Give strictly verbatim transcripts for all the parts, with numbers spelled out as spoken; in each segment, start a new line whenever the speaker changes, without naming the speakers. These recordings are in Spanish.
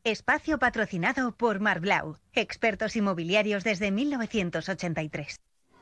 Espacio patrocinado por Marblau, expertos inmobiliarios desde mil novecientos ochenta y tres.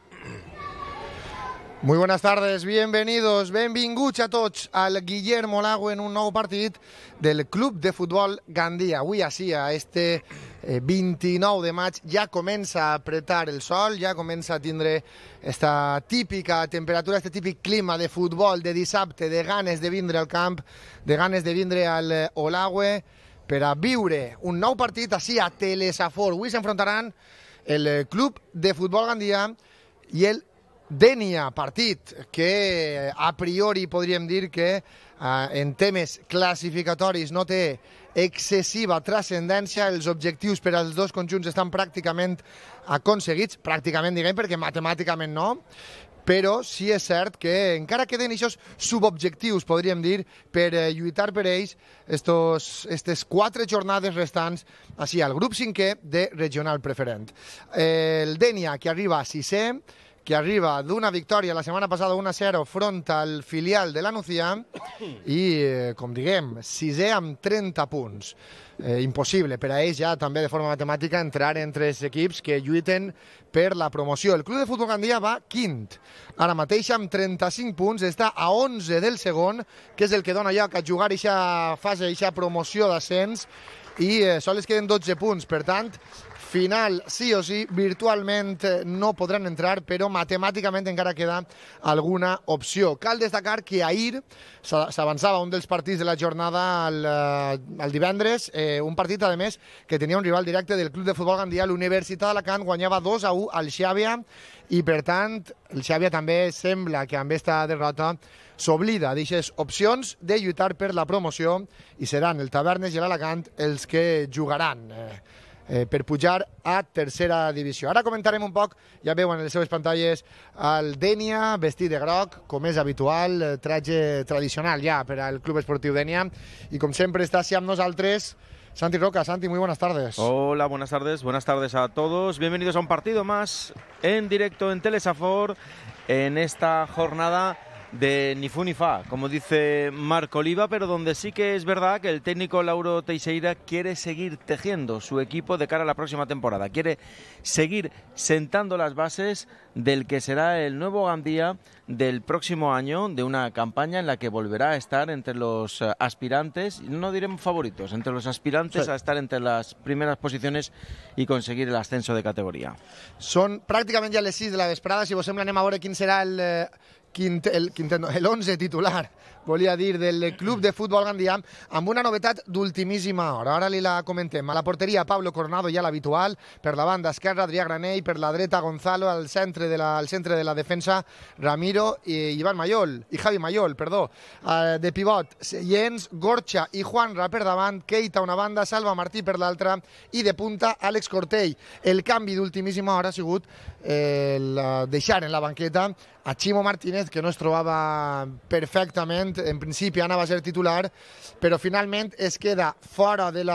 Muy buenas tardes, bienvenidos, benvinguts a tots al Guillermo Lago en un nou partit del Club de Futbol Gandia. Avui així, a este eh, vint-i-nou de maig, ja comença a apretar el sol, ja comença a tindre esta típica temperatura, este típic clima de futbol de dissabte, de ganes de vindre al camp, de ganes de vindre al eh, Olague, per a viure un nou partit així a Telesafor. Avui s'enfrontaran el eh, Club de Futbol Gandia i el Denia, partit que a priori podríem dir que eh, en temes classificatoris no té excessiva transcendència. Els objectius per als dos conjunts estan pràcticament aconseguits, pràcticament diguem perquè matemàticament no, però sí és cert que encara queden aquests subobjectius, podríem dir, per eh, lluitar per ells estos, estes quatre jornades restants així al grup cinquè de regional preferent. Eh, el Denia, que arriba a sisè, que arriba d'una victòria la setmana passada un a zero front al filial de la Nucía i, eh, com diguem, sisè amb trenta punts. Eh, impossible per a ells ja també de forma matemàtica entrar entre els equips que lluiten per la promoció. El Club de Futbol Gandia va quint, ara mateix amb trenta-cinc punts, està a onze del segon, que és el que dona lloc a jugar aquesta fase, aquesta promoció d'ascens, i eh, sols queden dotze punts, per tant, final sí o sí, virtualment no podran entrar, però matemàticament encara queda alguna opció. Cal destacar que ahir s'avançava un dels partits de la jornada al, al divendres, eh, un partit, a més, que tenia un rival directe del Club de Futbol Gandia. L'Universitat d'Alacant guanyava dos a u al Xàbia i, per tant, el Xàbia també sembla que amb aquesta derrota s'oblida d'aquestes opcions de lluitar per la promoció i seran el Tavernes i l'Alacant els que jugaran eh, Eh, per pujar a tercera divisió. Ara comentarem un poc, ja veuen en les seves pantalles el Denia vestit de groc, com és habitual, traje tradicional ja per al Club Esportiu Denia, i com sempre està així amb nosaltres Santi Roca. Santi, muy buenas tardes.
Hola, buenas tardes, buenas tardes a todos. Bienvenidos a un partido más en directo en Telesafor en esta jornada de ni fu ni fa, como dice Marco Oliva, pero donde sí que es verdad que el técnico Lauro Teixeira quiere seguir tejiendo su equipo de cara a la próxima temporada, quiere seguir sentando las bases del que será el nuevo Gandía del próximo año, de una campaña en la que volverá a estar entre los aspirantes, no diremos favoritos, entre los aspirantes sí. a estar entre las primeras posiciones y conseguir el ascenso de categoría.
Són pràcticament ja les sis de la vesprada, si vos sembla anem a veure quin serà el... Eh... Quint, el, el onze titular, volia dir, del Club de Futbol Gandia, amb una novetat d'ultimíssima hora. Ara li la comentem. A la porteria, Pablo Coronado, ja l'habitual. Per la banda esquerra, Adrià Granell. Per la dreta, Gonzalo. Al centre de la, al centre de la defensa, Ramiro i Iván Mayol. I Javi Mayol, perdó. Uh, de pivot, Jens, Gorcha i Juanra per davant. Keita una banda, Salva Martí per l'altra. I de punta, Àlex Cortell. El canvi d'ultimíssima hora ha sigut eh, la, deixar en la banqueta a Chimo Martínez, que no es trobava perfectament, en principi anava a ser titular, però finalment es queda fora de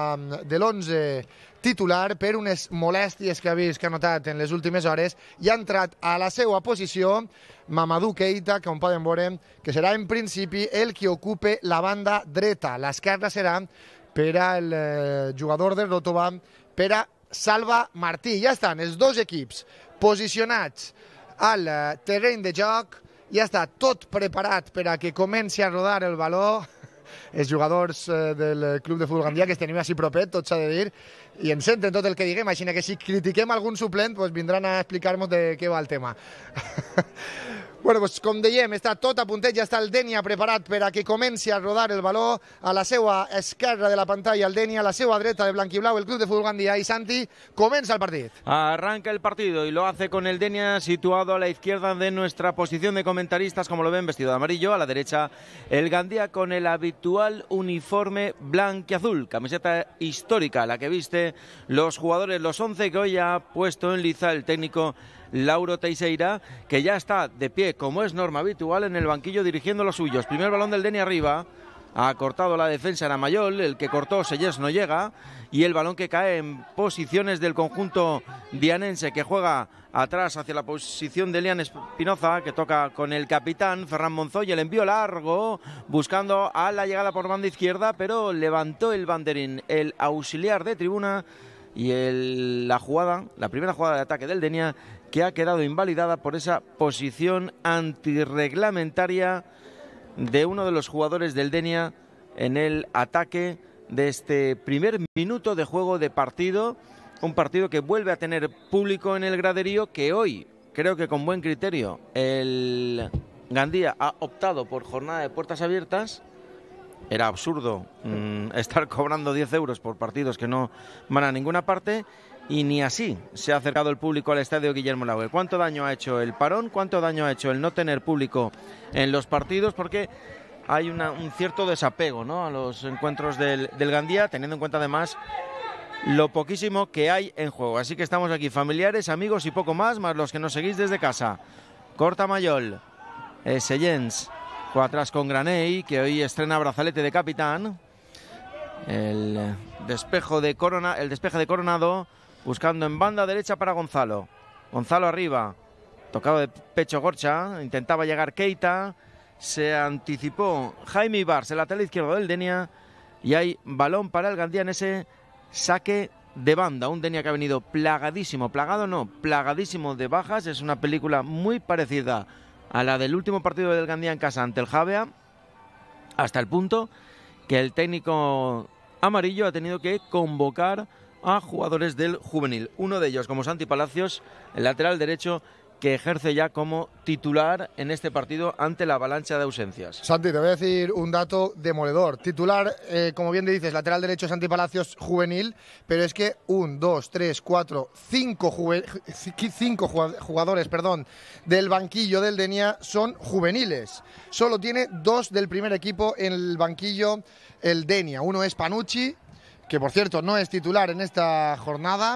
l'onze titular per unes molèsties que ha vist, que ha notat en les últimes hores, i ha entrat a la seva posició Mamadou Keita, que on poden veure que serà en principi el que ocupe la banda dreta. L'esquerra serà per al eh, jugador del Rotova, per a Salva Martí. Ja estan els dos equips posicionats al terreny de joc, ja està tot preparat per a que comenci a rodar el baló. Els jugadors del Club de Futbol Gandia, que es tenim així propet, tot s'ha de dir, i ens senten tot el que diguem, així que si critiquem algun suplent, pues vindran a explicar-nos de què va el tema. Bueno, pues, com dèiem, està tot a puntet, ja està el Denia preparat per a que comenci a rodar el baló. A la seva esquerra de la pantalla el Denia, a la seva dreta de blanquiblau el Club de Futbol Gandia. Y Santi, comienza el partido.
Arranca el partido y lo hace con el Denia situado a la izquierda de nuestra posición de comentaristas, como lo ven, vestido de amarillo. A la derecha el Gandia con el habitual uniforme blanquiazul, camiseta histórica, la que viste los jugadores, los once que hoy ha puesto en liza el técnico Lauro Teixeira, que ya está de pie, como es norma habitual, en el banquillo dirigiendo los suyos. Primer balón del Denia arriba, ha cortado la defensa en Amayol, el que cortó Sellers no llega, y el balón que cae en posiciones del conjunto dianense, que juega atrás hacia la posición de Elian Espinoza, que toca con el capitán Ferran Monzoy, el envío largo, buscando a la llegada por banda izquierda, pero levantó el banderín, el auxiliar de tribuna, y el, la jugada, la primera jugada de ataque del Denia, que ha quedado invalidada por esa posición antirreglamentaria de uno de los jugadores del Denia en el ataque de este primer minuto de juego de partido. Un partido que vuelve a tener público en el graderío, que hoy, creo que con buen criterio, el Gandía ha optado por jornada de puertas abiertas. Era absurdo mmm, estar cobrando diez euros por partidos que no van a ninguna parte, y ni así se ha acercado el público al estadio Guillermo Lague. ¿Cuánto daño ha hecho el parón? ¿Cuánto daño ha hecho el no tener público en los partidos? Porque hay una, un cierto desapego, ¿no?, a los encuentros del, del Gandía, teniendo en cuenta además lo poquísimo que hay en juego. Así que estamos aquí, familiares, amigos y poco más, más los que nos seguís desde casa. Corta Mayol, eh, Sellens, juega atrás con Graney, que hoy estrena brazalete de capitán. El despejo de Corona, el despeje de Coronado, buscando en banda derecha para Gonzalo. Gonzalo arriba, tocado de pecho Gorcha, intentaba llegar Keita, se anticipó Jaime Ibars, el lateral izquierdo del Denia, y hay balón para el Gandía en ese saque de banda. Un Denia que ha venido plagadísimo, plagado no, plagadísimo de bajas. Es una película muy parecida a la del último partido del Gandía en casa ante el Javea, hasta el punto que el técnico amarillo ha tenido que convocar a jugadores del juvenil. Uno de ellos, como Santi Palacios, el lateral derecho, que ejerce ya como titular en este partido ante la avalancha de ausencias.
Santi, te voy a decir un dato demoledor. Titular, eh, como bien dices, lateral derecho Santi Palacios, juvenil, pero es que un, dos, tres, cuatro, cinco, juve, cinco jugadores perdón, del banquillo del Denia son juveniles. Solo tiene dos del primer equipo en el banquillo el Denia. Uno es Panucci, que por cierto no es titular en esta jornada,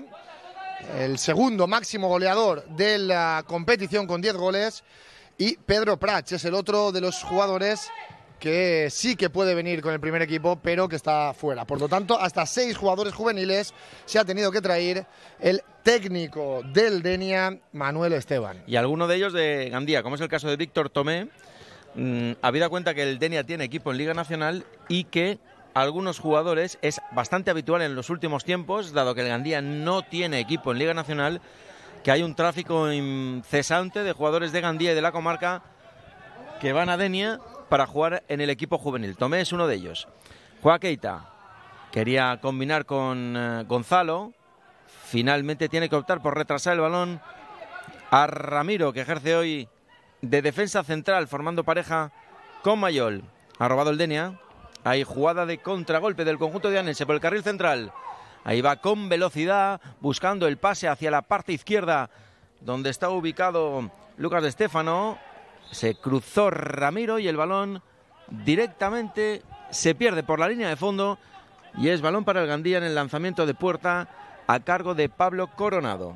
el segundo máximo goleador de la competición con diez goles, y Pedro Prats es el otro de los jugadores que sí que puede venir con el primer equipo, pero que está fuera. Por lo tanto, hasta seis jugadores juveniles se ha tenido que traer el técnico del Denia, Manuel Esteban.
Y alguno de ellos de Gandía, como es el caso de Víctor Tomé, mmm, habida cuenta que el Denia tiene equipo en Liga Nacional y que algunos jugadores, es bastante habitual en los últimos tiempos, dado que el Gandía no tiene equipo en Liga Nacional, que hay un tráfico incesante de jugadores de Gandía y de la comarca que van a Denia para jugar en el equipo juvenil. Tomé es uno de ellos. Juega Keita, quería combinar con eh, Gonzalo, finalmente tiene que optar por retrasar el balón a Ramiro, que ejerce hoy de defensa central, formando pareja con Mayol. Ha robado el Denia. Hay jugada de contragolpe del conjunto dianense por el carril central. Ahí va con velocidad, buscando el pase hacia la parte izquierda, donde está ubicado Lucas de Stefano. Se cruzó Ramiro y el balón directamente se pierde por la línea de fondo. Y es balón para el Gandía en el lanzamiento de puerta a cargo de Pablo Coronado.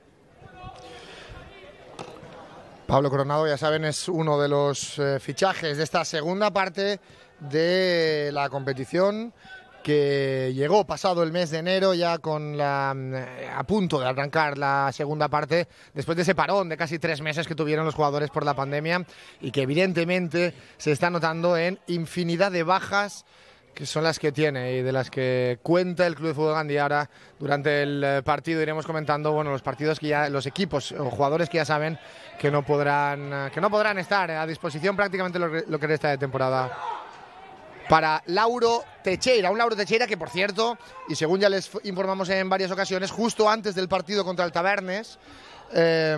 Pablo Coronado, ya saben, es uno de los eh, fichajes de esta segunda parte de la competición, que llegó pasado el mes de enero, ya con la eh, a punto de arrancar la segunda parte, después de ese parón de casi tres meses que tuvieron los jugadores por la pandemia, y que evidentemente se está notando en infinidad de bajas que son las que tiene y de las que cuenta el Club de Fútbol Gandía. Ahora, durante el partido, iremos comentando, bueno, los partidos que ya, los equipos o jugadores que ya saben que no podrán, que no podrán estar a disposición prácticamente lo, lo que resta de temporada para Lauro Teixeira. Un Lauro Teixeira que, por cierto, y según ya les informamos en varias ocasiones, justo antes del partido contra el Tabernes, eh,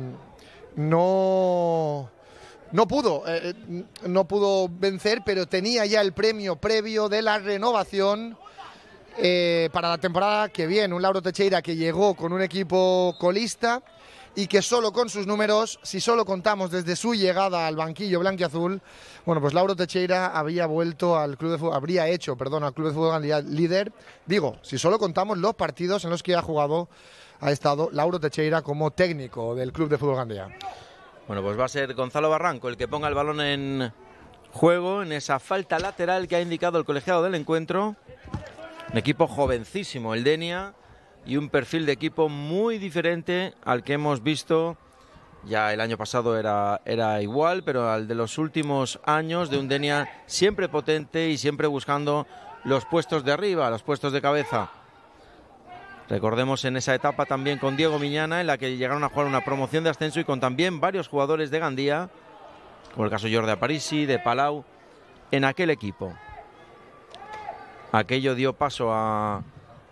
no... No pudo, eh, no pudo vencer, pero tenía ya el premio previo de la renovación eh, para la temporada que viene. Un Lauro Teixeira que llegó con un equipo colista y que solo con sus números, si solo contamos desde su llegada al banquillo blanquiazul, bueno, pues Lauro Teixeira había vuelto al club de fútbol, habría hecho, perdón, al Club de Fútbol Gandía líder. Digo, si solo contamos los partidos en los que ha jugado, ha estado Lauro Teixeira como técnico del Club de Fútbol Gandía.
Bueno, pues va a ser Gonzalo Barranco el que ponga el balón en juego, en esa falta lateral que ha indicado el colegiado del encuentro. Un equipo jovencísimo, el Denia, y un perfil de equipo muy diferente al que hemos visto. Ya el año pasado era, era igual, pero al de los últimos años, de un Denia siempre potente y siempre buscando los puestos de arriba, los puestos de cabeza. Recordemos en esa etapa también con Diego Miñana, en la que llegaron a jugar una promoción de ascenso, y con también varios jugadores de Gandía, como el caso de Jordi Aparici, de Palau, en aquel equipo. Aquello dio paso a,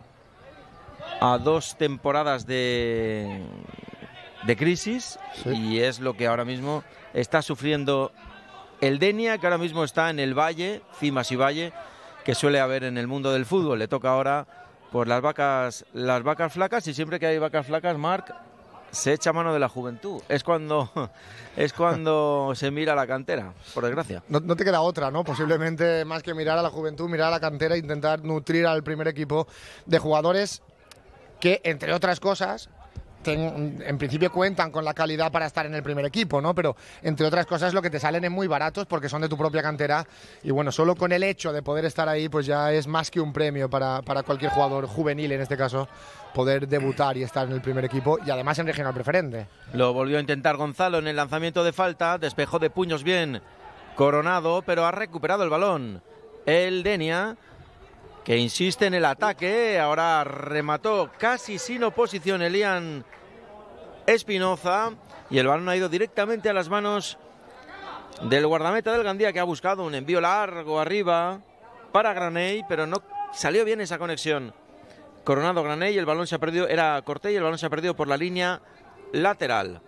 a dos temporadas de... de crisis, sí. Y es lo que ahora mismo está sufriendo el Denia, que ahora mismo está en el valle, cimas y valle, que suele haber en el mundo del fútbol. Le toca ahora por las vacas, las vacas flacas, y siempre que hay vacas flacas, Marc, se echa mano de la juventud. Es cuando, es cuando se mira la cantera, por desgracia.
No, no te queda otra, ¿no? Posiblemente más que mirar a la juventud, mirar a la cantera e intentar nutrir al primer equipo de jugadores que, entre otras cosas, ten, en principio cuentan con la calidad para estar en el primer equipo, ¿no? Pero, entre otras cosas, lo que te salen es muy baratos porque son de tu propia cantera, y bueno, solo con el hecho de poder estar ahí, pues ya es más que un premio para, para cualquier jugador juvenil, en este caso, poder debutar y estar en el primer equipo, y además en regional preferente.
Lo volvió a intentar Gonzalo en el lanzamiento de falta, despejó de puños bien Coronado, pero ha recuperado el balón el Denia, que insiste en el ataque. Ahora remató casi sin oposición Elian Espinoza, y el balón ha ido directamente a las manos del guardameta del Gandía, que ha buscado un envío largo arriba para Granell, pero no salió bien esa conexión. Coronado, Granell, el balón se ha perdido, era Cortey, el balón se ha perdido por la línea lateral.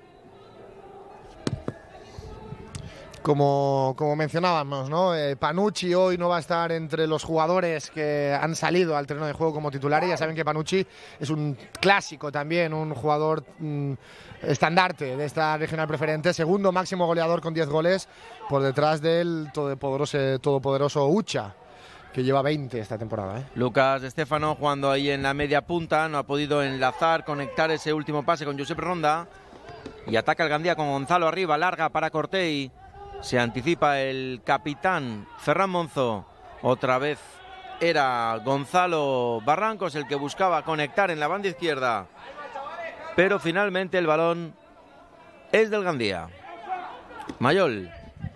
Como, como mencionábamos, ¿no? Eh, Panucci hoy no va a estar entre los jugadores que han salido al terreno de juego como titulares. Ya saben que Panucci es un clásico también, un jugador mmm, estandarte de esta regional preferente, segundo máximo goleador con diez goles, por detrás del todopoderoso, todopoderoso Ucha, que lleva veinte esta temporada, ¿eh?
Lucas Estefano jugando ahí en la media punta, no ha podido enlazar, conectar ese último pase con Josep Ronda, y ataca el Gandía con Gonzalo arriba, larga para Cortey. Se anticipa el capitán Ferran Monzo. Otra vez era Gonzalo Barrancos el que buscaba conectar en la banda izquierda, pero finalmente el balón es del Gandía. Mayol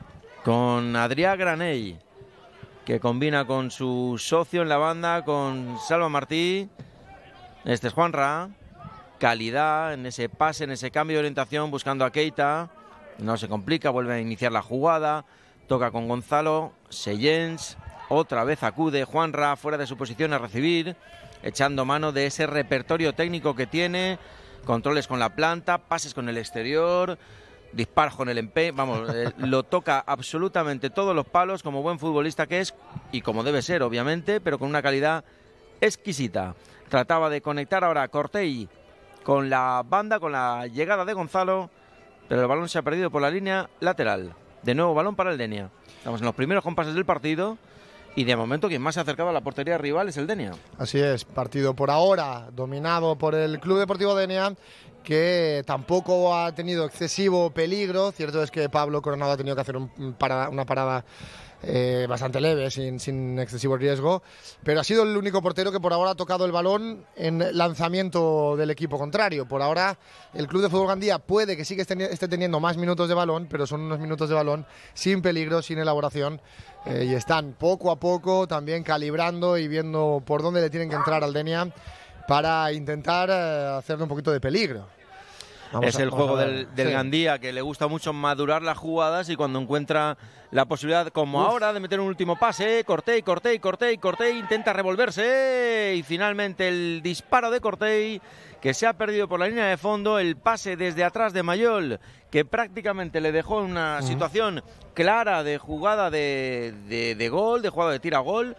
con Adrià Granell, que combina con su socio en la banda, con Salva Martí. Este es Juanra. Calidad en ese pase, en ese cambio de orientación, buscando a Keita. No se complica, vuelve a iniciar la jugada. Toca con Gonzalo. Seyens. Otra vez acude Juanra fuera de su posición a recibir, echando mano de ese repertorio técnico que tiene. Controles con la planta, pases con el exterior, disparos con el empeño. Vamos, eh, lo toca absolutamente todos los palos, como buen futbolista que es, y como debe ser, obviamente, pero con una calidad exquisita. Trataba de conectar ahora a Cortey con la banda, con la llegada de Gonzalo, pero el balón se ha perdido por la línea lateral. De nuevo balón para el Denia. Estamos en los primeros compases del partido, y de momento quien más se ha acercado a la portería rival es el Denia.
Así es, partido por ahora dominado por el Club Deportivo Denia, que tampoco ha tenido excesivo peligro. Cierto es que Pablo Coronado ha tenido que hacer un parada, una parada eh, bastante leve, sin, sin excesivo riesgo, pero ha sido el único portero que por ahora ha tocado el balón en lanzamiento del equipo contrario. Por ahora el Club de Fútbol Gandía puede que sí que esté teniendo más minutos de balón, pero son unos minutos de balón sin peligro, sin elaboración, eh, y están poco a poco también calibrando y viendo por dónde le tienen que entrar al Denia para intentar eh, hacerle un poquito de peligro. Vamos
es
a,
el juego del, del
sí.
Gandía, que le gusta mucho madurar las jugadas, y cuando encuentra la posibilidad, como Uf. ahora, de meter un último pase, Cortey, Cortey, Cortey, Cortey, intenta revolverse, y finalmente el disparo de Cortey, que se ha perdido por la línea de fondo, el pase desde atrás de Mayol, que prácticamente le dejó en una uh-huh. situación clara de jugada de, de, de gol, de jugada de tira a gol,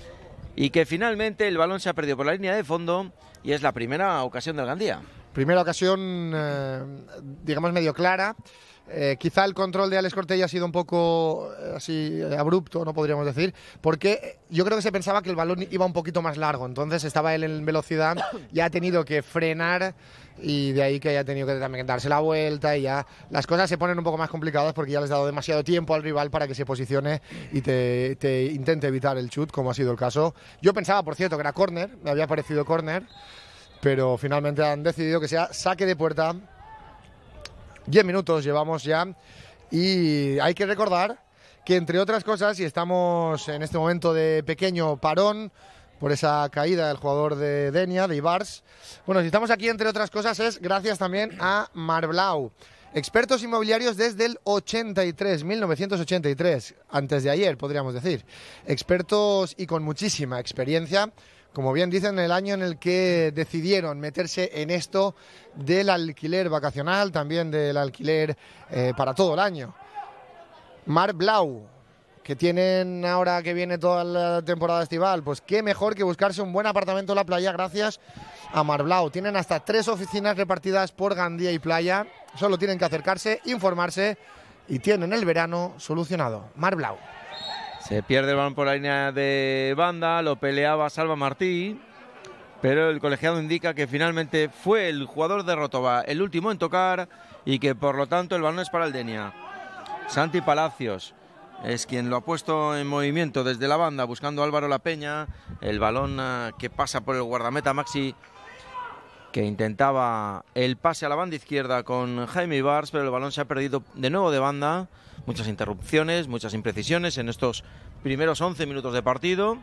y que finalmente el balón se ha perdido por la línea de fondo, y es la primera ocasión del Gandía.
Primera ocasión, eh, digamos, medio clara, Eh, quizá el control de Alex Cortell ha sido un poco eh, así eh, abrupto, no podríamos decir, porque yo creo que se pensaba que el balón iba un poquito más largo, entonces estaba él en velocidad y ha tenido que frenar y de ahí que haya tenido que también darse la vuelta y ya las cosas se ponen un poco más complicadas porque ya les ha dado demasiado tiempo al rival para que se posicione y te, te intente evitar el chut, como ha sido el caso. Yo pensaba, por cierto, que era córner, me había parecido córner, pero finalmente han decidido que sea saque de puerta. diez minutos llevamos ya y hay que recordar que, entre otras cosas, y estamos en este momento de pequeño parón por esa caída del jugador de Denia, de Ibars, bueno, si estamos aquí, entre otras cosas, es gracias también a Marblau, expertos inmobiliarios desde el ochenta y tres, mil novecientos ochenta y tres, antes de ayer, podríamos decir, expertos y con muchísima experiencia. Como bien dicen, el año en el que decidieron meterse en esto del alquiler vacacional, también del alquiler eh, para todo el año. Marblau, que tienen ahora que viene toda la temporada estival, pues qué mejor que buscarse un buen apartamento en la playa gracias a Marblau. Tienen hasta tres oficinas repartidas por Gandía y Playa. Solo tienen que acercarse, informarse y tienen el verano solucionado. Marblau.
Se pierde el balón por la línea de banda, lo peleaba Salva Martí, pero el colegiado indica que finalmente fue el jugador de Rotova el último en tocar y que por lo tanto el balón es para el Denia. Santi Palacios es quien lo ha puesto en movimiento desde la banda buscando a Álvaro La Peña, el balón uh, que pasa por el guardameta Maxi, que intentaba el pase a la banda izquierda con Jaime Ibars, pero el balón se ha perdido de nuevo de banda. Muchas interrupciones, muchas imprecisiones en estos primeros once minutos de partido.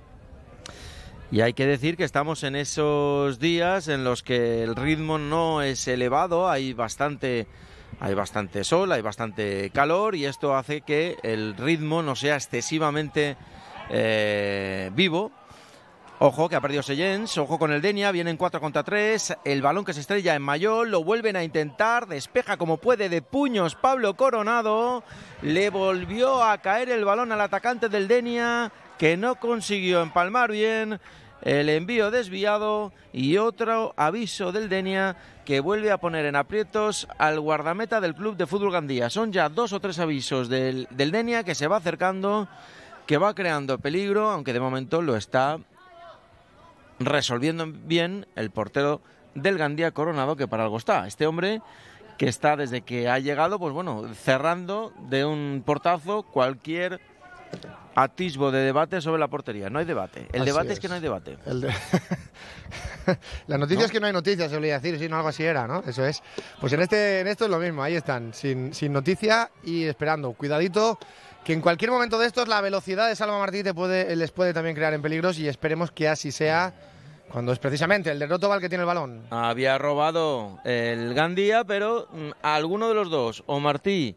Y hay que decir que estamos en esos días en los que el ritmo no es elevado, hay bastante, hay bastante sol, hay bastante calor y esto hace que el ritmo no sea excesivamente eh, vivo. Ojo que ha perdido Seyens, ojo con el Denia, vienen cuatro contra tres, el balón que se estrella en Mayol, lo vuelven a intentar, despeja como puede de puños Pablo Coronado, le volvió a caer el balón al atacante del Denia, que no consiguió empalmar bien, el envío desviado y otro aviso del Denia que vuelve a poner en aprietos al guardameta del Club de Fútbol Gandía. Son ya dos o tres avisos del, del Denia que se va acercando, que va creando peligro, aunque de momento lo está resolviendo bien el portero del Gandía Coronado, que para algo está. Este hombre que está desde que ha llegado, pues bueno, cerrando de un portazo cualquier atisbo de debate sobre la portería. No hay debate. El
así
debate es.
es
que no hay debate.
El de... La noticia
¿No?
es que no hay noticias, se olía decir, si no, algo así era, ¿no? Eso es. Pues en este, en esto es lo mismo, ahí están, sin, sin noticia y esperando. Cuidadito, que en cualquier momento de estos la velocidad de Salva Martí te puede, les puede también crear en peligros y esperemos que así sea cuando es precisamente el de Rotova el que tiene el balón.
Había robado el Gandía, pero mm, alguno de los dos, o Martí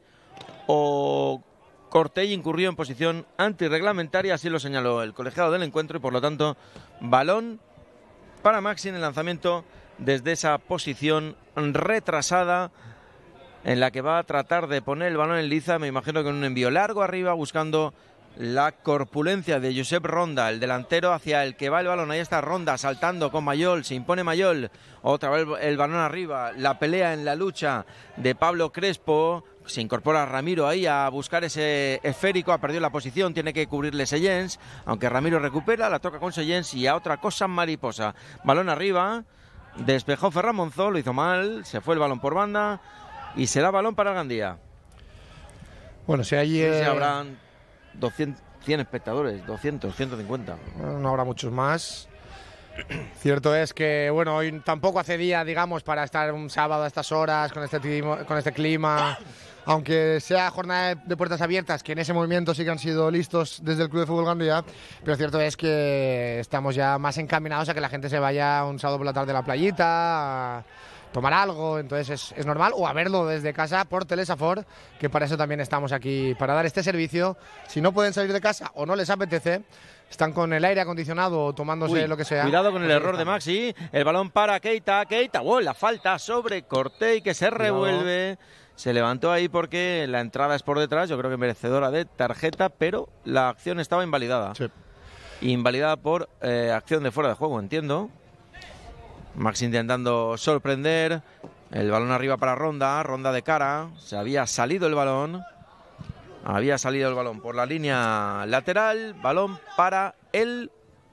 o Cortell, incurrió en posición antirreglamentaria, así lo señaló el colegiado del encuentro y por lo tanto balón para Maxi en el lanzamiento desde esa posición retrasada en la que va a tratar de poner el balón en liza, me imagino que en un envío largo arriba buscando la corpulencia de Josep Ronda, el delantero hacia el que va el balón. Ahí está Ronda saltando con Mayol, se impone Mayol, otra vez el balón arriba, la pelea en la lucha de Pablo Crespo, se incorpora Ramiro ahí a buscar ese esférico, ha perdido la posición, tiene que cubrirle Seyens, aunque Ramiro recupera, la toca con Seyens y a otra cosa mariposa. Balón arriba, despejó Ferran Monzó, lo hizo mal, se fue el balón por banda y será balón para el Gandía.
Bueno, si hay...
No sé si
eh...
habrán doscientos, cien espectadores, doscientos, ciento cincuenta.
No habrá muchos más. Cierto es que, bueno, hoy tampoco hace día, digamos, para estar un sábado a estas horas con este, timo, con este clima, aunque sea jornada de puertas abiertas, que en ese movimiento sí que han sido listos desde el Club de Fútbol Gandía, pero cierto es que estamos ya más encaminados a que la gente se vaya un sábado por la tarde a la playita, a tomar algo, entonces es, es normal, o a verlo desde casa por Telesafor, que para eso también estamos aquí, para dar este servicio. Si no pueden salir de casa o no les apetece, están con el aire acondicionado o tomándose
Uy,
lo que sea.
Cuidado con el
pues
error de Maxi, el balón para Keita, Keita, oh, la falta sobre Cortell que se revuelve, se levantó ahí porque la entrada es por detrás, yo creo que merecedora de tarjeta, pero la acción estaba invalidada.
Sí.
Invalidada por eh, acción de fuera de juego, entiendo. Maxi intentando sorprender, El balón arriba para Ronda, Ronda de cara, se había salido el balón, había salido el balón por la línea lateral, balón para el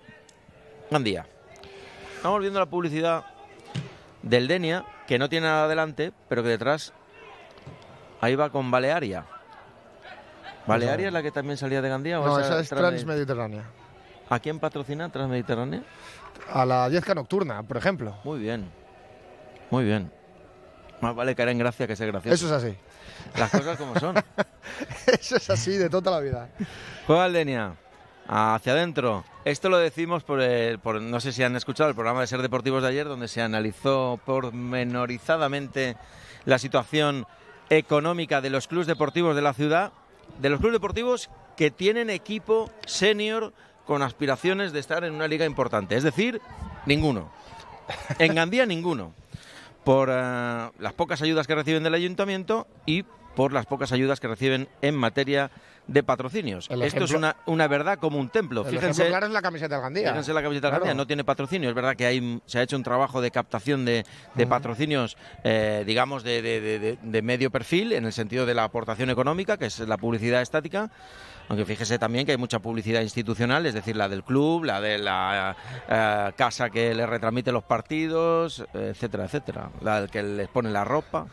Gandía. Estamos viendo la publicidad del Denia, que no tiene nada adelante, pero que detrás ahí va con Balearia. ¿Balearia es la que también salía de Gandía? ¿O
No,
esa
esa es
Transmed-
Transmediterránea.
¿A quién patrocina Transmediterránea?
A la Diezca Nocturna, por ejemplo.
Muy bien, muy bien. Más vale caer en gracia que ser gracioso.
Eso es así.
Las cosas como son.
Eso es así de toda la vida.
Juega el Denia. Hacia adentro. Esto lo decimos por, el, por, no sé si han escuchado el programa de Ser Deportivos de ayer, donde se analizó pormenorizadamente la situación económica de los clubes deportivos de la ciudad, de los clubes deportivos que tienen equipo senior con aspiraciones de estar en una liga importante. Es decir, ninguno. En Gandía, ninguno. Por uh, las pocas ayudas que reciben del ayuntamiento y por las pocas ayudas que reciben en materia de patrocinios.
El
Esto
ejemplo-
es una, una verdad como un templo.
El
Fíjense,
ejemplo claro es la camiseta del Gandía.
fíjense la camiseta
Claro.
Gandía, no tiene patrocinio. Es verdad que hay, se ha hecho un trabajo de captación de, de
Ujú.
patrocinios, eh, digamos, de, de- de- de- de medio perfil, en el sentido de la aportación económica, que es la publicidad estática. Aunque fíjese también que hay mucha publicidad institucional, es decir, la del club, la de la eh, casa que le retransmite los partidos, etcétera, etcétera. La que les pone la ropa.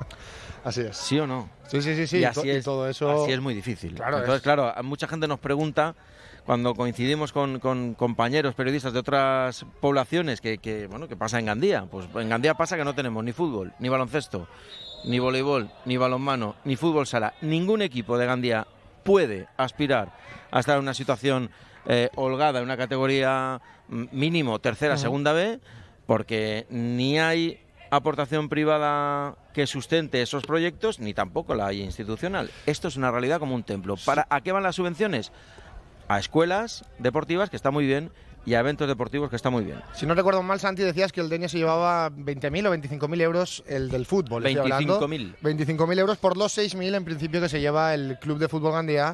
Así es.
¿Sí o no?
Sí, sí, sí, sí.
y
y
así
to- y
es,
todo eso.
así es muy difícil.
Claro,
Entonces,
es-
claro, mucha gente nos pregunta, cuando coincidimos con, con compañeros periodistas de otras poblaciones, que, que, bueno, ¿qué pasa en Gandía? Pues en Gandía pasa que no tenemos ni fútbol, ni baloncesto, ni voleibol, ni balonmano, ni fútbol sala. Ningún equipo de Gandía puede aspirar a estar en una situación eh, holgada, en una categoría mm, mínimo, tercera,
Ujú.
segunda B, porque ni hay aportación privada que sustente esos proyectos, ni tampoco la hay institucional. Esto es una realidad como un templo. ¿Para a qué van las subvenciones? A escuelas deportivas, que está muy bien, y a eventos deportivos, que está muy bien.
Si no recuerdo mal, Santi, decías que el Denia se llevaba veinte mil o veinticinco mil euros el del fútbol. estoy hablando.
veinticinco mil.
veinticinco mil euros por los seis mil en principio que se lleva el Club de Fútbol Gandía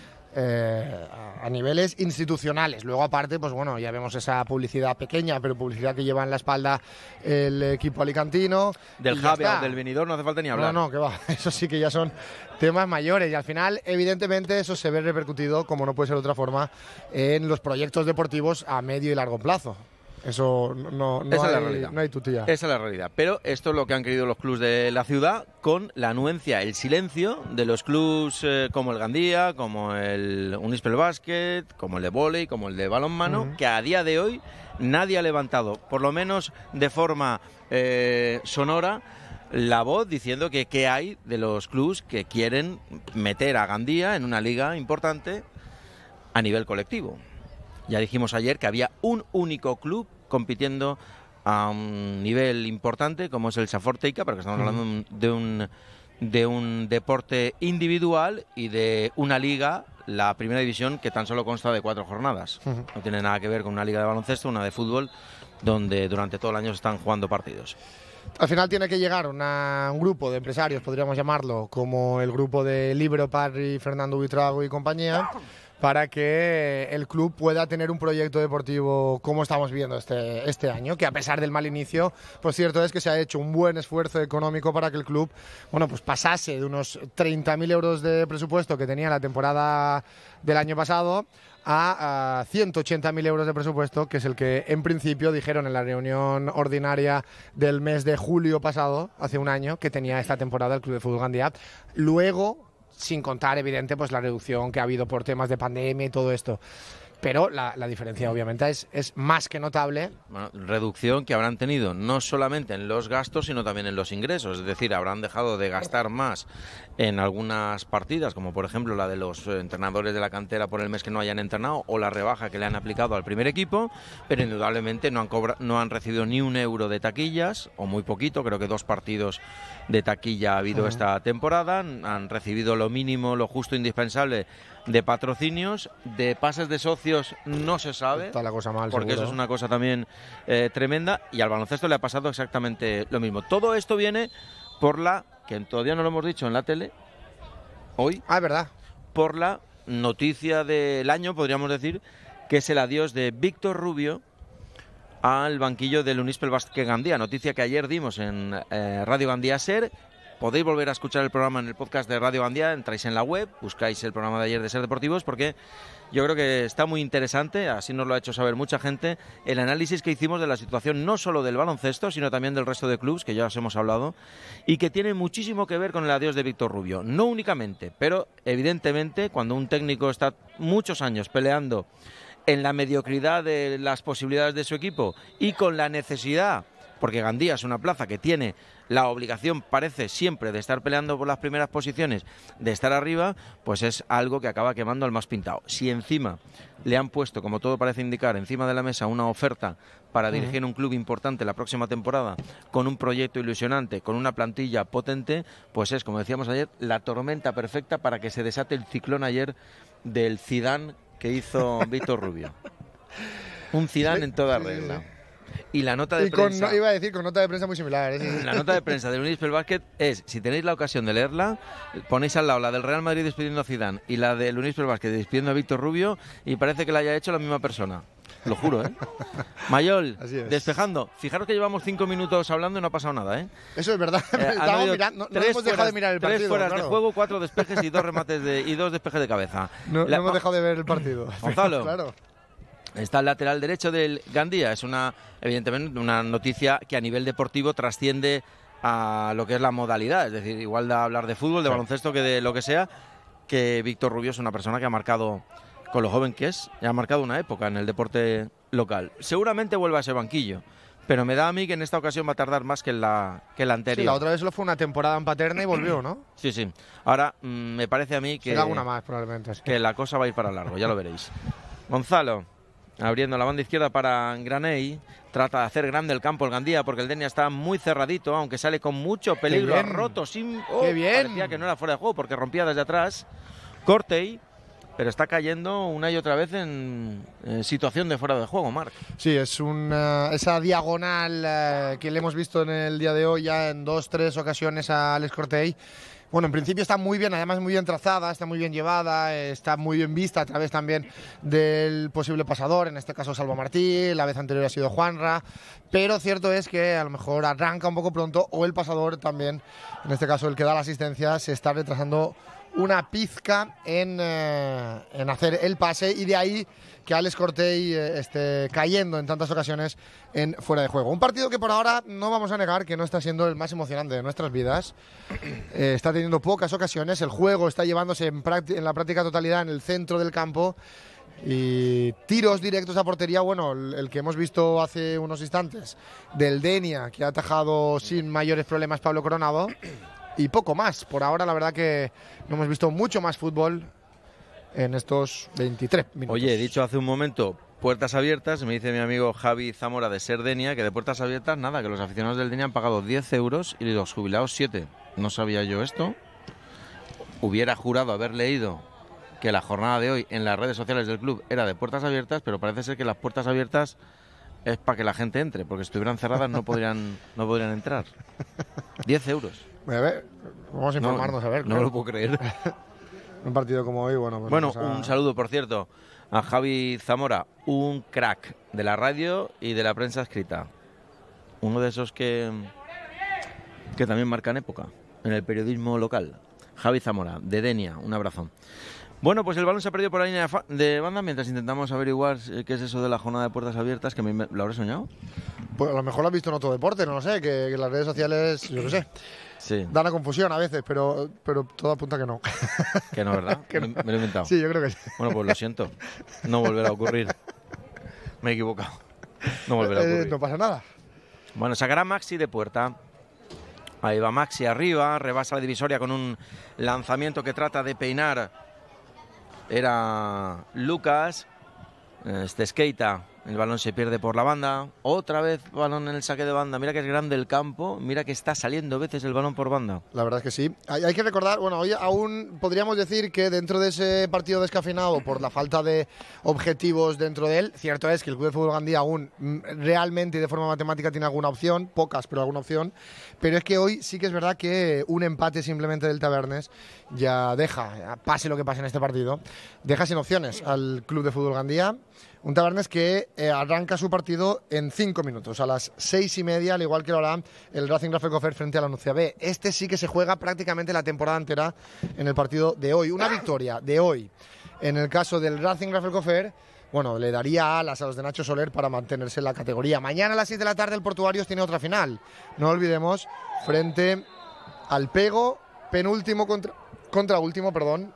eh, a, a niveles institucionales. Luego aparte, pues bueno, ya vemos esa publicidad pequeña, pero publicidad que lleva en la espalda el equipo alicantino.
Del
y ya
Javea o
está.
del Benidorm no hace falta ni hablar.
No, no, que va. Eso sí que ya son temas mayores y al final, evidentemente, eso se ve repercutido, como no puede ser de otra forma, en los proyectos deportivos a medio y largo plazo. Eso no, no,
Esa es la
hay,
realidad.
no hay tutía.
Esa es la realidad. Pero esto es lo que han querido los clubes de la ciudad, con la anuencia, el silencio de los clubes eh, como el Gandía, como el Unispel Basket, como el de vóley, como el de balonmano,
Ujú.
que a día de hoy nadie ha levantado, por lo menos de forma eh, sonora, la voz diciendo que qué hay de los clubes que quieren meter a Gandía en una liga importante a nivel colectivo. Ya dijimos ayer que había un único club compitiendo a un nivel importante, como es el Saforteica, porque estamos hablando de un, de un deporte individual y de una liga, la primera división, que tan solo consta de cuatro jornadas.
Ujú.
No tiene nada que ver con una liga de baloncesto, una de fútbol, donde durante todo el año se están jugando partidos.
Al final tiene que llegar una- un grupo de empresarios, podríamos llamarlo, como el grupo de Libero, Parri, Fernando Buitrago y compañía, para que el club pueda tener un proyecto deportivo como estamos viendo este, este año, que a pesar del mal inicio, pues cierto es que se ha hecho un buen esfuerzo económico para que el club, bueno, pues pasase de unos treinta mil euros de presupuesto que tenía la temporada del año pasado a, a ciento ochenta mil euros de presupuesto, que es el que en principio dijeron en la reunión ordinaria del mes de julio pasado, hace un año, que tenía esta temporada el Club de Fútbol Gandía. Luego, sin contar, evidente, pues la reducción que ha habido por temas de pandemia y todo esto. Pero la, la diferencia, obviamente, es, es más que notable.
Bueno, reducción que habrán tenido no solamente en los gastos, sino también en los ingresos. Es decir, habrán dejado de gastar más en algunas partidas, como por ejemplo la de los eh, entrenadores de la cantera por el mes que no hayan entrenado, o la rebaja que le han aplicado al primer equipo, pero indudablemente no han, cobra no han recibido ni un euro de taquillas, o muy poquito, creo que dos partidos de taquilla ha habido
Uh-huh.
esta temporada. Han recibido lo mínimo, lo justo, indispensable de patrocinios, de pases de socios no se sabe.
Está la cosa mal,
Porque
seguro.
eso es una cosa también eh, tremenda, y al baloncesto le ha pasado exactamente lo mismo. Todo esto viene por la, que todavía no lo hemos dicho en la tele, hoy,
Ah, es verdad.
por la noticia del año, podríamos decir, que es el adiós de Víctor Rubio al banquillo del Unispel Basket Gandía, noticia que ayer dimos en eh, Radio Gandía Ser. Podéis volver a escuchar el programa en el podcast de Radio Gandía, entráis en la web, buscáis el programa de ayer de Ser Deportivos, porque yo creo que está muy interesante, así nos lo ha hecho saber mucha gente, el análisis que hicimos de la situación no solo del baloncesto, sino también del resto de clubes, que ya os hemos hablado, y que tiene muchísimo que ver con el adiós de Víctor Rubio. No únicamente, pero evidentemente cuando un técnico está muchos años peleando en la mediocridad de las posibilidades de su equipo y con la necesidad, porque Gandía es una plaza que tiene la obligación, parece siempre, de estar peleando por las primeras posiciones, de estar arriba, pues es algo que acaba quemando al más pintado. Si encima le han puesto, como todo parece indicar, encima de la mesa una oferta para dirigir un club importante la próxima temporada, con un proyecto ilusionante, con una plantilla potente, pues es, como decíamos ayer, la tormenta perfecta para que se desate el ciclón ayer del Zidane que hizo Víctor Rubio. Un Zidane en toda regla. Y la nota de
y con,
prensa...
iba a decir, con nota de prensa muy similar. ¿eh?
La nota de prensa del Unispel Basket es, si tenéis la ocasión de leerla, ponéis al lado la del Real Madrid despidiendo a Zidane y la del Unispel Basket despidiendo a Víctor Rubio y parece que la haya hecho la misma persona. Lo juro, ¿eh? Mayol, despejando. Fijaros que llevamos cinco minutos hablando y no ha pasado nada, ¿eh?
Eso es verdad. Eh, Estábamos mirando, no, no hemos dejado de mirar el partido.
Tres fueras
claro.
de juego, cuatro despejes y dos remates de, y dos despejes de cabeza.
No,
la,
no hemos dejado de ver el partido.
Gonzalo.
Claro.
Está el lateral derecho del Gandía. Es una, evidentemente, una noticia que a nivel deportivo trasciende a lo que es la modalidad. Es decir, igual de hablar de fútbol, de sí. baloncesto, que de lo que sea, que Víctor Rubio es una persona que ha marcado, con lo joven que es, y ha marcado una época en el deporte local. Seguramente vuelva a ese banquillo, pero me da a mí que en esta ocasión va a tardar más que en la, que en la anterior.
Sí, la otra vez solo fue una temporada en Paterna y volvió, ¿no?
Sí, sí. Ahora, mmm, me parece a mí que,
será una más, probablemente. Sí.
que la cosa va a ir para largo, ya lo veréis. Gonzalo, abriendo la banda izquierda para Graney, trata de hacer grande el campo el Gandía porque el Denia está muy cerradito, aunque sale con mucho peligro, ha roto sin... Oh,
¡Qué bien!
Parecía que no era fuera de juego porque rompía desde atrás. Cortey, pero está cayendo una y otra vez en, en situación de fuera de juego, Marc.
Sí, es una, esa diagonal eh, que le hemos visto en el día de hoy ya en dos, tres ocasiones a Alex Cortey. Bueno, en principio está muy bien, además muy bien trazada, está muy bien llevada, está muy bien vista a través también del posible pasador, en este caso Salva Martí, la vez anterior ha sido Juanra, pero cierto es que a lo mejor arranca un poco pronto o el pasador también, en este caso el que da la asistencia, se está retrasando una pizca en, eh, en hacer el pase y de ahí que Alex Cortey eh, esté cayendo en tantas ocasiones en fuera de juego. Un partido que por ahora no vamos a negar que no está siendo el más emocionante de nuestras vidas. Eh, está teniendo pocas ocasiones, el juego está llevándose en, en la práctica totalidad en el centro del campo y tiros directos a portería, bueno, el, el que hemos visto hace unos instantes del Denia, que ha atajado sin mayores problemas Pablo Coronado, y poco más. Por ahora la verdad que no hemos visto mucho más fútbol en estos veintitrés minutos.
Oye, he dicho hace un momento puertas abiertas, me dice mi amigo Javi Zamora de Ser Denia que de puertas abiertas nada, que los aficionados del Denia han pagado diez euros y los jubilados siete. No sabía yo esto. Hubiera jurado haber leído que la jornada de hoy en las redes sociales del club era de puertas abiertas, pero parece ser que las puertas abiertas es para que la gente entre, porque si estuvieran cerradas no podrían, no podrían entrar. diez euros.
A ver, vamos a informarnos,
no,
a ver.
No
claro.
me lo puedo creer.
Un partido como hoy, bueno... Pues
bueno,
a...
un saludo, por cierto, a Javi Zamora, un crack de la radio y de la prensa escrita. Uno de esos que, que también marcan época en el periodismo local. Javi Zamora, de Denia, un abrazo. Bueno, pues el balón se ha perdido por la línea de banda mientras intentamos averiguar qué es eso de la jornada de puertas abiertas, que me, ¿lo habré soñado?
Pues a lo mejor lo has visto en otro deporte, no lo sé, que, que las redes sociales, yo qué sé,
sí.
dan a confusión a veces, pero, pero todo apunta que no.
Que no, ¿verdad?
que no.
Me, me lo he inventado.
Sí, yo creo que sí.
Bueno, pues lo siento, no volverá a ocurrir. Me he equivocado. No volverá a ocurrir.
Eh, no pasa nada.
Bueno, sacará Maxi de puerta. Ahí va Maxi arriba, rebasa la divisoria con un lanzamiento que trata de peinar. Era Lucas, este es Keita, el balón se pierde por la banda, otra vez balón en el saque de banda, mira que es grande el campo, mira que está saliendo veces el balón por banda.
La verdad es que sí, hay, hay que recordar, bueno, hoy aún podríamos decir que dentro de ese partido descafeinado por la falta de objetivos dentro de él, cierto es que el Club de Fútbol Gandía aún realmente y de forma matemática tiene alguna opción, pocas pero alguna opción, pero es que hoy sí que es verdad que un empate simplemente del Tabernes ya deja, pase lo que pase en este partido, deja sin opciones al Club de Fútbol Gandía. Un Tabernes que eh, arranca su partido en cinco minutos, a las seis y media, al igual que lo hará el Racing Rafelcofer frente a la Nucía B. Este sí que se juega prácticamente la temporada entera en el partido de hoy. Una victoria de hoy, en el caso del Racing Rafelcofer, bueno, le daría alas a los de Nacho Soler para mantenerse en la categoría. Mañana a las seis de la tarde el Portuarios tiene otra final, no olvidemos, frente al Pego, penúltimo contra, contra último, perdón.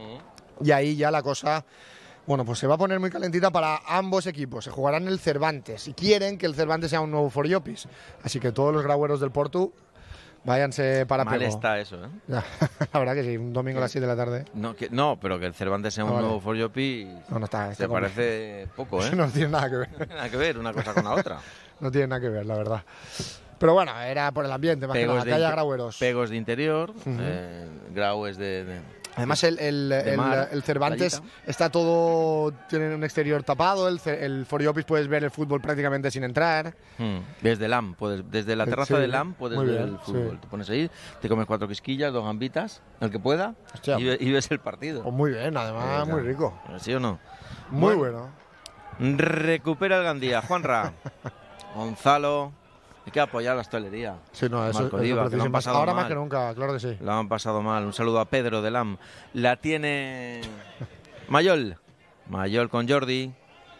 Y ahí ya la cosa, bueno, pues se va a poner muy calentita para ambos equipos. Se jugarán en el Cervantes y quieren que el Cervantes sea un nuevo Forllopis. Así que todos los graueros del Portu, váyanse para
Mal
Pego.
está eso, ¿eh?
La verdad que sí, un domingo a las siete de la tarde.
No, que, no, pero que el Cervantes sea
Ah,
un
vale.
nuevo Forllopis
No, no está. está
te parece poco, ¿eh?
No tiene nada que ver.
No tiene nada que ver una cosa con la otra.
No tiene nada que ver, la verdad. Pero bueno, era por el ambiente, más que
Pegos
nada,
de
que haya
inte-
graueros.
Pegos de interior,
Ujú.
eh, Grau es de... de-
Además, el, el,
de
el-
mar,
el Cervantes
playita.
está todo, tiene un exterior tapado, el, Ce- el Forllopis puedes ver el fútbol prácticamente sin entrar.
Hmm. Desde el A M, puedes, desde la terraza
Sí,
del A M puedes
muy
ver
bien,
el fútbol.
sí.
Te pones ahí, te comes cuatro quisquillas, dos gambitas, el que pueda,
Hostia.
y, ve- y ves el partido.
Pues muy bien, además,
Venga.
muy rico.
¿Sí o no?
Muy
Bueno.
bueno.
Recupera el Gandía. Juanra, Gonzalo, hay que apoyar la hostelería.
Sí, no, eso,
Marco
eso
Diva, que lo han
preciso.
pasado
Ahora más
mal.
que nunca, claro que sí.
Lo han pasado mal. Un saludo a Pedro del A M. La tiene Mayol. Mayol con Jordi.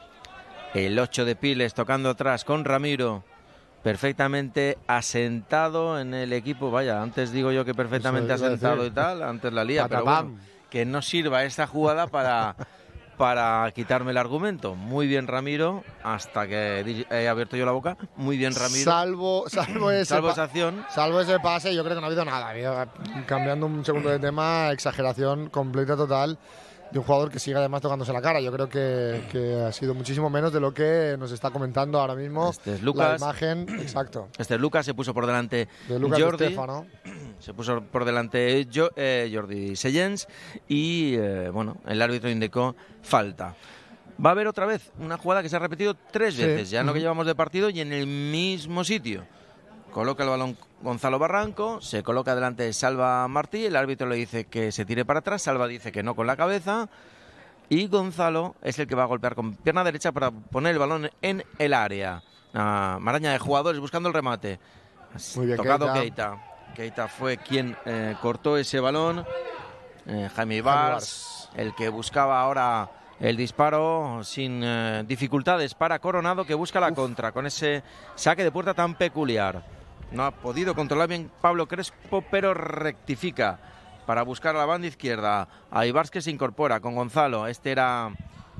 El ocho de Piles tocando atrás con Ramiro. Perfectamente asentado en el equipo. Vaya, antes digo yo que perfectamente
Eso iba a
asentado
decir.
y tal. Antes la lía, pero
Patapam.
bueno, que no sirva esta jugada para, para quitarme el argumento. Muy bien Ramiro, hasta que di- he abierto yo la boca. Muy bien Ramiro.
Salvo, salvo, ese
Salvo
pa-
esa acción.
salvo ese pase, yo creo que no ha habido nada. Ha habido, cambiando un segundo de tema, exageración completa total de un jugador que sigue además tocándose la cara. Yo creo que, que ha sido muchísimo menos de lo que nos está comentando ahora mismo
Este es
la
Lucas.
imagen. Exacto.
Este Lucas se puso por delante
De Lucas
Jordi.
de Stefano.
Se puso por delante Jo- eh, Jordi Seyens y eh, bueno, el árbitro indicó falta. Va a haber otra vez una jugada que se ha repetido tres
Sí.
veces, ya en lo que
Ujú.
llevamos de partido y en el mismo sitio. Coloca el balón Gonzalo Barranco, se coloca delante Salva Martí, el árbitro le dice que se tire para atrás, Salva dice que no con la cabeza y Gonzalo es el que va a golpear con pierna derecha para poner el balón en el área. Una maraña de jugadores buscando el remate.
Muy bien,
Tocado
Keita.
Keita. Keita fue quien eh, cortó ese balón. Eh, Jaime Ibars, el que buscaba ahora el disparo sin eh, dificultades para Coronado, que busca la contra con ese saque de puerta tan peculiar. No ha podido controlar bien Pablo Crespo, pero rectifica para buscar a la banda izquierda. A Ibars, que se incorpora con Gonzalo. Este era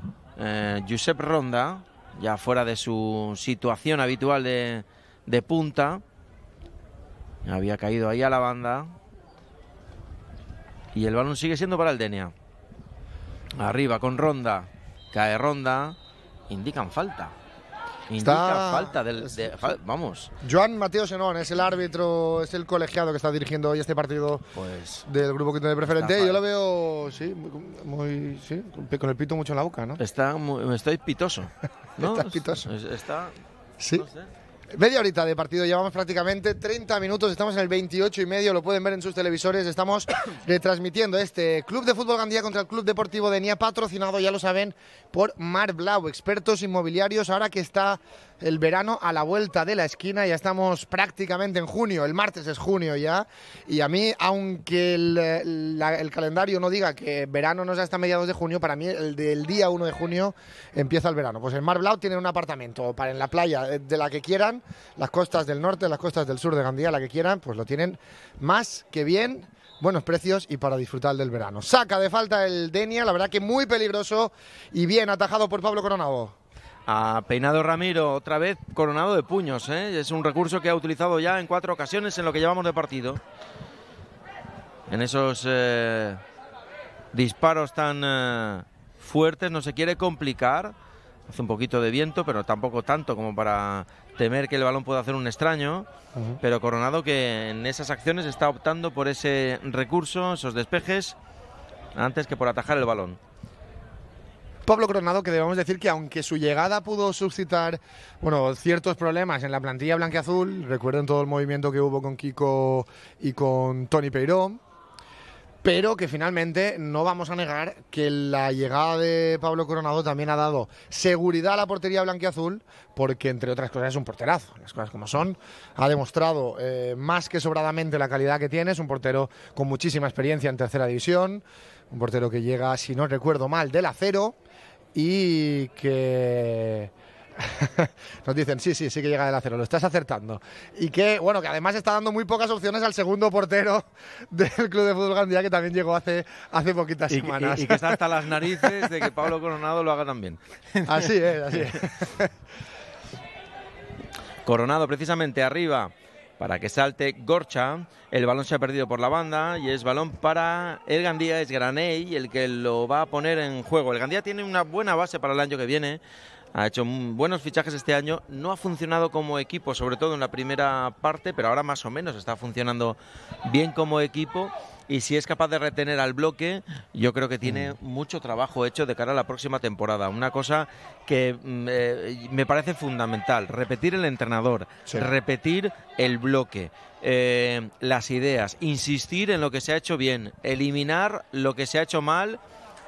eh, Josep Ronda, ya fuera de su situación habitual de, de punta. Había caído ahí a la banda. Y el balón sigue siendo para el Denia. Arriba con Ronda. Cae Ronda. Indican falta. Indican
Está-
falta del... de- fal- vamos.
Joan Mateo Senón es el árbitro, es el colegiado que está dirigiendo hoy este partido
Pues...
del grupo quinto de preferente.
Está
Yo lo veo, sí, muy, muy- sí, con el pito mucho en la boca, ¿no?
Está muy- estoy pitoso. ¿no?
Estás pitoso.
Es- Está...
Sí.
no sé.
Media horita de partido, llevamos prácticamente treinta minutos, estamos en el veintiocho y medio, lo pueden ver en sus televisores, estamos retransmitiendo este Club de Fútbol Gandía contra el Club Deportivo Denia, patrocinado, ya lo saben, por Mar Blau, expertos inmobiliarios, ahora que está el verano a la vuelta de la esquina, ya estamos prácticamente en junio, el martes es junio ya, y a mí, aunque el, la- el calendario no diga que verano no es hasta mediados de junio, para mí el del día uno de junio empieza el verano. Pues en Mar Blau tienen un apartamento para en la playa de, de la que quieran, las costas del norte, las costas del sur de Gandía, la que quieran, pues lo tienen más que bien, buenos precios y para disfrutar del verano. Saca de falta el Denia, la verdad que muy peligroso y bien atajado por Pablo Coronado.
Ha peinado Ramiro, otra vez Coronado de puños, ¿eh? Es un recurso que ha utilizado ya en cuatro ocasiones en lo que llevamos de partido. En esos eh, disparos tan eh, fuertes no se quiere complicar. Hace un poquito de viento, pero tampoco tanto como para temer que el balón pueda hacer un extraño.
Uh-huh.
Pero Coronado, que en esas acciones está optando por ese recurso, esos despejes, antes que por atajar el balón.
Pablo Coronado, que debemos decir que aunque su llegada pudo suscitar, bueno, ciertos problemas en la plantilla blanquiazul, recuerden todo el movimiento que hubo con Kiko y con Tony Peiró, pero que finalmente no vamos a negar que la llegada de Pablo Coronado también ha dado seguridad a la portería blanquiazul, porque entre otras cosas es un porterazo, las cosas como son, ha demostrado eh, más que sobradamente la calidad que tiene, es un portero con muchísima experiencia en tercera división, un portero que llega, si no recuerdo mal, del Acero, y que... Nos dicen, sí, sí, sí que llega del Acero, lo estás acertando. Y que, bueno, que además está dando muy pocas opciones al segundo portero del Club de Fútbol Gandía, que también llegó hace, hace poquitas
y,
semanas.
Y, y que está hasta las narices de que Pablo Coronado lo haga también.
Así es, así es.
Coronado precisamente arriba para que salte Gorcha. El balón se ha perdido por la banda y es balón para el Gandía. Es Granell el que lo va a poner en juego. El Gandía tiene una buena base para el año que viene. Ha hecho buenos fichajes este año, no ha funcionado como equipo, sobre todo en la primera parte, pero ahora más o menos está funcionando bien como equipo, y si es capaz de retener al bloque, yo creo que tiene mucho trabajo hecho de cara a la próxima temporada. Una cosa que eh, me parece fundamental, repetir el entrenador, sí. repetir el bloque, eh, las ideas, insistir en lo que se ha hecho bien, eliminar lo que se ha hecho mal,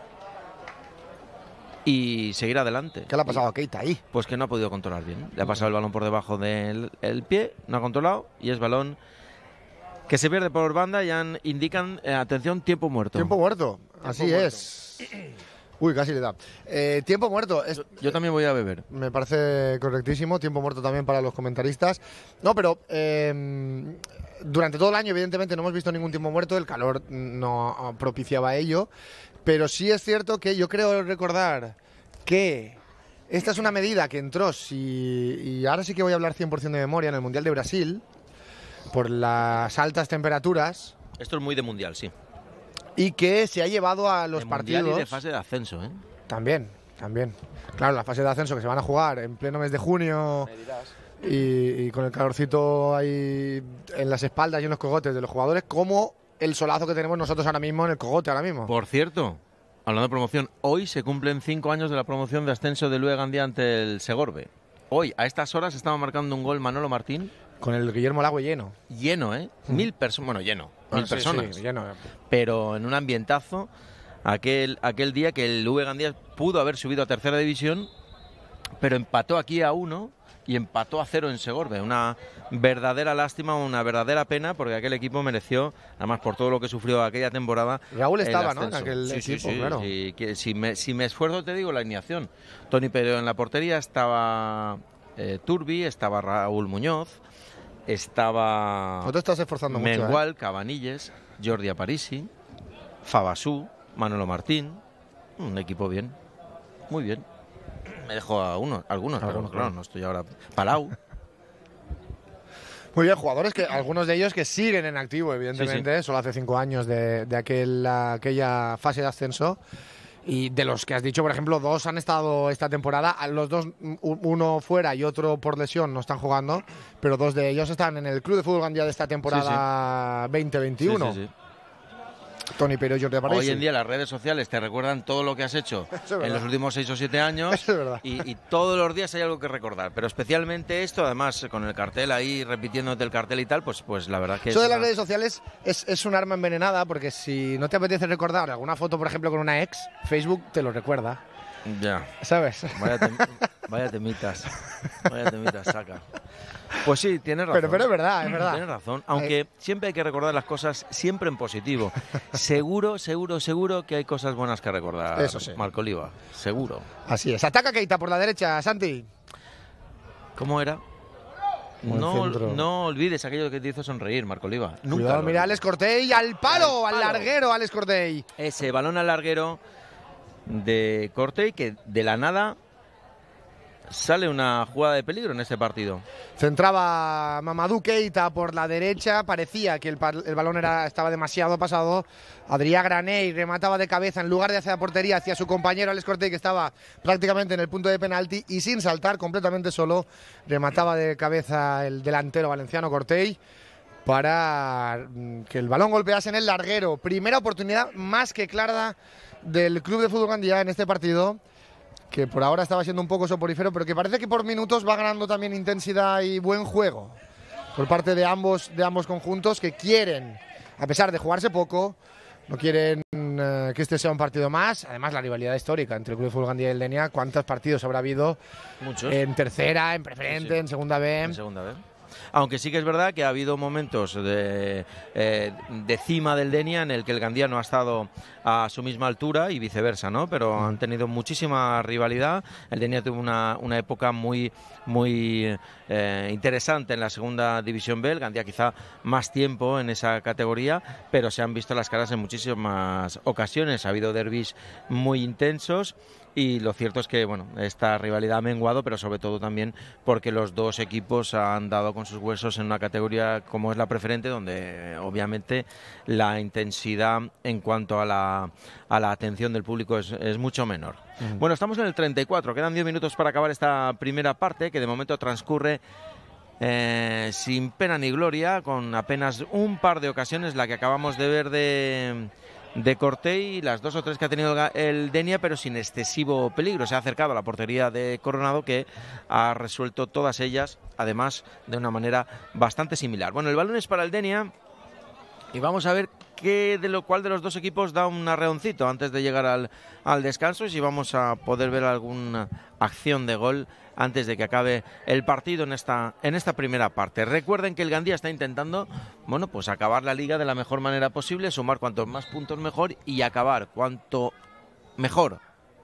y seguir adelante.
¿Qué le ha pasado a Keita ahí?
Pues que no ha podido controlar bien. Le ha pasado el balón por debajo del el pie, no ha controlado, y es balón que se pierde por banda y han, indican, eh, atención, tiempo muerto.
Tiempo muerto, tiempo así muerto. Es. Uy, casi le da. Eh, tiempo muerto. Es,
yo, yo también voy a beber.
Me parece correctísimo. Tiempo muerto también para los comentaristas. No, pero eh, durante todo el año, evidentemente, no hemos visto ningún tiempo muerto. El calor no propiciaba ello. Pero sí es cierto que yo creo recordar que esta es una medida que entró, si, y ahora sí que voy a hablar cien por ciento de memoria, en el Mundial de Brasil, por las altas temperaturas.
Esto es muy de Mundial, sí.
Y que se ha llevado a los
de
partidos...
Mundial y de fase de ascenso, ¿eh? También,
también. Claro, la fase de ascenso que se van a jugar en pleno mes de junio... Y, y con el calorcito ahí en las espaldas y en los cogotes de los jugadores, como el solazo que tenemos nosotros ahora mismo en el cogote ahora mismo.
Por cierto, hablando de promoción, hoy se cumplen cinco años de la promoción de ascenso de Lue Gandía ante el Segorbe. Hoy, a estas horas, estaba marcando un gol Manolo Martín.
Con el Guillermo Lagüe lleno.
Lleno, ¿eh? Mm. Mil personas, bueno, lleno,
bueno,
mil
sí,
personas.
Sí, lleno.
Pero en un ambientazo, aquel, aquel día que el Lue Gandía pudo haber subido a tercera división, pero empató aquí a uno y empató a cero en Segorbe. Una verdadera lástima, una verdadera pena, porque aquel equipo mereció, además por todo lo que sufrió aquella temporada.
Raúl estaba, ¿no? En aquel
sí,
equipo,
sí, sí,
claro.
Sí, que, si, me, si me esfuerzo te digo la alineación. Toni Pérez en la portería, estaba eh, Turbi, estaba Raúl Muñoz, estaba...
No te estás esforzando
Mengual,
mucho, ¿eh?
Cabanilles, Jordi Aparici, Fabasú, Manolo Martín. Un equipo bien, muy bien. Me dejo a uno, algunos, algunos, pero claro, no estoy ahora... Palau.
Muy bien, jugadores que algunos de ellos que siguen en activo, evidentemente, sí, sí. Solo hace cinco años de, de aquel, aquella fase de ascenso. Y de los que has dicho, por ejemplo, dos han estado esta temporada, los dos, uno fuera y otro por lesión, no están jugando, pero dos de ellos están en el Club de Fútbol Gandía de esta temporada sí, sí. veinte veintiuno. Sí, sí, sí. Toni Pérez y Jordi Aparici.
Hoy en día las redes sociales te recuerdan todo lo que has hecho en los últimos seis o siete años.
Eso es verdad.
Y, y todos los días hay algo que recordar, pero especialmente esto, además con el cartel ahí, repitiéndote el cartel y tal, pues, pues la verdad que...
Eso
es
de las
una...
redes sociales es, es un arma envenenada, porque si no te apetece recordar alguna foto, por ejemplo, con una ex, Facebook te lo recuerda.
Ya.
¿Sabes?
Vaya, tem vaya temitas. Vaya temitas, saca. Pues sí, tienes razón.
Pero, pero es verdad, es verdad.
Tienes razón. Aunque eh. siempre hay que recordar las cosas siempre en positivo. Seguro, seguro, seguro que hay cosas buenas que recordar.
Eso sí.
Marco Oliva. Seguro.
Así es. Ataca Keita por la derecha, Santi.
¿Cómo era? No, no olvides aquello que te hizo sonreír, Marco Oliva. Nunca.
Cuidado, mira, Alex Cortey al palo, al, palo. al larguero, Alex Cortey.
Ese balón al larguero de Cortey, que de la nada sale una jugada de peligro en este partido.
Centraba Mamadou Keita por la derecha, parecía que el, el balón era, estaba demasiado pasado. Adrià Granell remataba de cabeza en lugar de hacia la portería, hacia su compañero Alex Cortey, que estaba prácticamente en el punto de penalti, y sin saltar, completamente solo, remataba de cabeza el delantero valenciano Cortey para que el balón golpease en el larguero. Primera oportunidad más que clara del Club de Fútbol Gandía en este partido, que por ahora estaba siendo un poco soporífero, pero que parece que por minutos va ganando también intensidad y buen juego por parte de ambos, de ambos conjuntos, que quieren, a pesar de jugarse poco, no quieren eh, que este sea un partido más. Además, la rivalidad histórica entre el Club de Fútbol Gandía y el Denia, ¿cuántos partidos habrá habido?
Muchos.
En tercera, en preferente, sí, sí. en segunda B.
En segunda B. Aunque sí que es verdad que ha habido momentos de, eh, de cima del Denia en el que el Gandía no ha estado a su misma altura y viceversa, ¿no? Pero han tenido muchísima rivalidad. El Denia tuvo una, una época muy, muy eh, interesante en la segunda división B. El Gandía quizá más tiempo en esa categoría, pero se han visto las caras en muchísimas ocasiones. Ha habido derbis muy intensos. Y lo cierto es que bueno, esta rivalidad ha menguado, pero sobre todo también porque los dos equipos han dado con sus huesos en una categoría como es la preferente, donde obviamente la intensidad en cuanto a la, a la atención del público es, es mucho menor. Uh-huh. Bueno, estamos en el treinta y cuatro, quedan diez minutos para acabar esta primera parte, que de momento transcurre eh, sin pena ni gloria, con apenas un par de ocasiones, la que acabamos de ver de... de Cortey, las dos o tres que ha tenido el Denia, pero sin excesivo peligro. Se ha acercado a la portería de Coronado, que ha resuelto todas ellas, además de una manera bastante similar. Bueno, el balón es para el Denia y vamos a ver qué de lo cual de los dos equipos da un arreoncito antes de llegar al, al descanso, y si vamos a poder ver alguna acción de gol antes de que acabe el partido en esta, en esta primera parte. Recuerden que el Gandía está intentando, bueno, pues acabar la liga de la mejor manera posible, sumar cuantos más puntos mejor y acabar cuanto mejor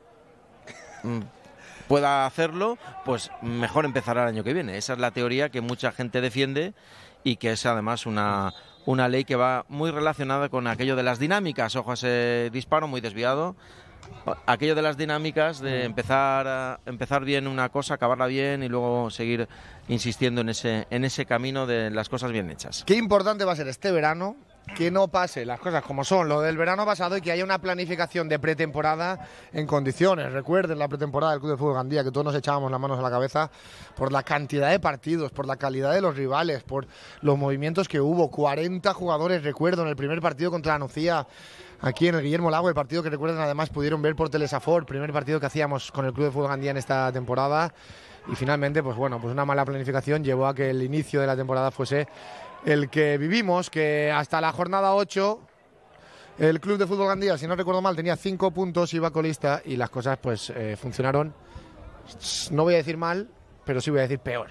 pueda hacerlo, pues mejor empezará el año que viene. Esa es la teoría que mucha gente defiende y que es además una, una ley que va muy relacionada con aquello de las dinámicas. Ojo a ese disparo muy desviado. Aquello de las dinámicas, de empezar a, empezar bien una cosa, acabarla bien y luego seguir insistiendo en ese, en ese camino de las cosas bien hechas.
Qué importante va a ser este verano que no pase las cosas como son lo del verano pasado y que haya una planificación de pretemporada en condiciones. Recuerden la pretemporada del Club de Fútbol Gandía, que todos nos echábamos las manos a la cabeza por la cantidad de partidos, por la calidad de los rivales, por los movimientos que hubo. cuarenta jugadores, recuerdo, en el primer partido contra la Nucía, aquí en el Guillermo Lago, el partido que recuerdan además pudieron ver por Telesafor, primer partido que hacíamos con el Club de Fútbol Gandía en esta temporada. Y finalmente, pues bueno, pues una mala planificación llevó a que el inicio de la temporada fuese el que vivimos, que hasta la jornada ocho el Club de Fútbol Gandía, si no recuerdo mal, tenía cinco puntos, iba colista, y las cosas pues eh, funcionaron, no voy a decir mal, pero sí voy a decir peor.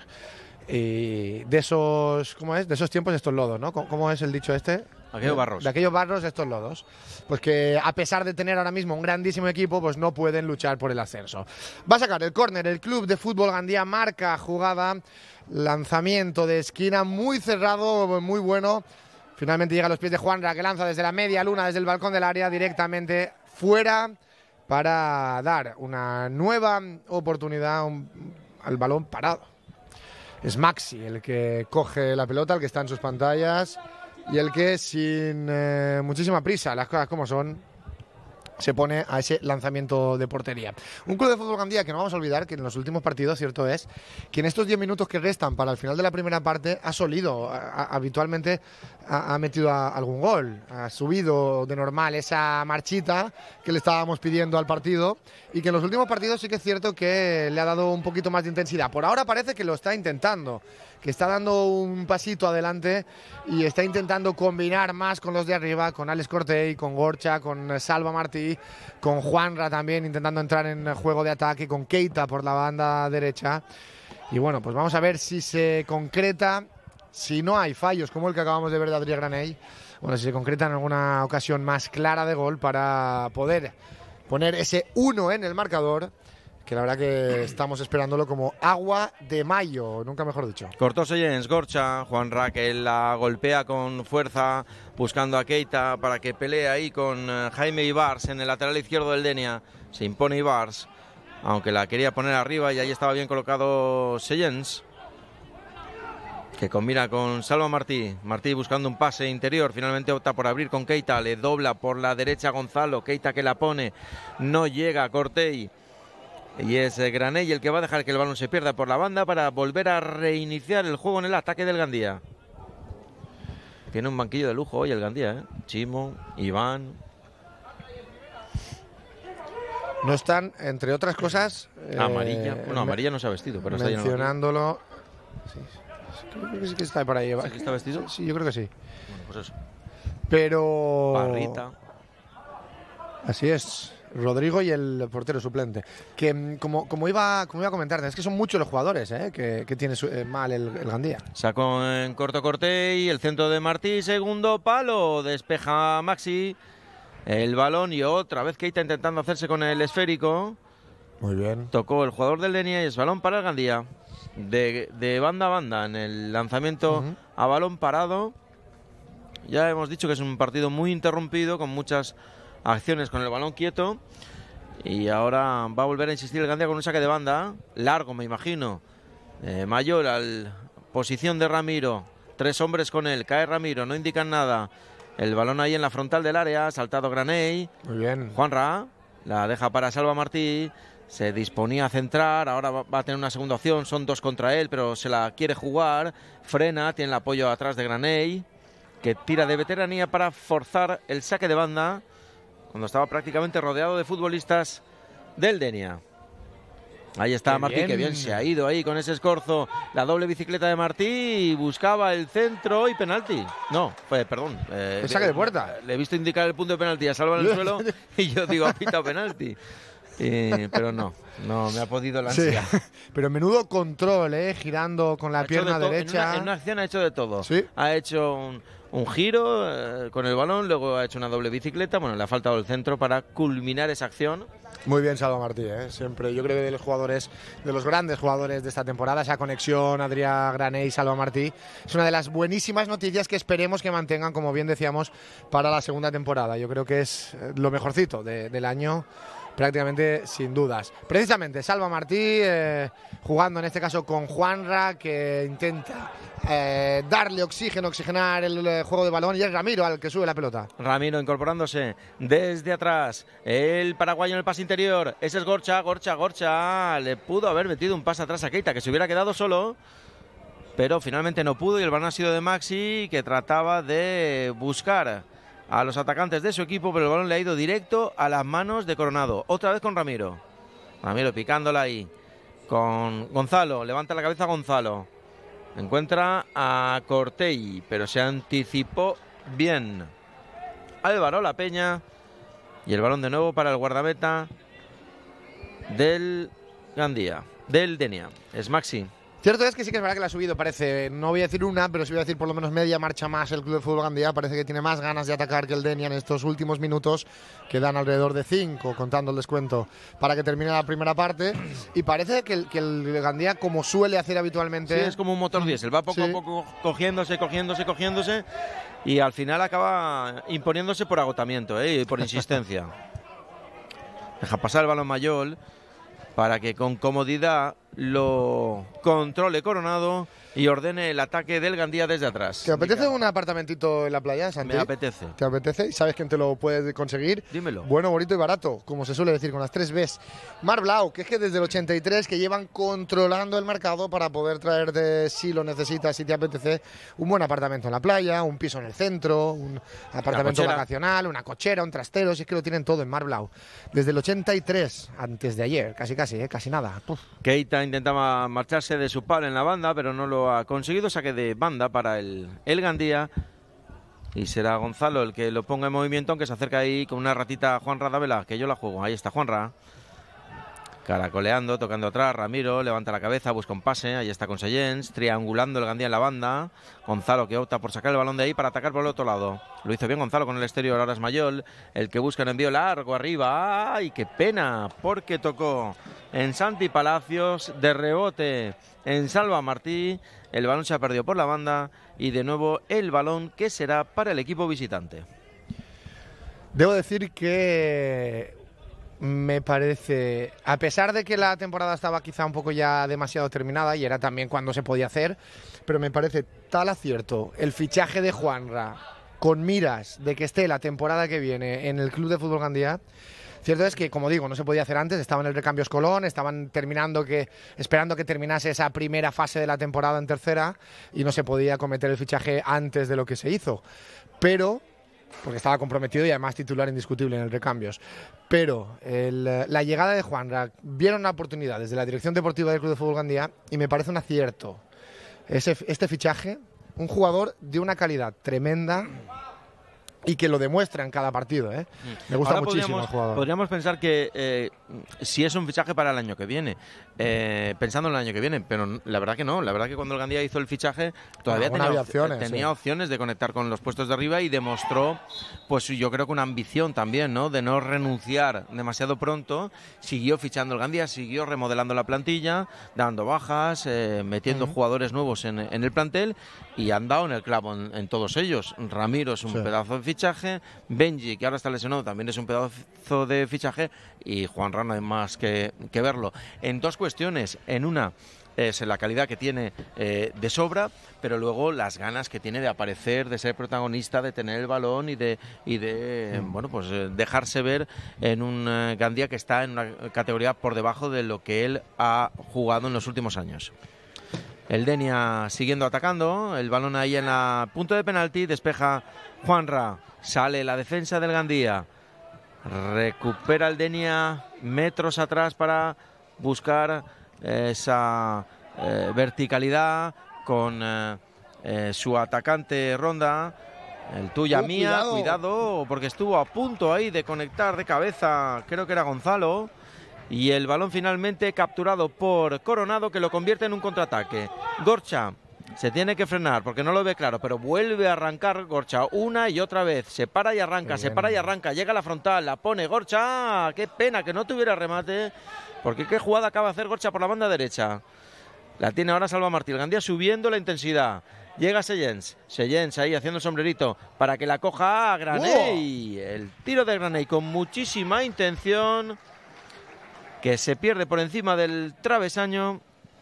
Y de esos, ¿cómo es? De esos tiempos estos lodos, ¿no? ¿Cómo, cómo es el dicho este?
Aquellos barros.
De aquellos barros, estos lodos. Pues que a pesar de tener ahora mismo un grandísimo equipo, pues no pueden luchar por el ascenso. Va a sacar el córner el Club de Fútbol Gandía, marca jugada, lanzamiento de esquina muy cerrado, muy bueno. Finalmente llega a los pies de Juanra, que lanza desde la media luna, desde el balcón del área, directamente fuera, para dar una nueva oportunidad un, al balón parado. Es Maxi el que coge la pelota, el que está en sus pantallas, y el que sin eh, muchísima prisa, las cosas como son, se pone a ese lanzamiento de portería. Un Club de Fútbol Gandía que no vamos a olvidar que en los últimos partidos, cierto es, que en estos diez minutos que restan para el final de la primera parte ha solido, a, a, habitualmente ha, ha metido a, algún gol, ha subido de normal esa marchita que le estábamos pidiendo al partido, y que en los últimos partidos sí que es cierto que le ha dado un poquito más de intensidad. Por ahora parece que lo está intentando, que está dando un pasito adelante y está intentando combinar más con los de arriba, con Alex Cortey, con Gorcha, con Salva Martí, con Juanra también intentando entrar en juego de ataque, con Keita por la banda derecha. Y bueno, pues vamos a ver si se concreta, si no hay fallos como el que acabamos de ver de Adrià Granell, bueno, si se concreta en alguna ocasión más clara de gol para poder poner ese uno en el marcador, que la verdad que estamos esperándolo como agua de mayo, nunca mejor dicho.
Cortó Seyens, Gorcha, Juan Raquel la golpea con fuerza, buscando a Keita para que pelee ahí con Jaime Ibars en el lateral izquierdo del Denia. Se impone Ibars, aunque la quería poner arriba, y ahí estaba bien colocado Seyens, que combina con Salva Martí. Martí buscando un pase interior, finalmente opta por abrir con Keita, le dobla por la derecha Gonzalo, Keita que la pone, no llega a Cortey. Y es Granell el que va a dejar que el balón se pierda por la banda para volver a reiniciar el juego en el ataque del Gandía. Tiene un banquillo de lujo hoy el Gandía, ¿eh? Chimo, Iván.
No están, entre otras cosas...
Amarilla.
Eh,
bueno, amarilla no se ha vestido, pero está
mencionándolo. Sí, creo que sí que está por ahí.
¿Sí que está vestido?
Sí, yo creo que sí.
Bueno, pues eso.
Pero...
Parrita.
Así es. Rodrigo y el portero suplente. Que como, como, iba, como iba a comentar, es que son muchos los jugadores ¿eh? que, que tiene su, eh, mal el, el Gandía.
Sacó en corto Cortey, el centro de Martí, segundo palo, despeja Maxi el balón y otra vez Keita intentando hacerse con el esférico.
Muy bien.
Tocó el jugador del Denia y es balón para el Gandía. De, de banda a banda en el lanzamiento uh-huh. a balón parado. Ya hemos dicho que es un partido muy interrumpido, con muchas acciones con el balón quieto, y ahora va a volver a insistir el Gandía con un saque de banda largo, me imagino. eh, Mayor al posición de Ramiro, tres hombres con él, cae Ramiro, no indican nada, el balón ahí en la frontal del área, saltado Graney.
Muy bien.
Juanra la deja para Salva Martí, se disponía a centrar, ahora va a tener una segunda opción, son dos contra él, pero se la quiere jugar, frena, tiene el apoyo atrás de Graney, que tira de veteranía para forzar el saque de banda cuando estaba prácticamente rodeado de futbolistas del Denia. Ahí está qué Martí, bien. Que bien se ha ido ahí con ese escorzo, la doble bicicleta de Martí, y buscaba el centro y penalti. No, pues, perdón.
Eh, el saque de puerta.
Le he visto indicar el punto de penalti a Salva en el suelo y yo digo, ha pitado penalti. Eh, pero no, no me ha podido la ansia.
Sí, pero menudo control, ¿eh? Girando con la pierna derecha.
En una, en una acción ha hecho de todo.
¿Sí?
Ha hecho un, un giro eh, con el balón, luego ha hecho una doble bicicleta. Bueno, le ha faltado el centro para culminar esa acción.
Muy bien Salva Martí, ¿eh? Siempre. Yo creo que de los jugadores, de los grandes jugadores de esta temporada, esa conexión Adrià Graney y Salva Martí, es una de las buenísimas noticias que esperemos que mantengan, como bien decíamos, para la segunda temporada. Yo creo que es lo mejorcito de, del año, prácticamente sin dudas. Precisamente Salva Martí eh, jugando en este caso con Juanra, que intenta eh, darle oxígeno, oxigenar el, el juego de balón, y es Ramiro al que sube la pelota.
Ramiro incorporándose desde atrás, el paraguayo en el pase interior, ese es Gorcha, Gorcha, Gorcha, le pudo haber metido un pase atrás a Keita, que se hubiera quedado solo, pero finalmente no pudo, y el balón ha sido de Maxi, que trataba de buscar a los atacantes de su equipo, pero el balón le ha ido directo a las manos de Coronado. Otra vez con Ramiro. Ramiro picándola ahí. Con Gonzalo. Levanta la cabeza Gonzalo. Encuentra a Cortey, pero se anticipó bien Álvaro La Peña. Y el balón de nuevo para el guardameta del Gandía. Del Denia. Es Maxi.
Cierto es que sí que es verdad que la ha subido, parece, no voy a decir una, pero sí voy a decir por lo menos media marcha más el Club de Fútbol Gandía. Parece que tiene más ganas de atacar que el Denia en estos últimos minutos, que dan alrededor de cinco, contando el descuento, para que termine la primera parte. Y parece que el, que el Gandía, como suele hacer habitualmente...
Sí, es como un motor diésel, va poco sí. a poco cogiéndose, cogiéndose, cogiéndose, y al final acaba imponiéndose por agotamiento, ¿eh? Y por insistencia. Deja pasar el balón Mayol para que con comodidad lo controle Coronado y ordene el ataque del Gandía desde atrás.
¿Te apetece un apartamentito en la playa, Santi?
Me apetece.
¿Te apetece? ¿Y sabes quién te lo puede conseguir?
Dímelo.
Bueno, bonito y barato, como se suele decir, con las tres Bs. Mar Blau, que es que desde el ochenta y tres que llevan controlando el mercado para poder traerte, si lo necesitas, si te apetece, un buen apartamento en la playa, un piso en el centro, un apartamento vacacional, una cochera, un trastero, si es que lo tienen todo en Mar Blau. Desde el ochenta y tres, antes de ayer, casi casi, ¿eh? Casi nada. Puf.
Keita intentaba marcharse de su palo en la banda, pero no lo ha conseguido. Saque de banda para el, el Gandía, y será Gonzalo el que lo ponga en movimiento, aunque se acerca ahí con una ratita Juanra Dávila, que yo la juego. Ahí está Juanra, caracoleando, tocando atrás. Ramiro levanta la cabeza, busca un pase, ahí está con Seyens, triangulando el Gandía en la banda. Gonzalo, que opta por sacar el balón de ahí para atacar por el otro lado. Lo hizo bien Gonzalo con el exterior, ahora es Mayol el que busca el envío largo arriba. ¡Ay, qué pena! Porque tocó en Santi Palacios, de rebote en Salva Martí. El balón se ha perdido por la banda, y de nuevo el balón que será para el equipo visitante.
Debo decir que me parece, a pesar de que la temporada estaba quizá un poco ya demasiado terminada, y era también cuando se podía hacer, pero me parece tal acierto el fichaje de Juanra, con miras de que esté la temporada que viene en el Club de Fútbol Gandía. Cierto es que, como digo, no se podía hacer antes, estaban en el Recambios Colón, estaban terminando que, esperando que terminase esa primera fase de la temporada en tercera, y no se podía cometer el fichaje antes de lo que se hizo. Pero, porque estaba comprometido y además titular indiscutible en el Recambios. Pero el, la llegada de Juanra, vieron una oportunidad desde la dirección deportiva del Club de Fútbol Gandía, y me parece un acierto ese, este fichaje, un jugador de una calidad tremenda, y que lo demuestra en cada partido, ¿eh? Me gusta
Ahora
muchísimo el jugador.
Podríamos pensar que eh, si es un fichaje para el año que viene, eh, pensando en el año que viene, pero la verdad que no. La verdad que cuando el Gandía hizo el fichaje todavía
bueno,
tenía,
había opciones,
tenía
sí.
opciones de conectar con los puestos de arriba y demostró, pues yo creo que una ambición también, ¿no? De no renunciar demasiado pronto. Siguió fichando el Gandía, siguió remodelando la plantilla, dando bajas, eh, metiendo uh-huh. jugadores nuevos en, en el plantel y han dado en el clavo en, en todos ellos. Ramiro es un sí. pedazo de fichaje, Benji, que ahora está lesionado, también es un pedazo de fichaje, y Juan Rana hay más que, que verlo. En dos cuestiones, en una es la calidad que tiene eh, de sobra, pero luego las ganas que tiene de aparecer, de ser protagonista, de tener el balón y de, y de mm. bueno, pues dejarse ver en un uh, Gandía que está en una categoría por debajo de lo que él ha jugado en los últimos años. El Denia siguiendo atacando, el balón ahí en la punto de penalti, despeja Juanra, sale la defensa del Gandía, recupera el Denia metros atrás para buscar esa eh, verticalidad con eh, eh, su atacante Ronda, el tuya
oh,
mía, cuidado. cuidado, porque estuvo a punto ahí de conectar de cabeza, creo que era Gonzalo. Y el balón finalmente capturado por Coronado, que lo convierte en un contraataque. Gorcha se tiene que frenar porque no lo ve claro, pero vuelve a arrancar Gorcha una y otra vez. Se para y arranca, se para y arranca. Llega a la frontal, la pone Gorcha. Qué pena que no tuviera remate, porque qué jugada acaba de hacer Gorcha por la banda derecha. La tiene ahora Salva Martí. El Gandía subiendo la intensidad. Llega Seyens. Seyens ahí haciendo el sombrerito para que la coja a Graney. ¡Wow! El tiro de Graney con muchísima intención, que se pierde por encima del travesaño.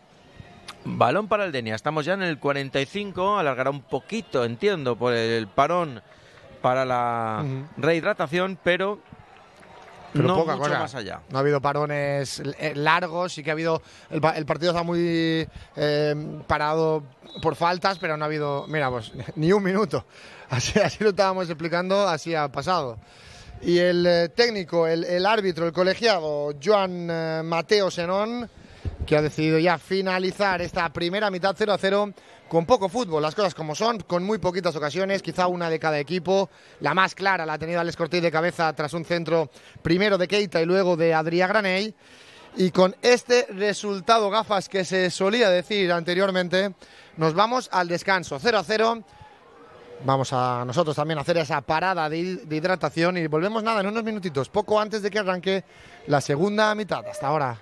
Balón para el Denia. Estamos ya en el cuarenta y cinco. Alargará un poquito, entiendo, por el parón para la uh-huh. rehidratación, pero, pero no mucho cosa. más allá.
No ha habido parones largos. Sí que ha habido... El, el partido está muy eh, parado por faltas, pero no ha habido... Mira, pues ni un minuto. Así, así lo estábamos explicando, así ha pasado. Y el eh, técnico, el, el árbitro, el colegiado, Joan eh, Mateo Senón, que ha decidido ya finalizar esta primera mitad cero a cero con poco fútbol, las cosas como son, con muy poquitas ocasiones, quizá una de cada equipo. La más clara la ha tenido Alex Cortés de cabeza tras un centro primero de Keita y luego de Adrià Graney. Y con este resultado, gafas, que se solía decir anteriormente, nos vamos al descanso cero a cero. Vamos a nosotros también a hacer esa parada de, de hidratación y volvemos nada en unos minutitos, poco antes de que arranque la segunda mitad. Hasta ahora.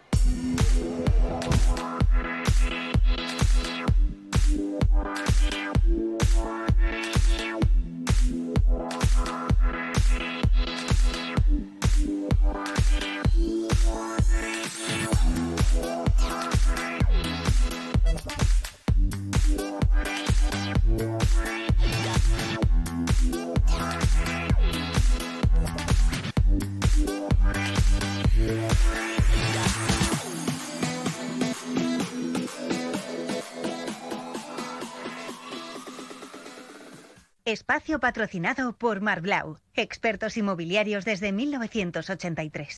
Espacio patrocinado por Marblau, expertos inmobiliarios desde mil novecientos ochenta y tres.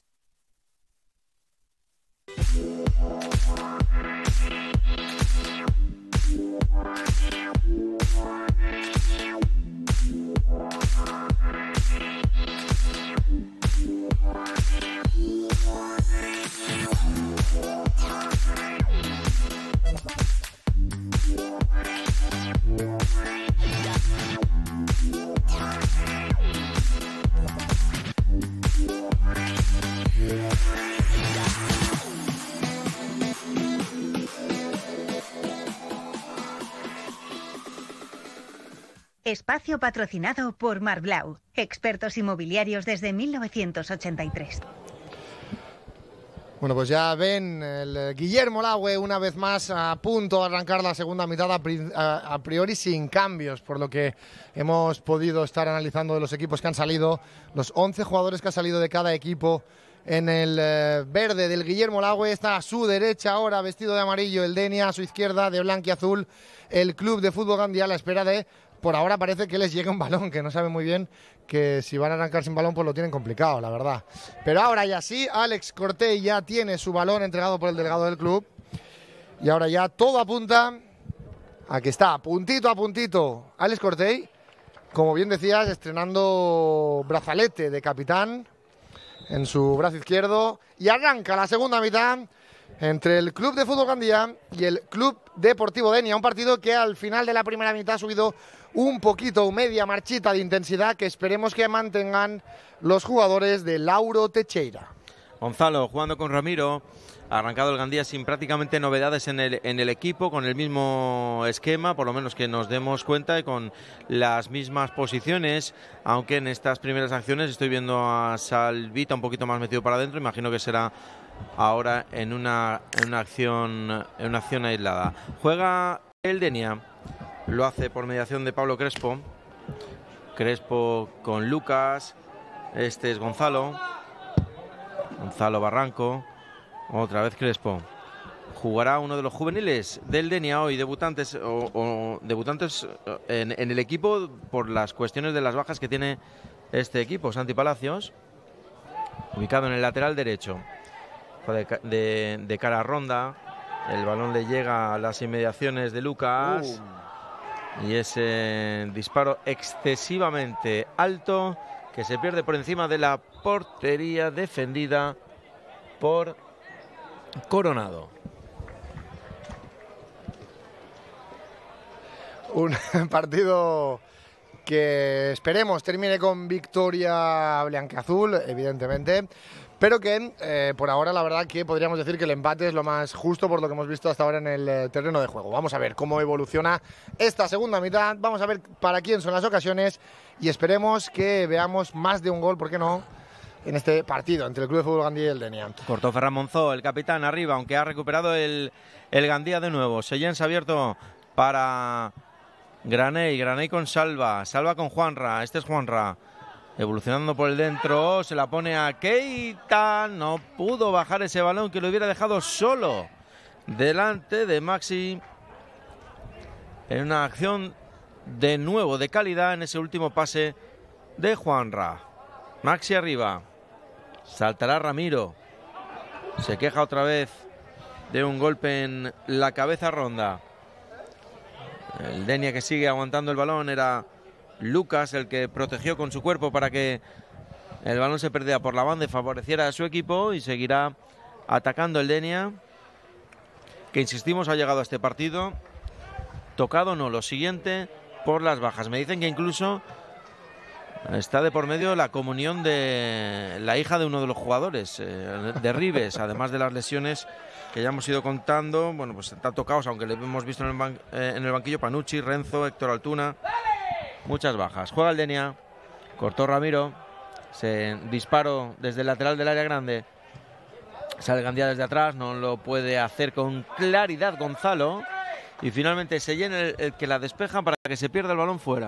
Espacio patrocinado por Marblau, expertos inmobiliarios desde mil novecientos ochenta y tres.
Bueno, pues ya ven, el Guillermo Lagüe una vez más a punto de arrancar la segunda mitad a, pri a, a priori sin cambios, por lo que hemos podido estar analizando de los equipos que han salido, los once jugadores que han salido de cada equipo. En el eh, verde del Guillermo Lagüe está a su derecha ahora, vestido de amarillo, el Denia, a su izquierda de blanco y azul, el Club de Fútbol Gandía, a la espera de... Por ahora parece que les llega un balón, que no sabe muy bien, que si van a arrancar sin balón pues lo tienen complicado, la verdad. Pero ahora ya sí, Alex Cortés ya tiene su balón entregado por el delegado del club. Y ahora ya todo apunta a que está puntito a puntito Alex Cortés como bien decías, estrenando brazalete de capitán en su brazo izquierdo, y arranca la segunda mitad entre el Club de Fútbol Gandía y el Club Deportivo Denia, un partido que al final de la primera mitad ha subido un poquito, media marchita de intensidad, que esperemos que mantengan los jugadores de Lauro Teixeira.
Gonzalo jugando con Ramiro, ha arrancado el Gandía sin prácticamente novedades en el, en el equipo, con el mismo esquema, por lo menos que nos demos cuenta, y con las mismas posiciones, aunque en estas primeras acciones estoy viendo a Salvita un poquito más metido para adentro, imagino que será ahora en una, en una acción en una acción aislada. Juega el Denia, lo hace por mediación de Pablo Crespo, Crespo con Lucas, este es Gonzalo, Gonzalo Barranco, otra vez Crespo. Jugará uno de los juveniles del Denia hoy, debutantes o, o debutantes en, en el equipo por las cuestiones de las bajas que tiene este equipo. Santi Palacios, ubicado en el lateral derecho, de, de, de cara a Ronda. El balón le llega a las inmediaciones de Lucas uh. y ese disparo excesivamente alto que se pierde por encima de la portería defendida por Coronado.
Un partido que esperemos termine con victoria blanquiazul, evidentemente, pero que eh, por ahora la verdad que podríamos decir que el empate es lo más justo por lo que hemos visto hasta ahora en el eh, terreno de juego. Vamos a ver cómo evoluciona esta segunda mitad, vamos a ver para quién son las ocasiones y esperemos que veamos más de un gol, ¿por qué no?, en este partido entre el Club de Fútbol Gandía y el Denia.
Cortó Ferran Monzó, el capitán, arriba, aunque ha recuperado el, el Gandía de nuevo. Sellens abierto para Graney, Graney con Salva, Salva con Juanra, este es Juanra, evolucionando por el dentro, se la pone a Keita, no pudo bajar ese balón que lo hubiera dejado solo delante de Maxi, en una acción de nuevo de calidad en ese último pase de Juanra. Maxi arriba, saltará Ramiro, se queja otra vez de un golpe en la cabeza Ronda. El Denia que sigue aguantando el balón, era Lucas el que protegió con su cuerpo para que el balón se perdiera por la banda y favoreciera a su equipo, y seguirá atacando el Denia, que insistimos ha llegado a este partido tocado, no, lo siguiente, por las bajas. Me dicen que incluso está de por medio la comunión de la hija de uno de los jugadores, eh, de Ribes, además de las lesiones que ya hemos ido contando. Bueno, pues están tocados, aunque le hemos visto en el, ban eh, en el banquillo, Panucci, Renzo, Héctor Altuna, muchas bajas. Juega el Denia, cortó Ramiro, se disparo desde el lateral del área grande, sale Gandía desde atrás, no lo puede hacer con claridad Gonzalo, y finalmente se llena el, el que la despeja para que se pierda el balón fuera.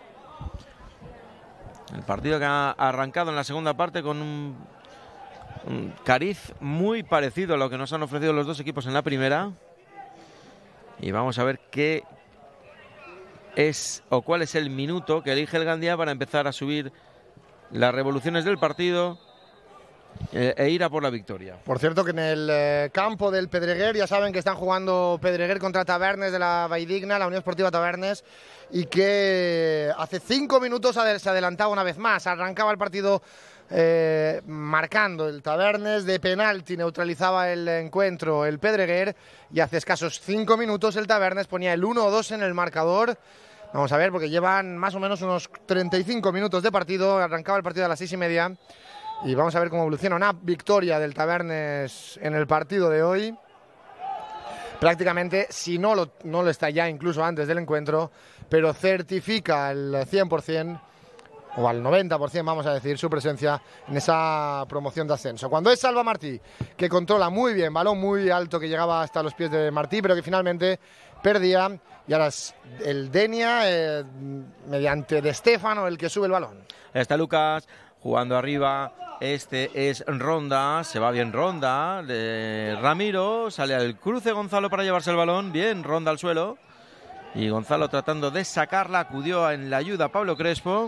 El partido que ha arrancado en la segunda parte con un, un cariz muy parecido a lo que nos han ofrecido los dos equipos en la primera. Y vamos a ver qué es o cuál es el minuto que elige el Gandía para empezar a subir las revoluciones del partido e, e ir a por la victoria.
Por cierto que en el eh, campo del Pedreguer ya saben que están jugando Pedreguer contra Tabernes de la Valldigna, la Unión Esportiva Tabernes, y que hace cinco minutos se adelantaba una vez más. Arrancaba el partido eh, marcando el Tabernes, de penalti neutralizaba el encuentro el Pedreguer, y hace escasos cinco minutos el Tabernes ponía el uno dos en el marcador. Vamos a ver, porque llevan más o menos unos treinta y cinco minutos de partido. Arrancaba el partido a las seis y media y vamos a ver cómo evoluciona. Una victoria del Tabernes en el partido de hoy, prácticamente, si no lo, no lo está ya incluso antes del encuentro, pero certifica el cien por cien o al noventa por cien, vamos a decir, su presencia en esa promoción de ascenso. Cuando es Salva Martí, que controla muy bien, balón muy alto que llegaba hasta los pies de Martí, pero que finalmente perdía, y ahora es el Denia, eh, mediante De Stefano, el que sube el balón.
Está Lucas jugando arriba, este es Ronda, se va bien Ronda, de Ramiro, sale al cruce Gonzalo para llevarse el balón, bien, Ronda al suelo, y Gonzalo tratando de sacarla, acudió en la ayuda Pablo Crespo,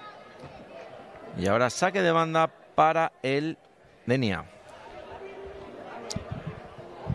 y ahora saque de banda para el Denia.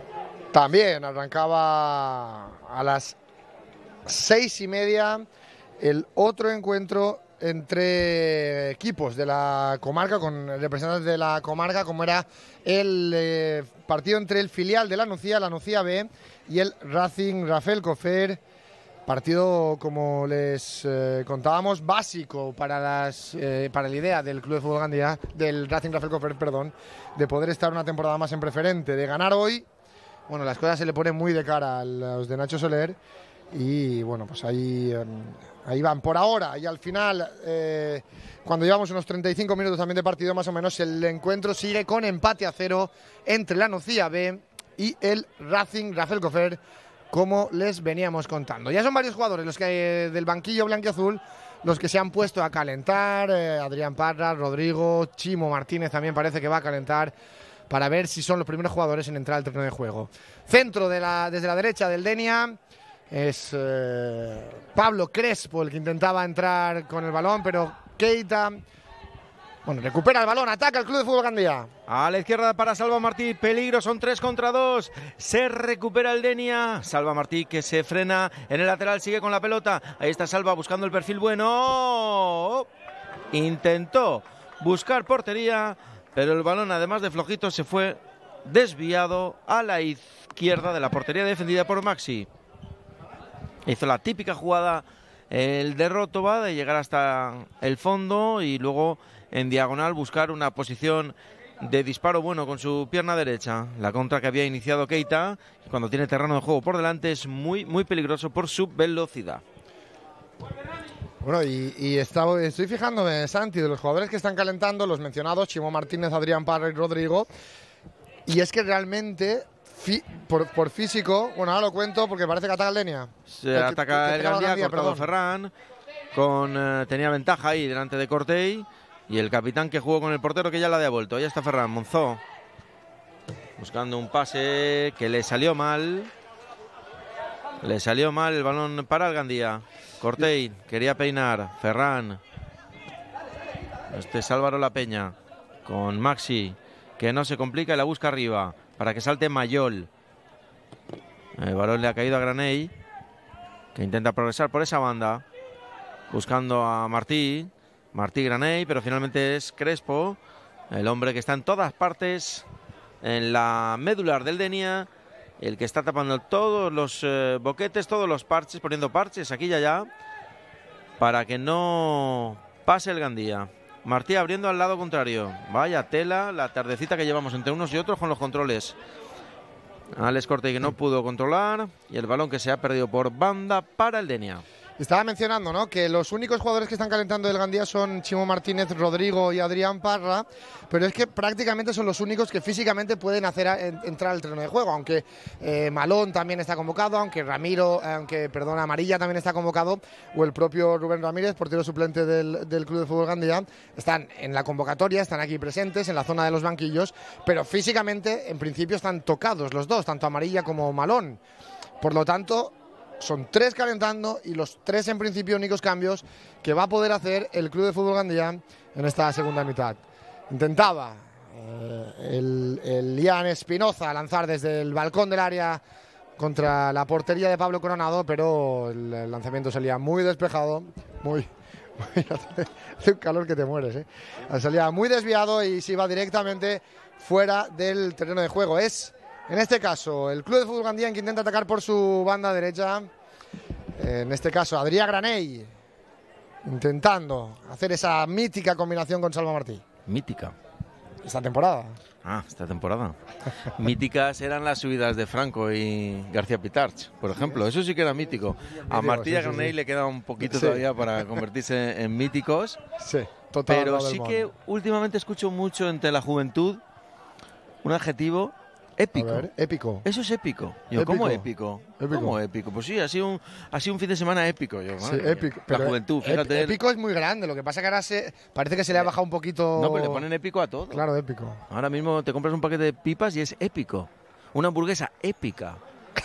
También arrancaba a las seis y media el otro encuentro entre equipos de la comarca, con representantes de la comarca, como era el eh, partido entre el filial de la Nucía, la Nucía B, y el Racing Rafael Cofer. Partido, como les eh, contábamos, básico para las eh, para la idea del Club de Fútbol Gandía, del Racing Rafael Cofer, perdón, de poder estar una temporada más en preferente, de ganar hoy. Bueno, las cosas se le ponen muy de cara a los de Nacho Soler y bueno, pues ahí, eh, ahí van por ahora. Y al final, eh, cuando llevamos unos treinta y cinco minutos también de partido más o menos, el encuentro sigue con empate a cero entre la Nucía B y el Racing Rafael Cofer, como les veníamos contando. Ya son varios jugadores los que eh, del banquillo blanquiazul los que se han puesto a calentar. eh, Adrián Parra, Rodrigo, Chimo Martínez también parece que va a calentar para ver si son los primeros jugadores en entrar al terreno de juego. Centro de la, desde la derecha del Denia es eh, Pablo Crespo el que intentaba entrar con el balón, pero Keita, bueno, recupera el balón, ataca el Club de Fútbol Gandía.
A la izquierda para Salva Martí, peligro, son tres contra dos, se recupera el Denia, Salva Martí que se frena en el lateral, sigue con la pelota, ahí está Salva buscando el perfil bueno, intentó buscar portería, pero el balón, además de flojito, se fue desviado a la izquierda de la portería defendida por Maxi. Hizo la típica jugada el de Rótova de llegar hasta el fondo y luego en diagonal buscar una posición de disparo bueno con su pierna derecha. La contra que había iniciado Keita, cuando tiene terreno de juego por delante, es muy, muy peligroso por su velocidad.
Bueno, y, y está, estoy fijándome, Santi, de los jugadores que están calentando, los mencionados, Chimo Martínez, Adrián Parra y Rodrigo, y es que realmente, fi, por, por físico, bueno, ahora lo cuento porque parece que ataca el Denia.
Se
el,
ataca
que,
el
que
Gandía,
Gandía,
cortado
perdón.
Ferran, con, eh, tenía ventaja ahí delante de Cortey, y el capitán que jugó con el portero que ya la había vuelto. Ya está Ferran, Monzó, buscando un pase que le salió mal, le salió mal el balón para el Gandía. Cortey quería peinar, Ferran, este es Álvaro La Peña con Maxi, que no se complica y la busca arriba para que salte Mayol. El balón le ha caído a Graney, que intenta progresar por esa banda buscando a Martí, Martí Graney, pero finalmente es Crespo, el hombre que está en todas partes en la medular del Denia, el que está tapando todos los eh, boquetes, todos los parches, poniendo parches aquí y allá, para que no pase el Gandía. Martí abriendo al lado contrario. Vaya tela, la tardecita que llevamos entre unos y otros con los controles. Alex Cortey que no pudo controlar, y el balón que se ha perdido por banda para el Denia.
Estaba mencionando, ¿no?, que los únicos jugadores que están calentando del Gandía son Chimo Martínez, Rodrigo y Adrián Parra, pero es que prácticamente son los únicos que físicamente pueden hacer a, en, entrar al terreno de juego, aunque eh, Malón también está convocado, aunque Ramiro, aunque perdón, Amarilla también está convocado, o el propio Rubén Ramírez, portero suplente del, del Club de Fútbol Gandía, están en la convocatoria, están aquí presentes en la zona de los banquillos, pero físicamente en principio están tocados los dos, tanto Amarilla como Malón. Por lo tanto, son tres calentando y los tres en principio únicos cambios que va a poder hacer el Club de Fútbol Gandía en esta segunda mitad. Intentaba eh, el, el Ian Espinoza lanzar desde el balcón del área contra la portería de Pablo Coronado, pero el, el lanzamiento salía muy despejado, muy, muy hace un calor que te mueres, ¿eh? Salía muy desviado y se iba directamente fuera del terreno de juego. Es, en este caso, el Club de Fútbol Gandía que intenta atacar por su banda derecha. En este caso, Adrián Graney intentando hacer esa mítica combinación con Salva Martí.
Mítica.
Esta temporada.
Ah, esta temporada. Míticas eran las subidas de Franco y García Pitarch, por ejemplo. Eso sí que era mítico. A Martí y a Graney le queda un poquito sí. todavía para convertirse en míticos.
Sí, total.
Pero sí que últimamente escucho mucho entre la juventud un adjetivo épico.
A ver, épico.
Eso es épico. Yo,
épico.
¿Cómo épico?
épico?
¿Cómo épico? Pues sí, ha sido un, ha sido un fin de semana épico. Yo,
sí, épico.
La
pero
juventud, fíjate.
Épico es muy grande, lo que pasa que ahora se, parece que se le ha bajado un poquito...
No, pero le ponen épico a todo.
Claro, épico.
Ahora mismo te compras un paquete de pipas y es épico. Una hamburguesa épica.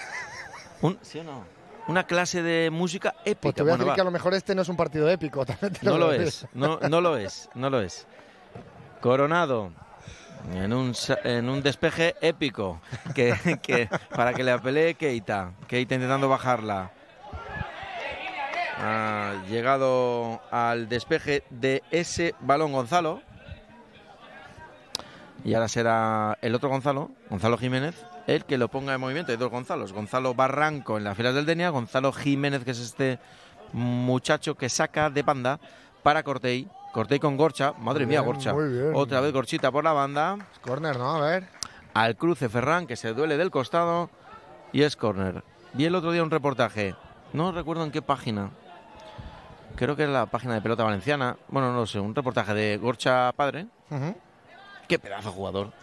un, ¿Sí o no? Una clase de música épica.
Pues te voy a
bueno,
decir
va.
que a lo mejor este no es un partido épico. También te
no
lo
lo es, no, no lo es, no lo es. Coronado. En un, en un despeje épico que, que, para que le apelee Keita. Keita intentando bajarla. Ha llegado al despeje de ese balón Gonzalo. Y ahora será el otro Gonzalo, Gonzalo Jiménez, el que lo ponga en movimiento. Hay dos Gonzalos, Gonzalo Barranco en las filas del Denia, Gonzalo Jiménez, que es este muchacho que saca de banda para Cortey. Cortey con Gorcha, madre
Muy
mía,
bien,
Gorcha.
muy bien.
Otra vez Gorchita por la banda.
Es córner, ¿no? A ver.
Al cruce Ferran, que se duele del costado, y es córner. Vi el otro día un reportaje, no recuerdo en qué página, creo que es la página de Pelota Valenciana, bueno, no lo sé, un reportaje de Gorcha padre.
Uh-huh.
Qué pedazo de jugador.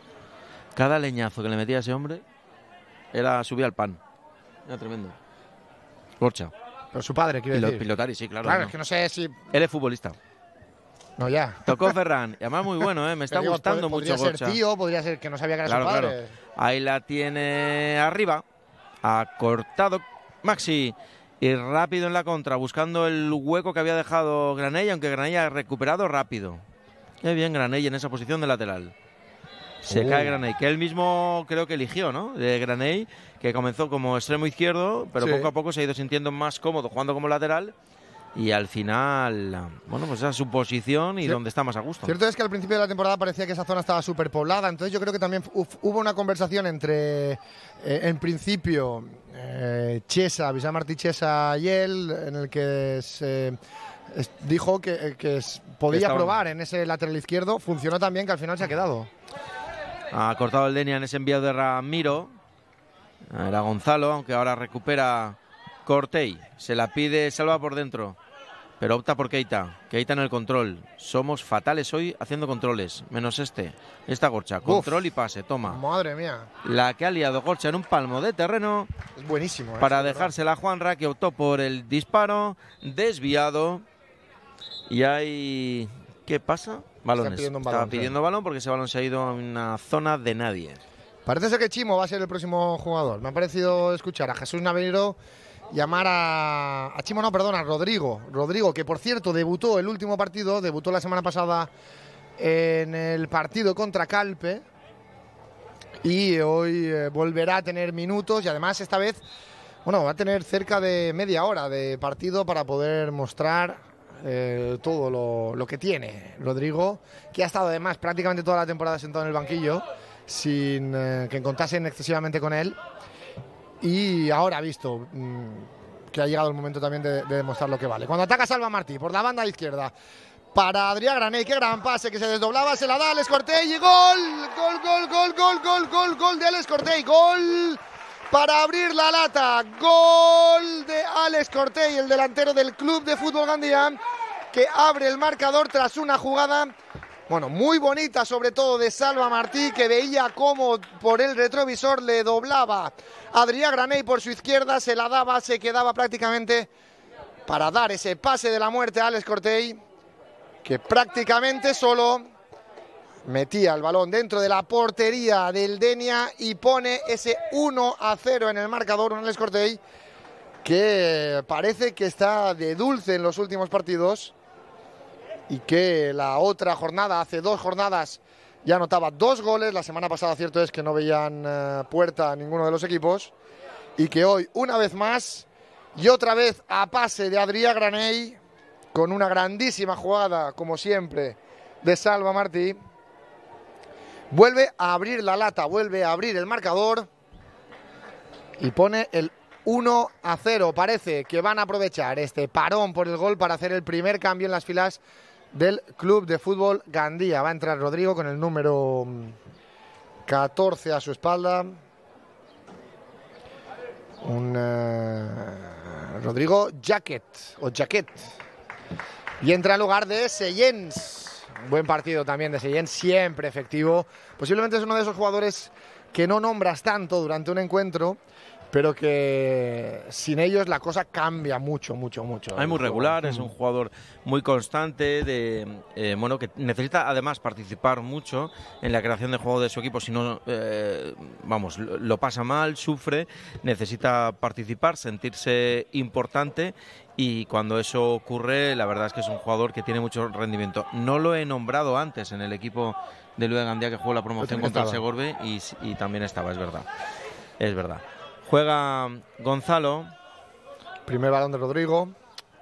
Cada leñazo que le metía a ese hombre era subir al pan. Era tremendo. Gorcha.
Pero su padre, quiero
Pilot,
decir.
Pilotari, sí, claro.
Claro,
no.
es que no sé si...
Él es futbolista.
No, ya.
Tocó Ferran. Y además muy bueno, ¿eh? Me está
Digo,
gustando
pod-
mucho
Podría ser
Gorcha.
tío, podría ser que no sabía que era
Claro,
su padre.
claro. Ahí la tiene arriba. Ha cortado Maxi. Y rápido en la contra, buscando el hueco que había dejado Granell, aunque Granell ha recuperado rápido. Qué bien Granell en esa posición de lateral. Se
Uh.
cae Granell, que él mismo creo que eligió, ¿no? De Granell, que comenzó como extremo izquierdo, pero
Sí.
poco a poco se ha ido sintiendo más cómodo jugando como lateral. Y al final, bueno, pues esa es su posición y
Cier-
donde está más a gusto.
Cierto es que al principio de la temporada parecía que esa zona estaba súper poblada, entonces yo creo que también uf, hubo una conversación entre, eh, en principio, eh, Chiesa, Vicente Martí Chiesa y él, en el que se es- dijo que, que es- podía
Estaban-
probar en ese lateral izquierdo, funcionó tan bien que al final se ha quedado.
Ha cortado el Denia en ese envío de Ramiro. Era Gonzalo, aunque ahora recupera Cortey. Se la pide Salva por dentro, pero opta por Keita. Keita en el control. Somos fatales hoy haciendo controles, menos este. Esta Gorcha, control y pase, toma.
Madre mía,
La que ha liado Gorcha en un palmo de terreno
es buenísimo. ¿eh?
para
Sí, verdad.
dejársela a Juanra, que optó por el disparo, desviado. Y hay... ¿Qué pasa? Balones.
pidiendo un
Estaba
balón,
pidiendo balón porque ese balón se ha ido a una zona de nadie.
Parece ser que Chimo va a ser el próximo jugador. Me ha parecido escuchar a Jesús Navarro llamar a, a Chimo, no, perdón, a Rodrigo. Rodrigo, que por cierto debutó el último partido, debutó la semana pasada en el partido contra Calpe y hoy eh, volverá a tener minutos y además esta vez, bueno, va a tener cerca de media hora de partido para poder mostrar eh, todo lo, lo que tiene Rodrigo, que ha estado además prácticamente toda la temporada sentado en el banquillo sin eh, que contasen excesivamente con él y ahora ha visto mmm, que ha llegado el momento también de, de demostrar lo que vale. Cuando ataca Salva Martí por la banda izquierda para Adrià Granell, qué gran pase, que se desdoblaba, se la da a Alex Cortey y gol, gol, gol, gol, gol, gol, gol, gol de Alex Cortey, gol para abrir la lata, gol de Alex Cortey, el delantero del Club de Fútbol Gandía, que abre el marcador tras una jugada, bueno, muy bonita, sobre todo de Salva Martí, que veía cómo por el retrovisor le doblaba Adrià Granell por su izquierda, se la daba, se quedaba prácticamente para dar ese pase de la muerte a Alex Cortey, que prácticamente solo metía el balón dentro de la portería del Denia y pone ese uno a cero en el marcador. Un Alex Cortey que parece que está de dulce en los últimos partidos y que la otra jornada, hace dos jornadas, ya anotaba dos goles. La semana pasada, cierto es que no veían eh, puerta a ninguno de los equipos y que hoy, una vez más y otra vez a pase de Adrià Granell, con una grandísima jugada, como siempre, de Salva Martí, vuelve a abrir la lata, vuelve a abrir el marcador y pone el uno a cero. Parece que van a aprovechar este parón por el gol para hacer el primer cambio en las filas del Club de Fútbol Gandía. Va a entrar Rodrigo con el número catorce a su espalda. Un uh, Rodrigo Jaquet, o Jaquet. Y entra en lugar de Seyens. Buen partido también de Seyens, siempre efectivo. Posiblemente es uno de esos jugadores que no nombras tanto durante un encuentro, pero que sin ellos la cosa cambia mucho, mucho, mucho.
Es muy regular, es un jugador muy constante, de, eh, bueno, que necesita además participar mucho en la creación de juego de su equipo. Si no, eh, vamos, lo, lo pasa mal, sufre, necesita participar, sentirse importante. Y cuando eso ocurre, la verdad es que es un jugador que tiene mucho rendimiento. No lo he nombrado antes en el equipo de Luis de Gandía, que jugó la promoción contra el Segorbe, y, y también estaba, es verdad. Es verdad. Juega Gonzalo.
Primer balón de Rodrigo.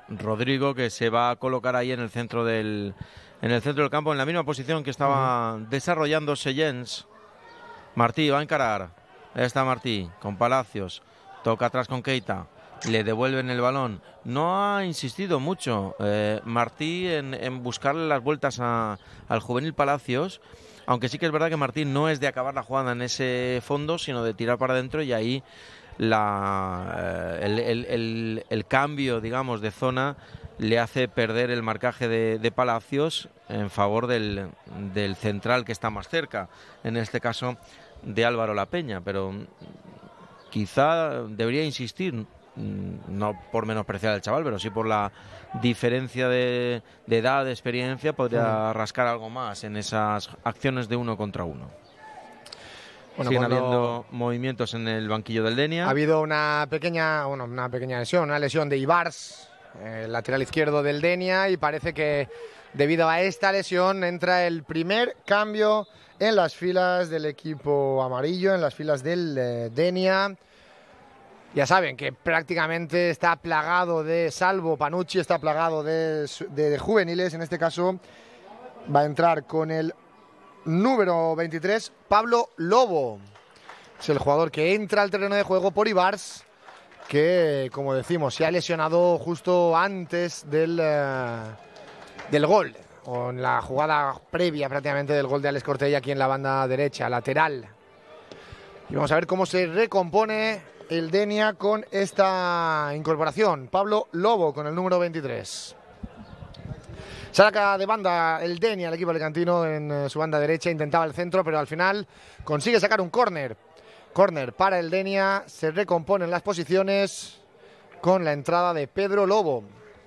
Rodrigo, que se va a colocar ahí en el centro del, en el centro del campo, en la misma posición que estaba uh-huh. desarrollando Seyens. Martí va a encarar. Ahí está Martí con Palacios. Toca atrás con Keita. Le devuelven el balón. No ha insistido mucho eh, Martí en, en buscarle las vueltas a, al juvenil Palacios. Aunque sí que es verdad que Martín no es de acabar la jugada en ese fondo, sino de tirar para adentro, y ahí la, el, el, el, el cambio, digamos, de zona le hace perder el marcaje de, de Palacios en favor del, del central que está más cerca, en este caso de Álvaro La Peña. Pero quizá debería insistir, no por menospreciar al chaval, pero sí por la diferencia de, de edad, de experiencia, podría sí. rascar algo más en esas acciones de uno contra uno. Bueno, siguen cuando... habiendo movimientos en el banquillo del Denia.
Ha habido una pequeña, bueno, una pequeña lesión, una lesión de Ibars, el lateral izquierdo del Denia, y parece que debido a esta lesión entra el primer cambio en las filas del equipo amarillo, en las filas del eh, Denia. Ya saben que prácticamente está plagado de, salvo Panucci, está plagado de, de, de juveniles. En este caso va a entrar con el número veintitrés, Pablo Lobo. Es el jugador que entra al terreno de juego por Ibars, que, como decimos, se ha lesionado justo antes del, uh, del gol, o en la jugada previa prácticamente del gol de Alex Cortella aquí en la banda derecha, lateral. Y vamos a ver cómo se recompone el Denia con esta incorporación. Pablo Lobo con el número veintitrés. Saca de banda el Denia, el equipo alicantino, en eh, su banda derecha. Intentaba el centro, pero al final consigue sacar un córner. Córner para el Denia. Se recomponen las posiciones con la entrada de Pedro Lobo.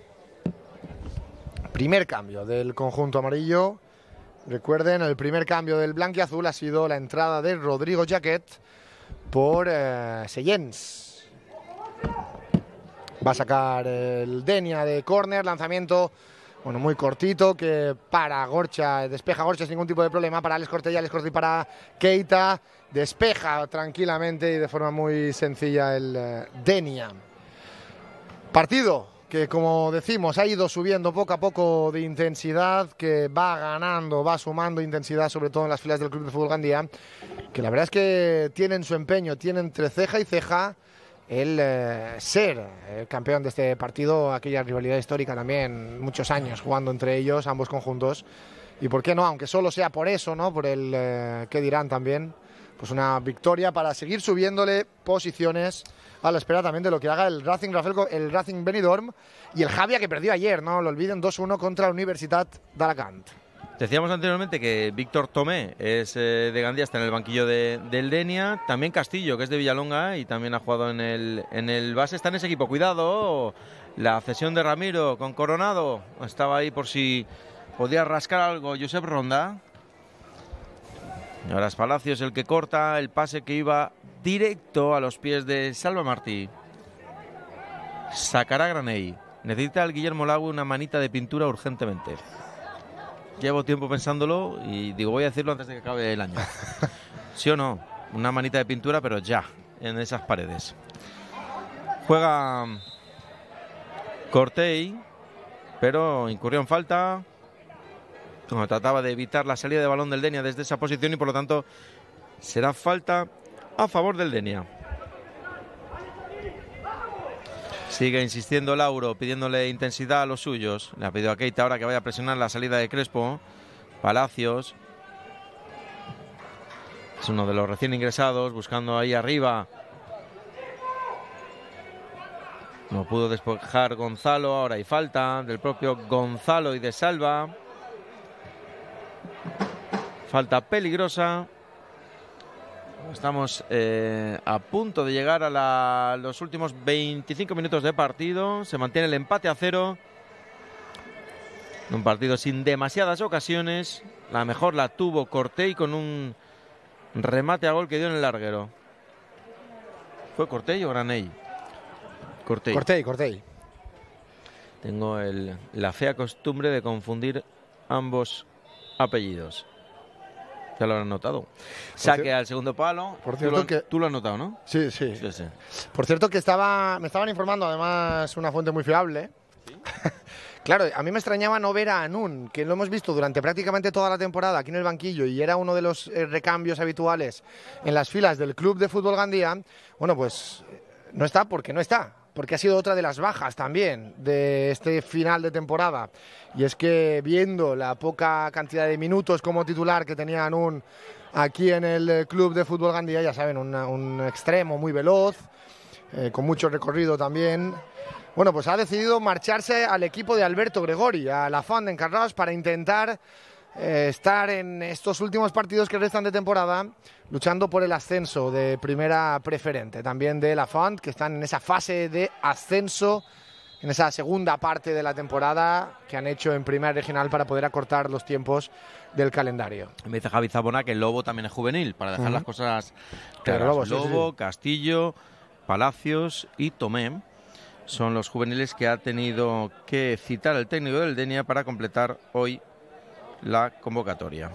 Primer cambio del conjunto amarillo. Recuerden, el primer cambio del blanquiazul ha sido la entrada de Rodrigo Jaquet por eh, Seyens. Va a sacar el Denia de córner, lanzamiento bueno, muy cortito, que para Gorcha, despeja Gorcha sin ningún tipo de problema, para Alex Cortella, Alex Cortella para Keita, despeja tranquilamente y de forma muy sencilla el eh, Denia. Partido que, como decimos, ha ido subiendo poco a poco de intensidad, que va ganando, va sumando intensidad, sobre todo en las filas del Club de Fútbol Gandía, que la verdad es que tienen su empeño, tienen entre ceja y ceja el eh, ser el campeón de este partido, aquella rivalidad histórica también, muchos años jugando entre ellos, ambos conjuntos, y por qué no, aunque solo sea por eso, ¿no? Por el eh, qué dirán también, pues una victoria para seguir subiéndole posiciones a la espera también de lo que haga el Racing Rafael, el Racing Benidorm y el Javia, que perdió ayer, no lo olviden, dos uno contra la Universitat d'Alacant.
Decíamos anteriormente que Víctor Tomé es eh, de Gandía, está en el banquillo de, del Denia. También Castillo, que es de Villalonga y también ha jugado en el, en el base. Está en ese equipo. Cuidado, la cesión de Ramiro con Coronado. Estaba ahí por si podía rascar algo Josep Ronda. Y ahora es Palacios el que corta el pase que iba directo a los pies de Salva Martí. Sacará Graney. Necesita el Guillermo Lago una manita de pintura urgentemente. Llevo tiempo pensándolo y digo, voy a decirlo antes de que acabe el año. ¿Sí o no? Una manita de pintura, pero ya, en esas paredes. Juega Cortey, pero incurrió en falta. No, trataba de evitar la salida de balón del Denia desde esa posición y por lo tanto será falta a favor del Denia. Sigue insistiendo Lauro, pidiéndole intensidad a los suyos. Le ha pedido a Keita ahora que vaya a presionar la salida de Crespo. Palacios es uno de los recién ingresados, buscando ahí arriba. No pudo despejar Gonzalo, ahora hay falta del propio Gonzalo y de Salva. Falta peligrosa. Estamos eh, a punto de llegar a la, los últimos veinticinco minutos de partido. Se mantiene el empate a cero. Un partido sin demasiadas ocasiones. La mejor la tuvo Cortey con un remate a gol que dio en el larguero. ¿Fue Cortey o Graney? Cortey.
Cortey, Cortey.
Tengo el, la fea costumbre de confundir ambos apellidos. Ya lo han notado. Saque al segundo palo.
Por cierto,
tú, lo,
que...
tú lo has notado, ¿no?
Sí, sí.
sí, sí.
Por cierto, que estaba, me estaban informando, además, una fuente muy fiable, ¿Sí? Claro, a mí me extrañaba no ver a Anun, que lo hemos visto durante prácticamente toda la temporada aquí en el banquillo y era uno de los eh, recambios habituales en las filas del Club de Fútbol Gandía. Bueno, pues no está porque no está, porque ha sido otra de las bajas también de este final de temporada. Y es que viendo la poca cantidad de minutos como titular que tenía Anun aquí en el Club de Fútbol Gandía, ya saben, una, un extremo muy veloz, eh, con mucho recorrido también. Bueno, pues ha decidido marcharse al equipo de Alberto Gregori, a la Font d'Encarnaus, para intentar eh, estar en estos últimos partidos que restan de temporada, luchando por el ascenso de primera preferente, también de la Font, que están en esa fase de ascenso, en esa segunda parte de la temporada que han hecho en primera regional para poder acortar los tiempos del calendario.
Me dice Javi Zabona que el Lobo también es juvenil, para dejar uh-huh. las cosas claras.
Lobo, sí,
Lobo
sí.
Castillo, Palacios y Tomé son los juveniles que ha tenido que citar el técnico del Denia para completar hoy la convocatoria.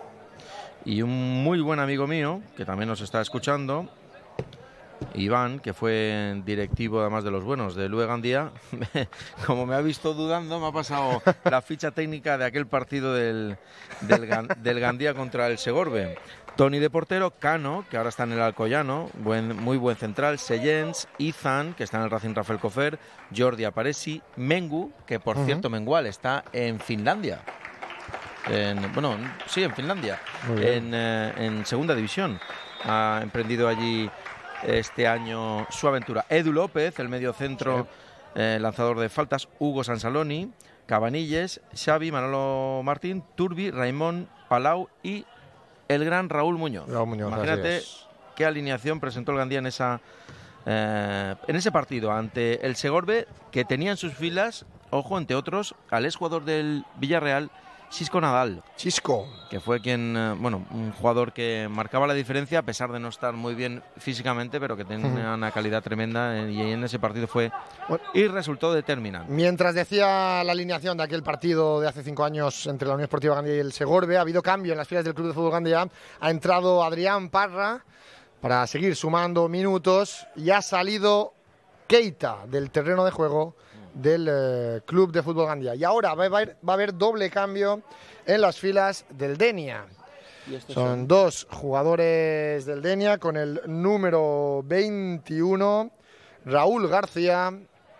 Y un muy buen amigo mío, que también nos está escuchando, Iván, que fue directivo además de los buenos de Lue Gandía, como me ha visto dudando, me ha pasado la ficha técnica de aquel partido del, del, del Gandía contra el Segorbe. Tony de portero, Cano, que ahora está en el Alcoyano, buen, muy buen central, Seyens, Izan, que está en el Racing Rafael Cofer, Jordi Aparesi, Mengu, que por uh-huh. cierto Mengual está en Finlandia. En, bueno, sí, en Finlandia, en, eh, en segunda división. Ha emprendido allí este año su aventura. Edu López, el mediocentro, sí. eh, lanzador de faltas, Hugo Sansaloni, Cabanilles, Xavi, Manolo Martín, Turbi, Raimón, Palau y el gran Raúl Muñoz.
Raúl Muñoz,
imagínate qué alineación presentó el Gandía en, esa, eh, en ese partido ante el Segorbe, que tenía en sus filas, ojo, entre otros, al exjugador del Villarreal, Xisco Nadal.
Xisco.
Que fue quien, eh, bueno, un jugador que marcaba la diferencia a pesar de no estar muy bien físicamente, pero que tenía uh-huh. una calidad tremenda eh, y en ese partido fue bueno, y resultó determinante.
Mientras decía la alineación de aquel partido de hace cinco años entre la Unión Esportiva Gandía y el Segorbe, ha habido cambio en las filas del Club de Fútbol Gandía. Ha entrado Adrián Parra para seguir sumando minutos y ha salido Keita del terreno de juego del eh, Club de Fútbol Gandía. Y ahora va a, haber, va a haber doble cambio en las filas del Denia. Son, son dos jugadores del Denia con el número veintiuno, Raúl García,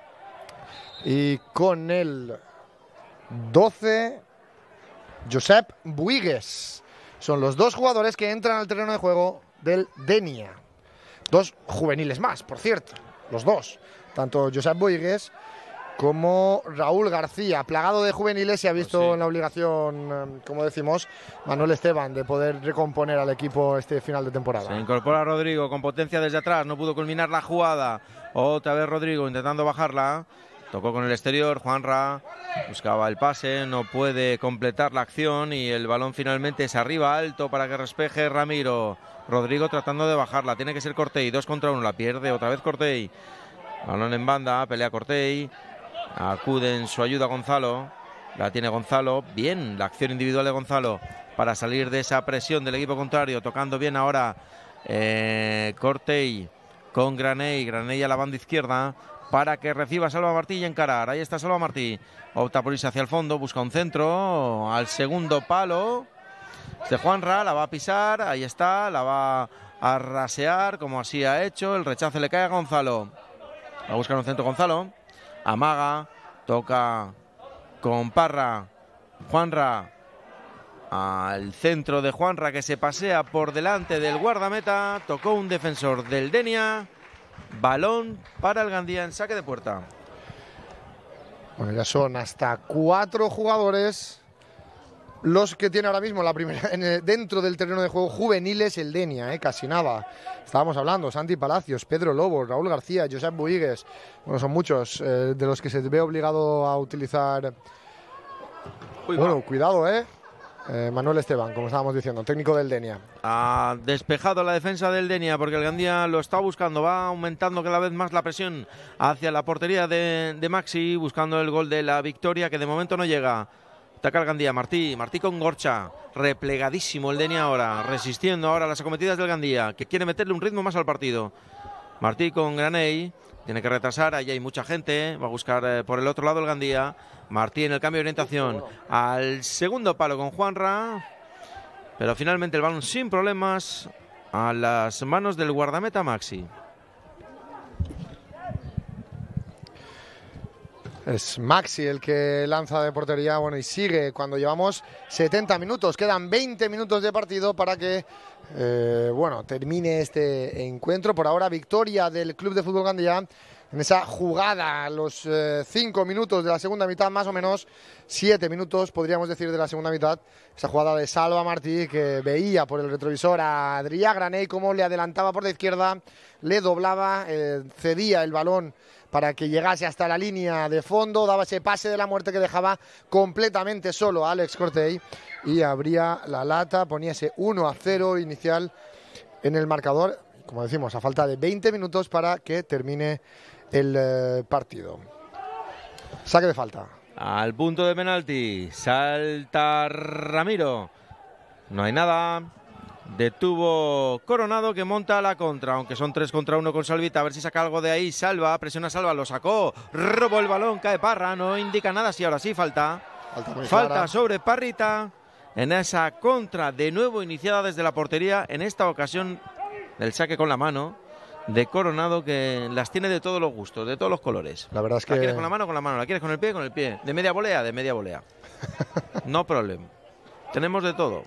y con el doce, Josep Buigues. Son los dos jugadores que entran al terreno de juego del Denia. Dos juveniles más, por cierto, los dos. Tanto Josep Buigues como Raúl García, plagado de juveniles, se ha visto pues sí. en la obligación, como decimos, Manuel Esteban, de poder recomponer al equipo este final de temporada.
Se incorpora Rodrigo con potencia desde atrás, no pudo culminar la jugada. Otra vez Rodrigo intentando bajarla. Tocó con el exterior, Juanra buscaba el pase, no puede completar la acción y el balón finalmente es arriba alto para que respeje Ramiro. Rodrigo tratando de bajarla, tiene que ser Cortey, dos contra uno, la pierde otra vez Cortey. Balón en banda, pelea Cortey. Acude en su ayuda Gonzalo, la tiene Gonzalo, bien la acción individual de Gonzalo para salir de esa presión del equipo contrario, tocando bien ahora eh, Cortey con Graney, Graney a la banda izquierda para que reciba Salva Martí y encarar, ahí está Salva Martí, opta por irse hacia el fondo, busca un centro al segundo palo de Juanra, la va a pisar, ahí está, la va a rasear como así ha hecho, el rechace le cae a Gonzalo, va a buscar un centro Gonzalo. Amaga, toca con Parra, Juanra, al centro de Juanra que se pasea por delante del guardameta, tocó un defensor del Denia, balón para el Gandía en saque de puerta.
Bueno, ya son hasta cuatro jugadores los que tiene ahora mismo la primera en el, dentro del terreno de juego juveniles el Denia, eh, casi nada. Estábamos hablando, Santi Palacios, Pedro Lobo, Raúl García, Josep Buigues. Bueno, son muchos eh, de los que se ve obligado a utilizar. Uy, bueno, va. cuidado, eh. eh. Manuel Esteban, como estábamos diciendo, técnico del Denia.
Ha despejado la defensa del Denia porque el Gandía lo está buscando, va aumentando cada vez más la presión hacia la portería de, de Maxi, buscando el gol de la victoria que de momento no llega. Ataca el Gandía, Martí, Martí con Gorcha, replegadísimo el Denia ahora, resistiendo ahora las acometidas del Gandía, que quiere meterle un ritmo más al partido. Martí con Graney. Tiene que retrasar, ahí hay mucha gente. Va a buscar eh, por el otro lado el Gandía. Martí en el cambio de orientación al segundo palo con Juanra. Pero finalmente el balón sin problemas a las manos del guardameta Maxi.
Es Maxi el que lanza de portería, bueno, y sigue cuando llevamos setenta minutos. Quedan veinte minutos de partido para que, eh, bueno, termine este encuentro. Por ahora, victoria del Club de Fútbol Gandía en esa jugada a los eh, cinco minutos de la segunda mitad, más o menos, siete minutos, podríamos decir, de la segunda mitad. Esa jugada de Salva Martí, que veía por el retrovisor a Adrià Graney cómo le adelantaba por la izquierda, le doblaba, eh, cedía el balón para que llegase hasta la línea de fondo, daba ese pase de la muerte que dejaba completamente solo a Alex Cortey y abría la lata, ponía ese uno a cero inicial en el marcador, como decimos, a falta de veinte minutos para que termine el eh, partido. Saque de falta.
Al punto de penalti, salta Ramiro, no hay nada. Detuvo Coronado, que monta la contra, aunque son tres contra uno con Salvita. A ver si saca algo de ahí. Salva, presiona Salva, lo sacó. Robó el balón, cae Parra, no indica nada. Si ahora sí falta. Falta, falta sobre Parrita. En esa contra, de nuevo iniciada desde la portería. En esta ocasión, el saque con la mano de Coronado, que las tiene de todos los gustos, de todos los colores.
La verdad es que...
¿La quieres con la mano? Con la mano. ¿La quieres con el pie? Con el pie. ¿De media volea? De media volea. No problema. Tenemos de todo.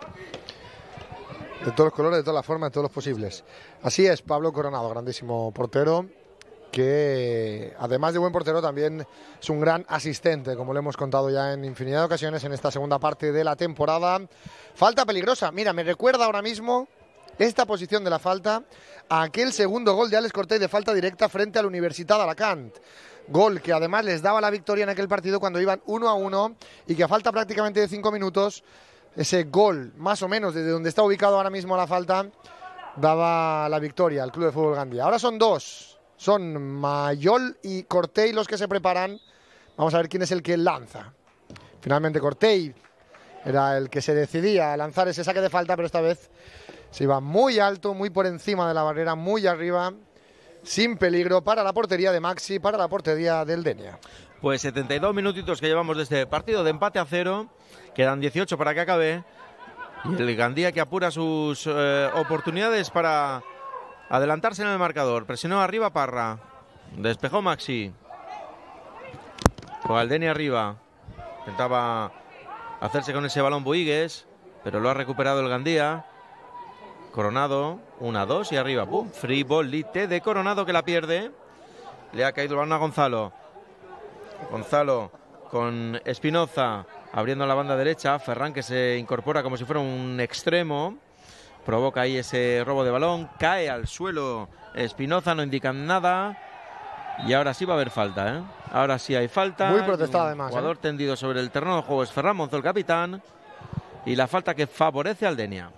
De todos los colores, de todas las formas, de todos los posibles. Así es, Pablo Coronado, grandísimo portero, que además de buen portero también es un gran asistente, como le hemos contado ya en infinidad de ocasiones en esta segunda parte de la temporada. Falta peligrosa. Mira, me recuerda ahora mismo esta posición de la falta a aquel segundo gol de Alex Cortey de falta directa frente a la Universitat d'Alacant. Gol que además les daba la victoria en aquel partido cuando iban uno a uno y que a falta prácticamente de cinco minutos... Ese gol, más o menos, desde donde está ubicado ahora mismo la falta, daba la victoria al Club de Fútbol Gandía. Ahora son dos, son Mayol y Cortey los que se preparan. Vamos a ver quién es el que lanza. Finalmente Cortey era el que se decidía a lanzar ese saque de falta, pero esta vez se iba muy alto, muy por encima de la barrera, muy arriba, sin peligro para la portería de Maxi, para la portería del Denia.
Pues setenta y dos minutitos que llevamos de este partido de empate a cero. Quedan dieciocho para que acabe. Y el Gandía que apura sus eh, oportunidades para adelantarse en el marcador. Presionó arriba Parra. Despejó Maxi. Con el Denia arriba. Intentaba hacerse con ese balón Boigues, pero lo ha recuperado el Gandía. Coronado. Una, dos y arriba. ¡Pum! Frivolite de Coronado, que la pierde. Le ha caído el balón a Gonzalo. Gonzalo con Espinoza abriendo la banda derecha. Ferran, que se incorpora como si fuera un extremo, provoca ahí ese robo de balón, cae al suelo Espinoza, no indican nada y ahora sí va a haber falta, ¿eh? Ahora sí hay falta.
Muy protestada además.
Jugador
¿eh?
tendido sobre el terreno de juego es Ferran Monzó, el capitán, y la falta que favorece al Denia.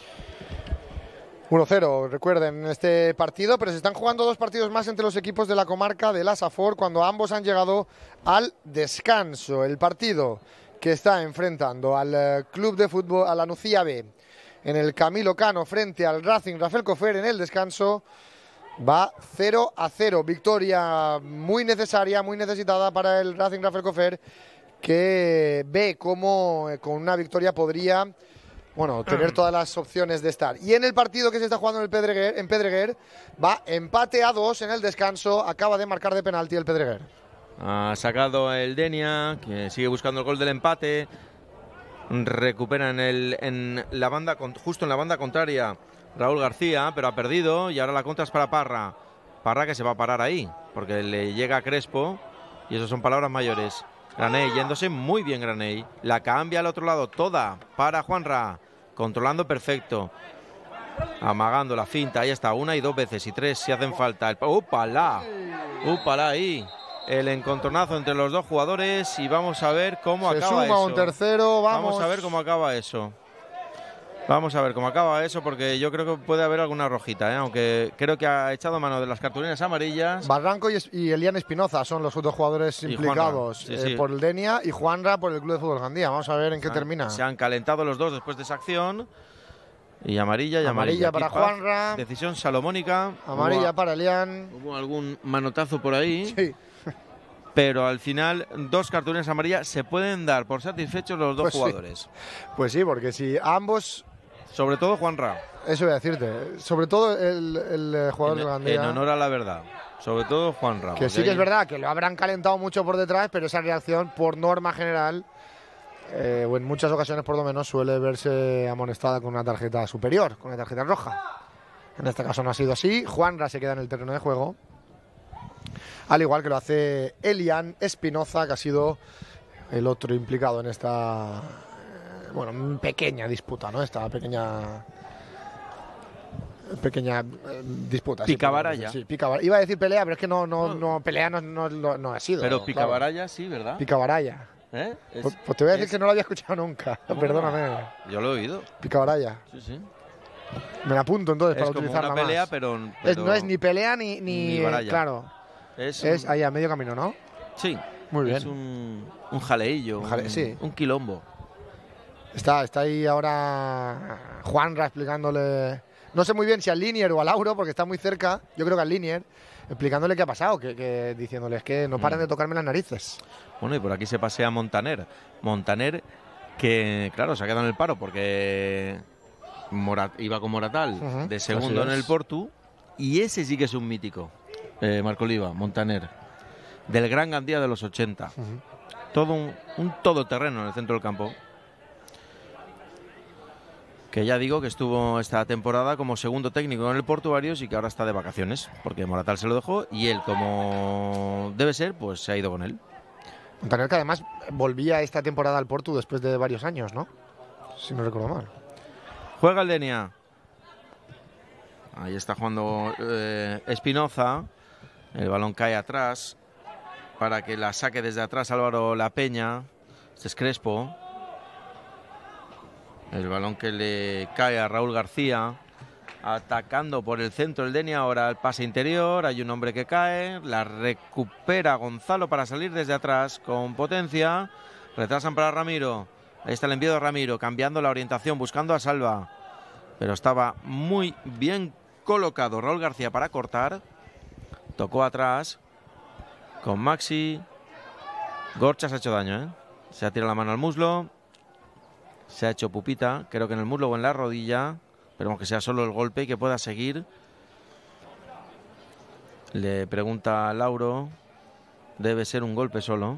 uno cero, recuerden, en este partido, pero se están jugando dos partidos más entre los equipos de la comarca de la Safor cuando ambos han llegado al descanso. El partido que está enfrentando al uh, Club de Fútbol, a la Nucía B, en el Camilo Cano frente al Racing Rafael Cofer en el descanso, va cero a cero. Victoria muy necesaria, muy necesitada para el Racing Rafael Cofer, que ve cómo eh, con una victoria podría... Bueno, tener todas las opciones de estar. Y en el partido que se está jugando en, el Pedreguer, en Pedreguer, va empate a dos en el descanso. Acaba de marcar de penalti el Pedreguer.
Ha sacado el Denia, que sigue buscando el gol del empate. Recupera en, el, en la banda, justo en la banda contraria Raúl García, pero ha perdido. Y ahora la contra es para Parra. Parra que se va a parar ahí, porque le llega a Crespo. Y eso son palabras mayores. Graney yéndose muy bien, Graney. La cambia al otro lado toda para Juanra. Controlando perfecto. Amagando la finta. Ahí está, una y dos veces. Y tres si hacen falta. El... ¡Upala! ¡Upala ahí! El encontronazo entre los dos jugadores. Y vamos a ver cómo
Se
acaba
suma
eso.
un tercero. Vamos.
Vamos a ver cómo acaba eso. Vamos a ver cómo acaba eso, porque yo creo que puede haber alguna rojita, ¿eh? Aunque creo que ha echado mano de las cartulinas amarillas.
Barranco y, y Elian Espinoza son los dos jugadores
y
implicados
sí,
eh,
sí.
por el Denia, y Juanra por el Club de Fútbol Gandía. Vamos a ver en qué
se
termina.
Han, se han calentado los dos después de esa acción. Y amarilla y
amarilla.
amarilla
para
Aquí, paz,
Juanra.
Decisión salomónica.
Amarilla
hubo,
para Elian.
Hubo algún manotazo por ahí.
Sí.
Pero al final, dos cartulinas amarillas se pueden dar por satisfechos los dos
Pues sí.
jugadores.
Pues sí, porque si ambos...
Sobre todo Juanra.
Eso voy a decirte. Sobre todo el, el eh, jugador
En,
de Gandía.
en honor a la verdad. Sobre todo Juanra.
Que sí que es verdad que lo habrán calentado mucho por detrás, pero esa reacción, por norma general, eh, o en muchas ocasiones por lo menos, suele verse amonestada con una tarjeta superior, con una tarjeta roja. En este caso no ha sido así. Juanra se queda en el terreno de juego. Al igual que lo hace Elian Espinoza, que ha sido el otro implicado en esta eh, bueno, pequeña disputa, ¿no? Esta pequeña pequeña eh, disputa.
Picabaralla.
Sí, picabaralla. Iba a decir pelea, pero es que no, no, no pelea no, no, no, no ha sido.
Pero
claro.
picabaralla sí, ¿verdad?
Picabaralla.
¿Eh? Es,
Pues, pues te voy a decir
es...
que no lo había escuchado nunca.
¿Cómo
Perdóname.
No? Yo lo he oído.
Picabaralla.
Sí, sí.
Me la apunto entonces
Es
para
como
utilizarla
una pelea,
más.
pero,
Es,
pero...
no es ni pelea ni, ni,
Ni baralla.
claro.
Es,
Es
un...
ahí a medio camino, ¿no?
Sí.
Muy bien.
Es un, un jaleillo,
Un jale-
un,
sí.
un quilombo.
Está, está ahí ahora Juanra explicándole, no sé muy bien si al Linier o al Lauro, porque está muy cerca, yo creo que al Linier, explicándole qué ha pasado, que, que diciéndoles que no paren
Mm.
de tocarme las narices.
Bueno, y por aquí se pasea Montaner. Montaner que, claro, se ha quedado en el paro porque Morat, iba con Moratal
Ujú,
de segundo
así
en el
es.
Portu. Y ese sí que es un mítico, eh, Marco Oliva, Montaner, del Gran Gandía de los ochenta.
Ujú.
Todo un, un todoterreno en el centro del campo. Que ya digo que estuvo esta temporada como segundo técnico en el Portuarios y que ahora está de vacaciones, porque Moratal se lo dejó y él, como debe ser, pues se ha ido con él.
Montaner, que además volvía esta temporada al Portu después de varios años, ¿no? Si no recuerdo mal.
Juega el Denia. Ahí está jugando eh, Espinoza. El balón cae atrás para que la saque desde atrás Álvaro La Peña. Este es Crespo. El balón que le cae a Raúl García. Atacando por el centro el Denia. Ahora el pase interior. Hay un hombre que cae. La recupera Gonzalo para salir desde atrás con potencia. Retrasan para Ramiro. Ahí está el envío de Ramiro. Cambiando la orientación. Buscando a Salva. Pero estaba muy bien colocado Raúl García para cortar. Tocó atrás. Con Maxi. Gorcha se ha hecho daño, ¿eh? Se ha tirado la mano al muslo. Se ha hecho pupita. Creo que en el muslo o en la rodilla. Esperemos que sea solo el golpe y que pueda seguir. Le pregunta a Lauro. Debe ser un golpe solo.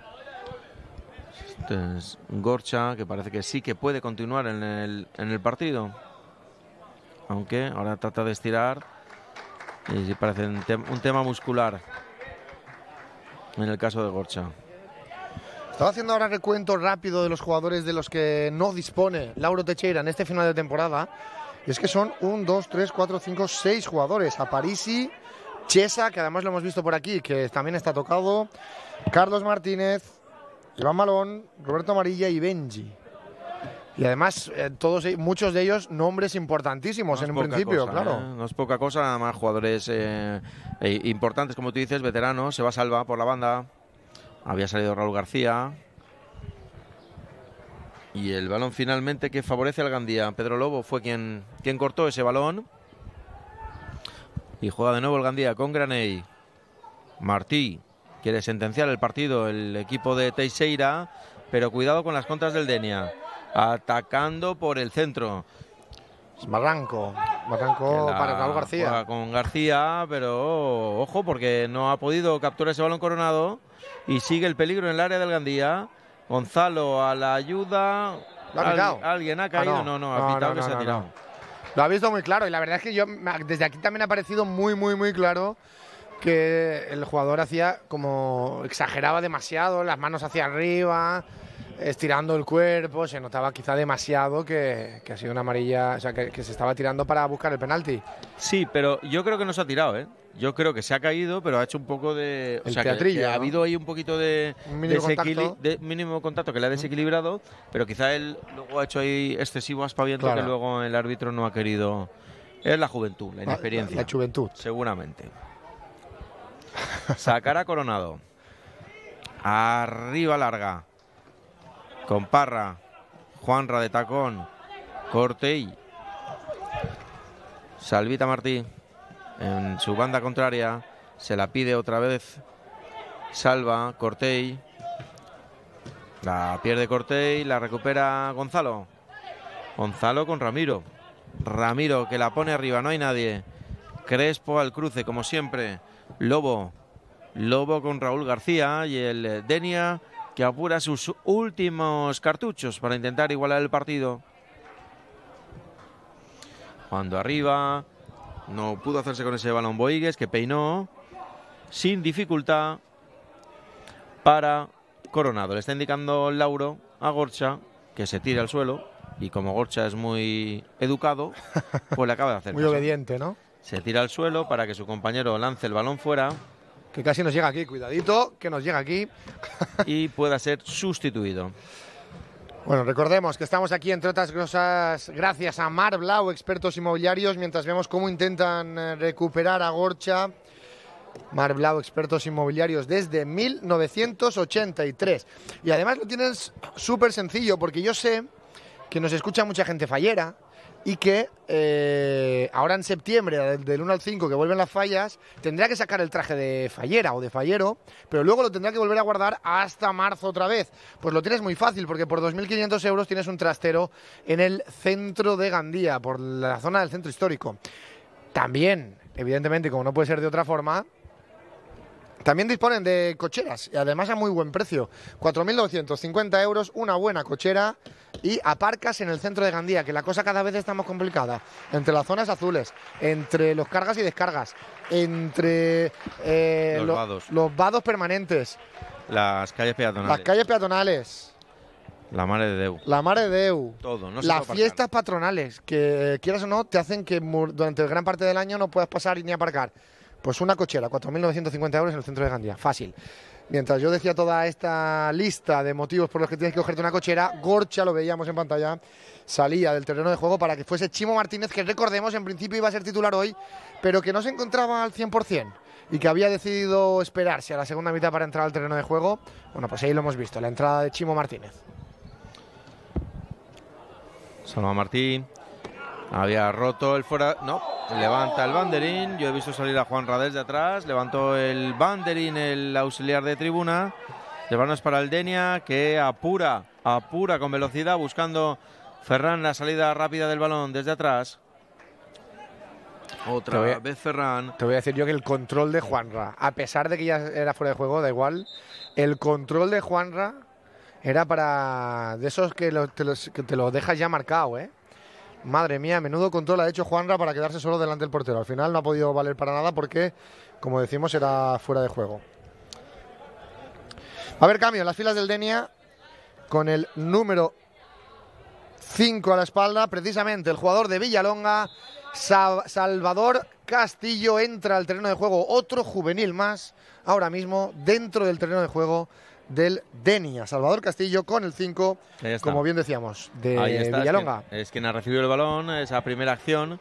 Este es Gorcha, que parece que sí que puede continuar en el, en el partido. Aunque ahora trata de estirar. Y sí parece un, te un tema muscular. En el caso de Gorcha.
Estaba haciendo ahora recuento rápido de los jugadores de los que no dispone Lauro Teixeira en este final de temporada. Y es que son un, dos, tres, cuatro, cinco, seis jugadores. Aparici, Chesa, que además lo hemos visto por aquí, que también está tocado. Carlos Martínez, Iván Malón, Roberto Amarilla y Benji. Y además, eh, todos, muchos de ellos nombres importantísimos
No
en
es
un
poca
principio,
cosa,
claro.
¿eh? No es poca cosa, nada más jugadores eh, eh, importantes, como tú dices, veteranos. Se va Salva por la banda. Había salido Raúl García. Y el balón finalmente que favorece al Gandía. Pedro Lobo fue quien, quien cortó ese balón. Y juega de nuevo el Gandía con Graney. Martí quiere sentenciar el partido el equipo de Teixeira. Pero cuidado con las contras del Denia. Atacando por el centro.
Barranco, Barranco
La
para Raúl García.
juega con García, pero ojo porque no ha podido capturar ese balón Coronado. Y sigue el peligro en el área del Gandía. Gonzalo a la ayuda.
¿Lo ha pitado?
Al, ¿Alguien ha caído?
Ah,
no.
no.
no, no, ha
No,
pitado
no,
que
no,
se ha
no,
tirado.
no. Lo ha visto muy claro y la verdad es que yo desde aquí también ha parecido muy, muy, muy claro que el jugador hacía como exageraba demasiado, las manos hacia arriba, estirando el cuerpo, se notaba quizá demasiado que, que ha sido una amarilla, o sea, que, que se estaba tirando para buscar el penalti.
Sí, pero yo creo que no se ha tirado, ¿eh? Yo creo que se ha caído, pero ha hecho un poco de...
El
o sea, que,
teatrillo,
que ha
¿no?
habido ahí un poquito de,
Un mínimo
desequili-
contacto.
de mínimo contacto que le ha desequilibrado, pero quizá él luego ha hecho ahí excesivo aspaviento
Claro.
que luego el árbitro no ha querido... Es la juventud, la inexperiencia.
La, la juventud.
Seguramente. Sacará Coronado. Arriba larga. Con Parra. Juanra de tacón. Cortey. Salvita Martí en su banda contraria. Se la pide otra vez Salva, Cortey. La pierde Cortey, la recupera Gonzalo. Gonzalo con Ramiro. Ramiro que la pone arriba, no hay nadie. Crespo al cruce, como siempre. Lobo. Lobo con Raúl García y el Denia que apura sus últimos cartuchos para intentar igualar el partido. Cuando arriba, no pudo hacerse con ese balón Boigues, que peinó sin dificultad para Coronado. Le está indicando Lauro a Gorcha que se tire al suelo y como Gorcha es muy educado, pues le acaba de hacer
muy
caso.
obediente, ¿no?
Se tira al suelo para que su compañero lance el balón fuera.
Que casi nos llega aquí, cuidadito, que nos llega aquí.
Y pueda ser sustituido.
Bueno, recordemos que estamos aquí, entre otras cosas, gracias a Mar Blau, expertos inmobiliarios, mientras vemos cómo intentan recuperar a Gorcha. Mar Blau, expertos inmobiliarios desde mil novecientos ochenta y tres. Y además lo tienes súper sencillo, porque yo sé que nos escucha mucha gente fallera y que eh, ahora en septiembre, del, del uno al cinco, que vuelven las fallas, tendrá que sacar el traje de fallera o de fallero, pero luego lo tendrá que volver a guardar hasta marzo otra vez. Pues lo tienes muy fácil, porque por dos mil quinientos euros tienes un trastero en el centro de Gandía, por la zona del centro histórico. También, evidentemente, como no puede ser de otra forma, también disponen de cocheras, y además a muy buen precio. cuatro mil novecientos cincuenta euros, una buena cochera, y aparcas en el centro de Gandía, que la cosa cada vez está más complicada. Entre las zonas azules, entre los cargas y descargas, entre eh,
los,
lo,
vados.
los vados permanentes,
las calles peatonales.
las calles peatonales,
la Mare de Déu.
la Mare de Déu,
todo, no se
las
puede
fiestas patronales, que quieras o no, te hacen que durante gran parte del año no puedas pasar ni aparcar. Pues una cochera, cuatro mil novecientos cincuenta euros en el centro de Gandía, fácil. Mientras yo decía toda esta lista de motivos por los que tienes que cogerte una cochera, Gorcha, lo veíamos en pantalla, salía del terreno de juego para que fuese Chimo Martínez, que recordemos en principio iba a ser titular hoy, pero que no se encontraba al cien por cien y que había decidido esperarse a la segunda mitad para entrar al terreno de juego. Bueno, pues ahí lo hemos visto, la entrada de Chimo Martínez.
Salva Martín. Había roto el fuera... No, levanta el banderín. Yo he visto salir a Juan Radés de atrás. Levantó el banderín el auxiliar de tribuna. El balón es para el Denia, que apura, apura con velocidad, buscando Ferran la salida rápida del balón desde atrás. Otra
a,
vez Ferran.
Te voy a decir yo que el control de Juanra, a pesar de que ya era fuera de juego, da igual, el control de Juanra era para de esos que, lo, te, los, que te lo dejas ya marcado, ¿eh? Madre mía, menudo control ha hecho Juanra para quedarse solo delante del portero. Al final no ha podido valer para nada porque, como decimos, era fuera de juego. Va a haber cambio en las filas del Denia con el número cinco a la espalda. Precisamente el jugador de Villalonga, Sa- Salvador Castillo, entra al terreno de juego. Otro juvenil más ahora mismo dentro del terreno de juego del Denia. Salvador Castillo con el cinco, como bien decíamos, de
Ahí está,
Villalonga.
Es, que, es quien ha recibido el balón, esa primera acción.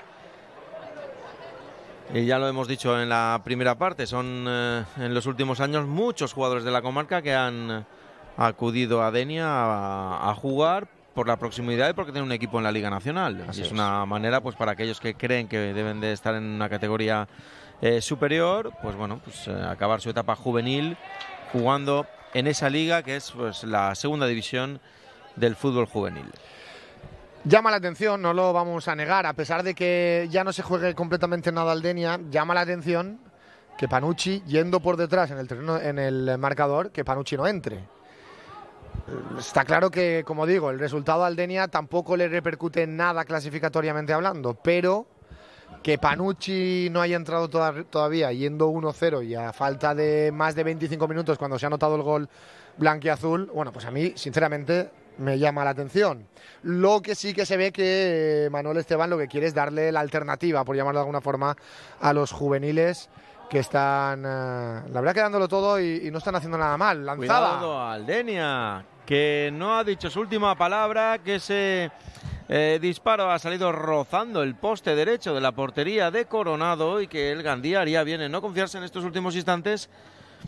Y ya lo hemos dicho en la primera parte, son eh, en los últimos años muchos jugadores de la comarca que han acudido a Denia a, a jugar por la proximidad y porque tienen un equipo en la Liga Nacional. Así y es, es una manera, pues, para aquellos que creen que deben de estar en una categoría eh, superior, pues bueno, pues eh, acabar su etapa juvenil jugando en esa liga que es, pues, la segunda división del fútbol juvenil.
Llama la atención, no lo vamos a negar, a pesar de que ya no se juegue completamente nada al Denia, llama la atención que Panucci, yendo por detrás en el terreno, en el marcador, que Panucci no entre. Está claro que, como digo, el resultado al Denia tampoco le repercute en nada clasificatoriamente hablando, pero que Panucci no haya entrado toda, todavía yendo uno cero y a falta de más de veinticinco minutos cuando se ha anotado el gol blanquiazul, bueno, pues a mí, sinceramente, me llama la atención. Lo que sí que se ve que Manuel Esteban lo que quiere es darle la alternativa, por llamarlo de alguna forma, a los juveniles que están, uh, la verdad, quedándolo todo y, y no están haciendo nada mal. Lanzada.
Cuidado al Denia, que no ha dicho su última palabra, que ese eh, disparo ha salido rozando el poste derecho de la portería de Coronado y que el Gandía haría bien en no confiarse en estos últimos instantes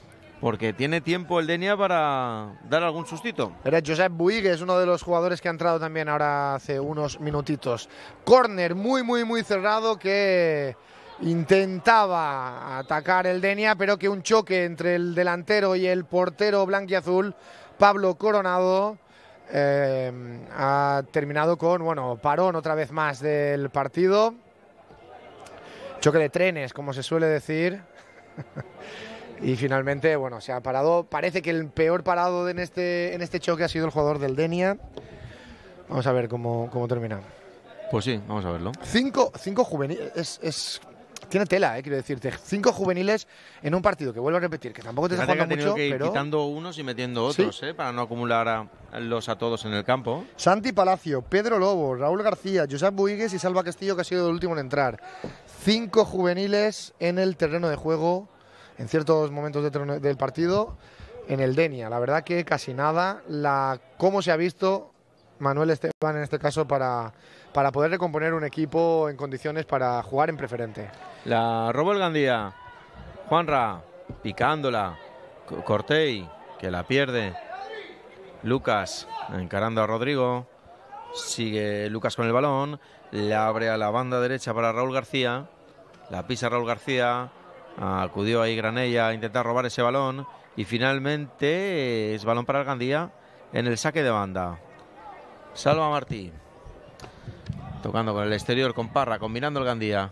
porque tiene tiempo el Denia para dar algún sustito.
Era Josep Buigues, uno de los jugadores que ha entrado también ahora hace unos minutitos. Córner muy, muy, muy cerrado que intentaba atacar el Denia, pero que un choque entre el delantero y el portero blanquiazul, Pablo Coronado, eh, ha terminado con, bueno, parón otra vez más del partido. Choque de trenes, como se suele decir. Y finalmente, bueno, se ha parado. Parece que el peor parado en este, en este choque ha sido el jugador del Denia. Vamos a ver cómo, cómo termina.
Pues sí, vamos a verlo.
Cinco, cinco juveniles. Es, es, tiene tela, eh, quiero decirte. Cinco juveniles en un partido que vuelvo a repetir, que tampoco te está jugando mucho,
que ir
pero
quitando unos y metiendo otros, ¿sí? eh, para no acumular a, los a todos en el campo.
Santi Palacio, Pedro Lobo, Raúl García, Josep Buigues y Salva Castillo, que ha sido el último en entrar. Cinco juveniles en el terreno de juego, en ciertos momentos de, del partido, en el Denia. La verdad que casi nada. La, cómo se ha visto Manuel Esteban en este caso para, para poder recomponer un equipo en condiciones para jugar en preferente.
La robó el Gandía. Juanra, picándola. Cortey, que la pierde. Lucas, encarando a Rodrigo. Sigue Lucas con el balón. Le abre a la banda derecha para Raúl García. La pisa Raúl García. Acudió ahí Granella a intentar robar ese balón. Y finalmente es balón para el Gandía en el saque de banda. Salva Martí. Tocando con el exterior con Parra, combinando el Gandía.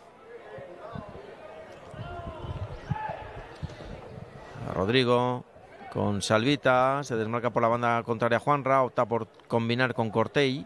Rodrigo con Salvita. Se desmarca por la banda contraria Juanra. Opta por combinar con Cortey.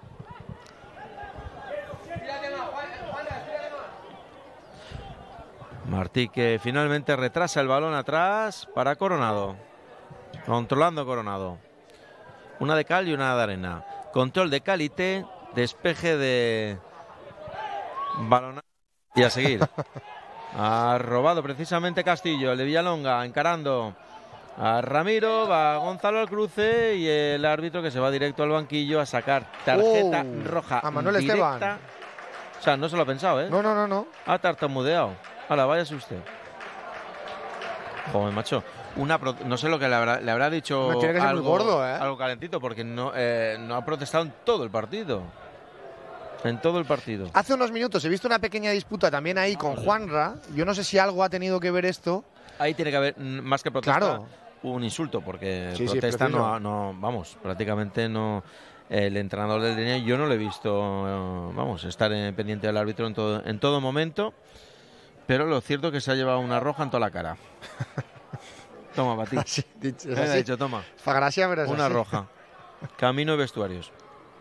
Martí, que finalmente retrasa el balón atrás para Coronado. Controlando Coronado. Una de cal y una de arena. Control de Calité. Despeje de balón. Y a seguir. Ha robado precisamente Castillo, el de Villalonga, encarando a Ramiro. Va Gonzalo al cruce y el árbitro, que se va directo al banquillo a sacar tarjeta
oh,
roja
a Manuel
directa.
Esteban.
O sea, no se lo ha pensado, ¿eh?
No, no, no, no.
Ha tartamudeado. Ahora, váyase usted. Joder, macho. Una pro... No sé lo que le habrá, le habrá dicho.
No, tiene que ser
algo,
muy gordo, ¿eh?
Algo calentito, porque no, eh, no ha protestado en todo el partido. En todo el partido.
Hace unos minutos he visto una pequeña disputa también ahí con Juanra. Yo no sé si algo ha tenido que ver esto.
Ahí tiene que haber, más que protesta,
claro,
un insulto, porque
sí,
protesta
sí,
no, no, vamos, prácticamente no. El entrenador del Denia, yo no le he visto, vamos, estar en, pendiente del árbitro en todo, en todo momento. Pero lo cierto es que se ha llevado una roja en toda la cara. Toma, para ti.
Así, dicho,
Me ha dicho, toma.
Fa gracia, pero es
una
así.
roja. Camino de vestuarios.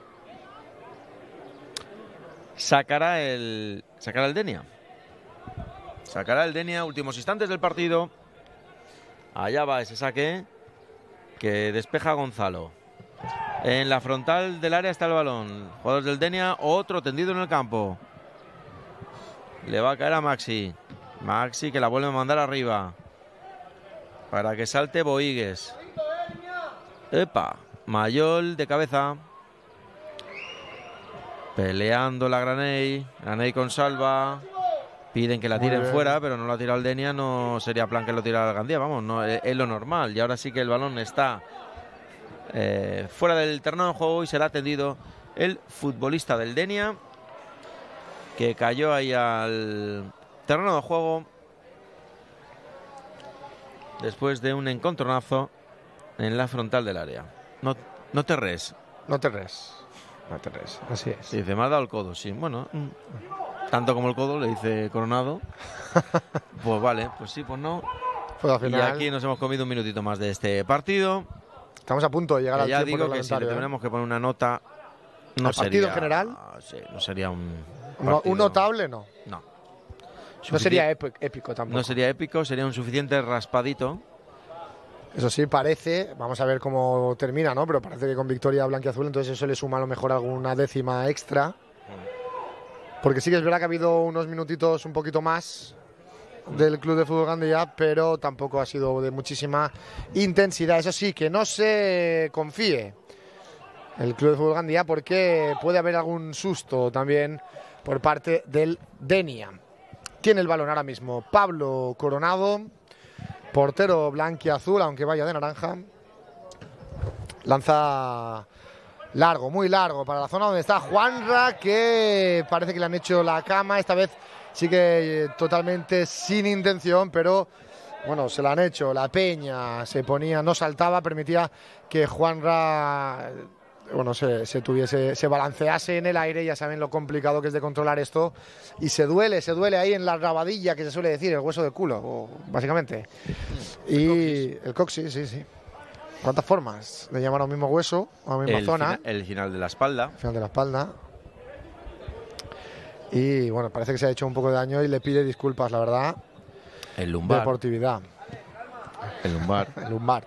Sacará el, sacará el Denia. Sacará el Denia, últimos instantes del partido. Allá va ese saque que despeja Gonzalo. En la frontal del área está el balón. Jugadores del Denia, otro tendido en el campo. Le va a caer a Maxi. Maxi, que la vuelve a mandar arriba. Para que salte Boigues. Epa, Mayol de cabeza. Peleando la Graney. Graney con Salva. Piden que la tiren fuera, pero no la tira el Denia. No sería plan que lo tirara el Gandía. Vamos, no, es, es lo normal. Y ahora sí que el balón está eh, fuera del terreno de juego y será atendido el futbolista del Denia, que cayó ahí al terreno de juego después de un encontronazo en la frontal del área. No, no te res.
No te res. No te res. Así es.
Dice, me ha dado el codo, sí. Bueno, tanto como el codo, le dice Coronado. Pues vale, pues sí, pues no.
Pues al final,
y aquí nos hemos comido un minutito más de este partido.
Estamos a punto de llegar al
ya
tiempo
digo que si le tendremos que poner una nota. No
¿al
sería,
partido en general?
Sí, no sería un.
No, un notable, no.
No.
No sería épico, épico tampoco.
No sería épico, sería un suficiente raspadito.
Eso sí, parece, vamos a ver cómo termina, ¿no? Pero parece que con victoria blanquiazul, entonces eso le suma a lo mejor alguna décima extra. Porque sí que es verdad que ha habido unos minutitos un poquito más del Club de Fútbol Gandía, pero tampoco ha sido de muchísima intensidad. Eso sí, que no se confíe el Club de Fútbol Gandía, porque puede haber algún susto también por parte del Denia. Tiene el balón ahora mismo Pablo Coronado. portero blanquiazul, aunque vaya de naranja. Lanza largo, muy largo, para la zona donde está Juanra, que parece que le han hecho la cama. Esta vez sí que eh, totalmente sin intención, pero bueno, se la han hecho. La Peña se ponía, no saltaba, permitía que Juanra, bueno, se, se tuviese, se balancease en el aire. Ya saben lo complicado que es de controlar esto. Y se duele, se duele ahí en la rabadilla, que se suele decir, el hueso del culo, o, básicamente. Y el coxis, sí, sí. ¿Cuántas formas de llamar a un mismo hueso, a la misma
el
zona?
Fina, el final de la espalda.
El final de la espalda. Y bueno, parece que se ha hecho un poco de daño y le pide disculpas, la verdad.
El lumbar.
Deportividad.
El lumbar.
El lumbar.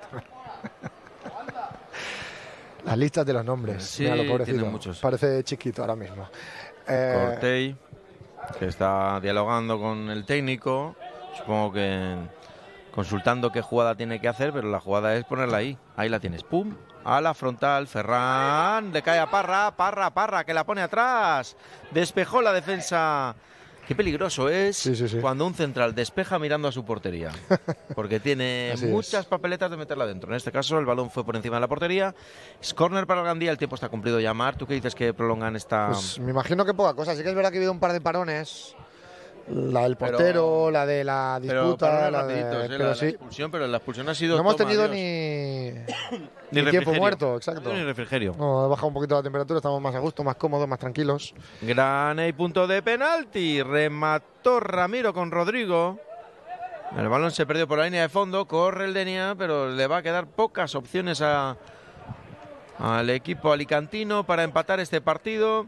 Las listas de los nombres.
Sí,
mira, lo pobrecito.
tiene muchos.
Parece chiquito ahora mismo. Eh,
Cortey, que está dialogando con el técnico. Supongo que consultando qué jugada tiene que hacer, pero la jugada es ponerla ahí. Ahí la tienes. ¡Pum! A la frontal. Ferran. Le cae a Parra. Parra, Parra, que la pone atrás. Despejó la defensa. Qué peligroso es
sí, sí, sí.
cuando un central despeja mirando a su portería. Porque tiene muchas
es.
papeletas de meterla dentro. En este caso, el balón fue por encima de la portería. Es córner para el Gandía. El tiempo está cumplido ya, Mar. ¿Tú qué dices que prolongan esta...?
Pues me imagino que poca cosa. Sí que es verdad que ha habido un par de parones. La del portero,
pero,
la de la disputa, la de,
¿eh?
pero
la,
sí.
la expulsión, pero la expulsión ha sido...
No hemos
toma,
tenido
Dios.
ni,
ni,
ni tiempo muerto, exacto.
Ni refrigerio.
No, ha bajado un poquito la temperatura, estamos más a gusto, más cómodos, más tranquilos.
Graney, punto de penalti. Remató Ramiro con Rodrigo. El balón se perdió por la línea de fondo. Corre el Denia, pero le va a quedar pocas opciones a, al equipo alicantino para empatar este partido.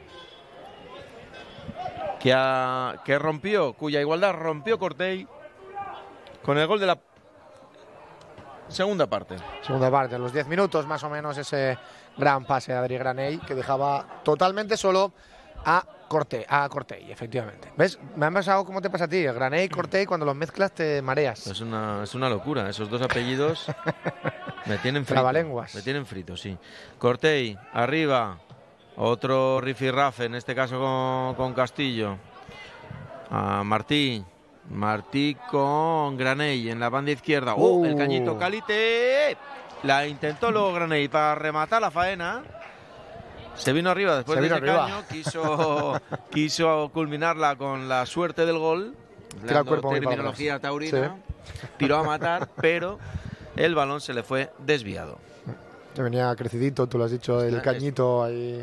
Que, a, que rompió, cuya igualdad rompió Cortey con el gol de la segunda parte.
Segunda parte, a los diez minutos más o menos, ese gran pase de Adri Graney que dejaba totalmente solo a Cortey, a Cortey, efectivamente. ¿Ves? Me ha pasado como te pasa a ti, Graney y Cortey, cuando los mezclas te mareas.
Es una, es una locura, esos dos apellidos me tienen frito.
Trabalenguas.
Me tienen frito, sí. Cortey, arriba. Otro rifirrafe, en este caso con, con Castillo. A Martí. Martí con Graney en la banda izquierda. ¡Oh! Uh. El cañito Calite. La intentó luego Graney para rematar la faena. Se vino arriba después
Se
de
vino
ese
arriba.
caño. Quiso, quiso culminarla con la suerte del gol.
Tira el cuerpo
terminología taurina. Sí. Tiró a matar, pero el balón se le fue desviado.
Que venía crecidito, tú lo has dicho, el cañito ahí.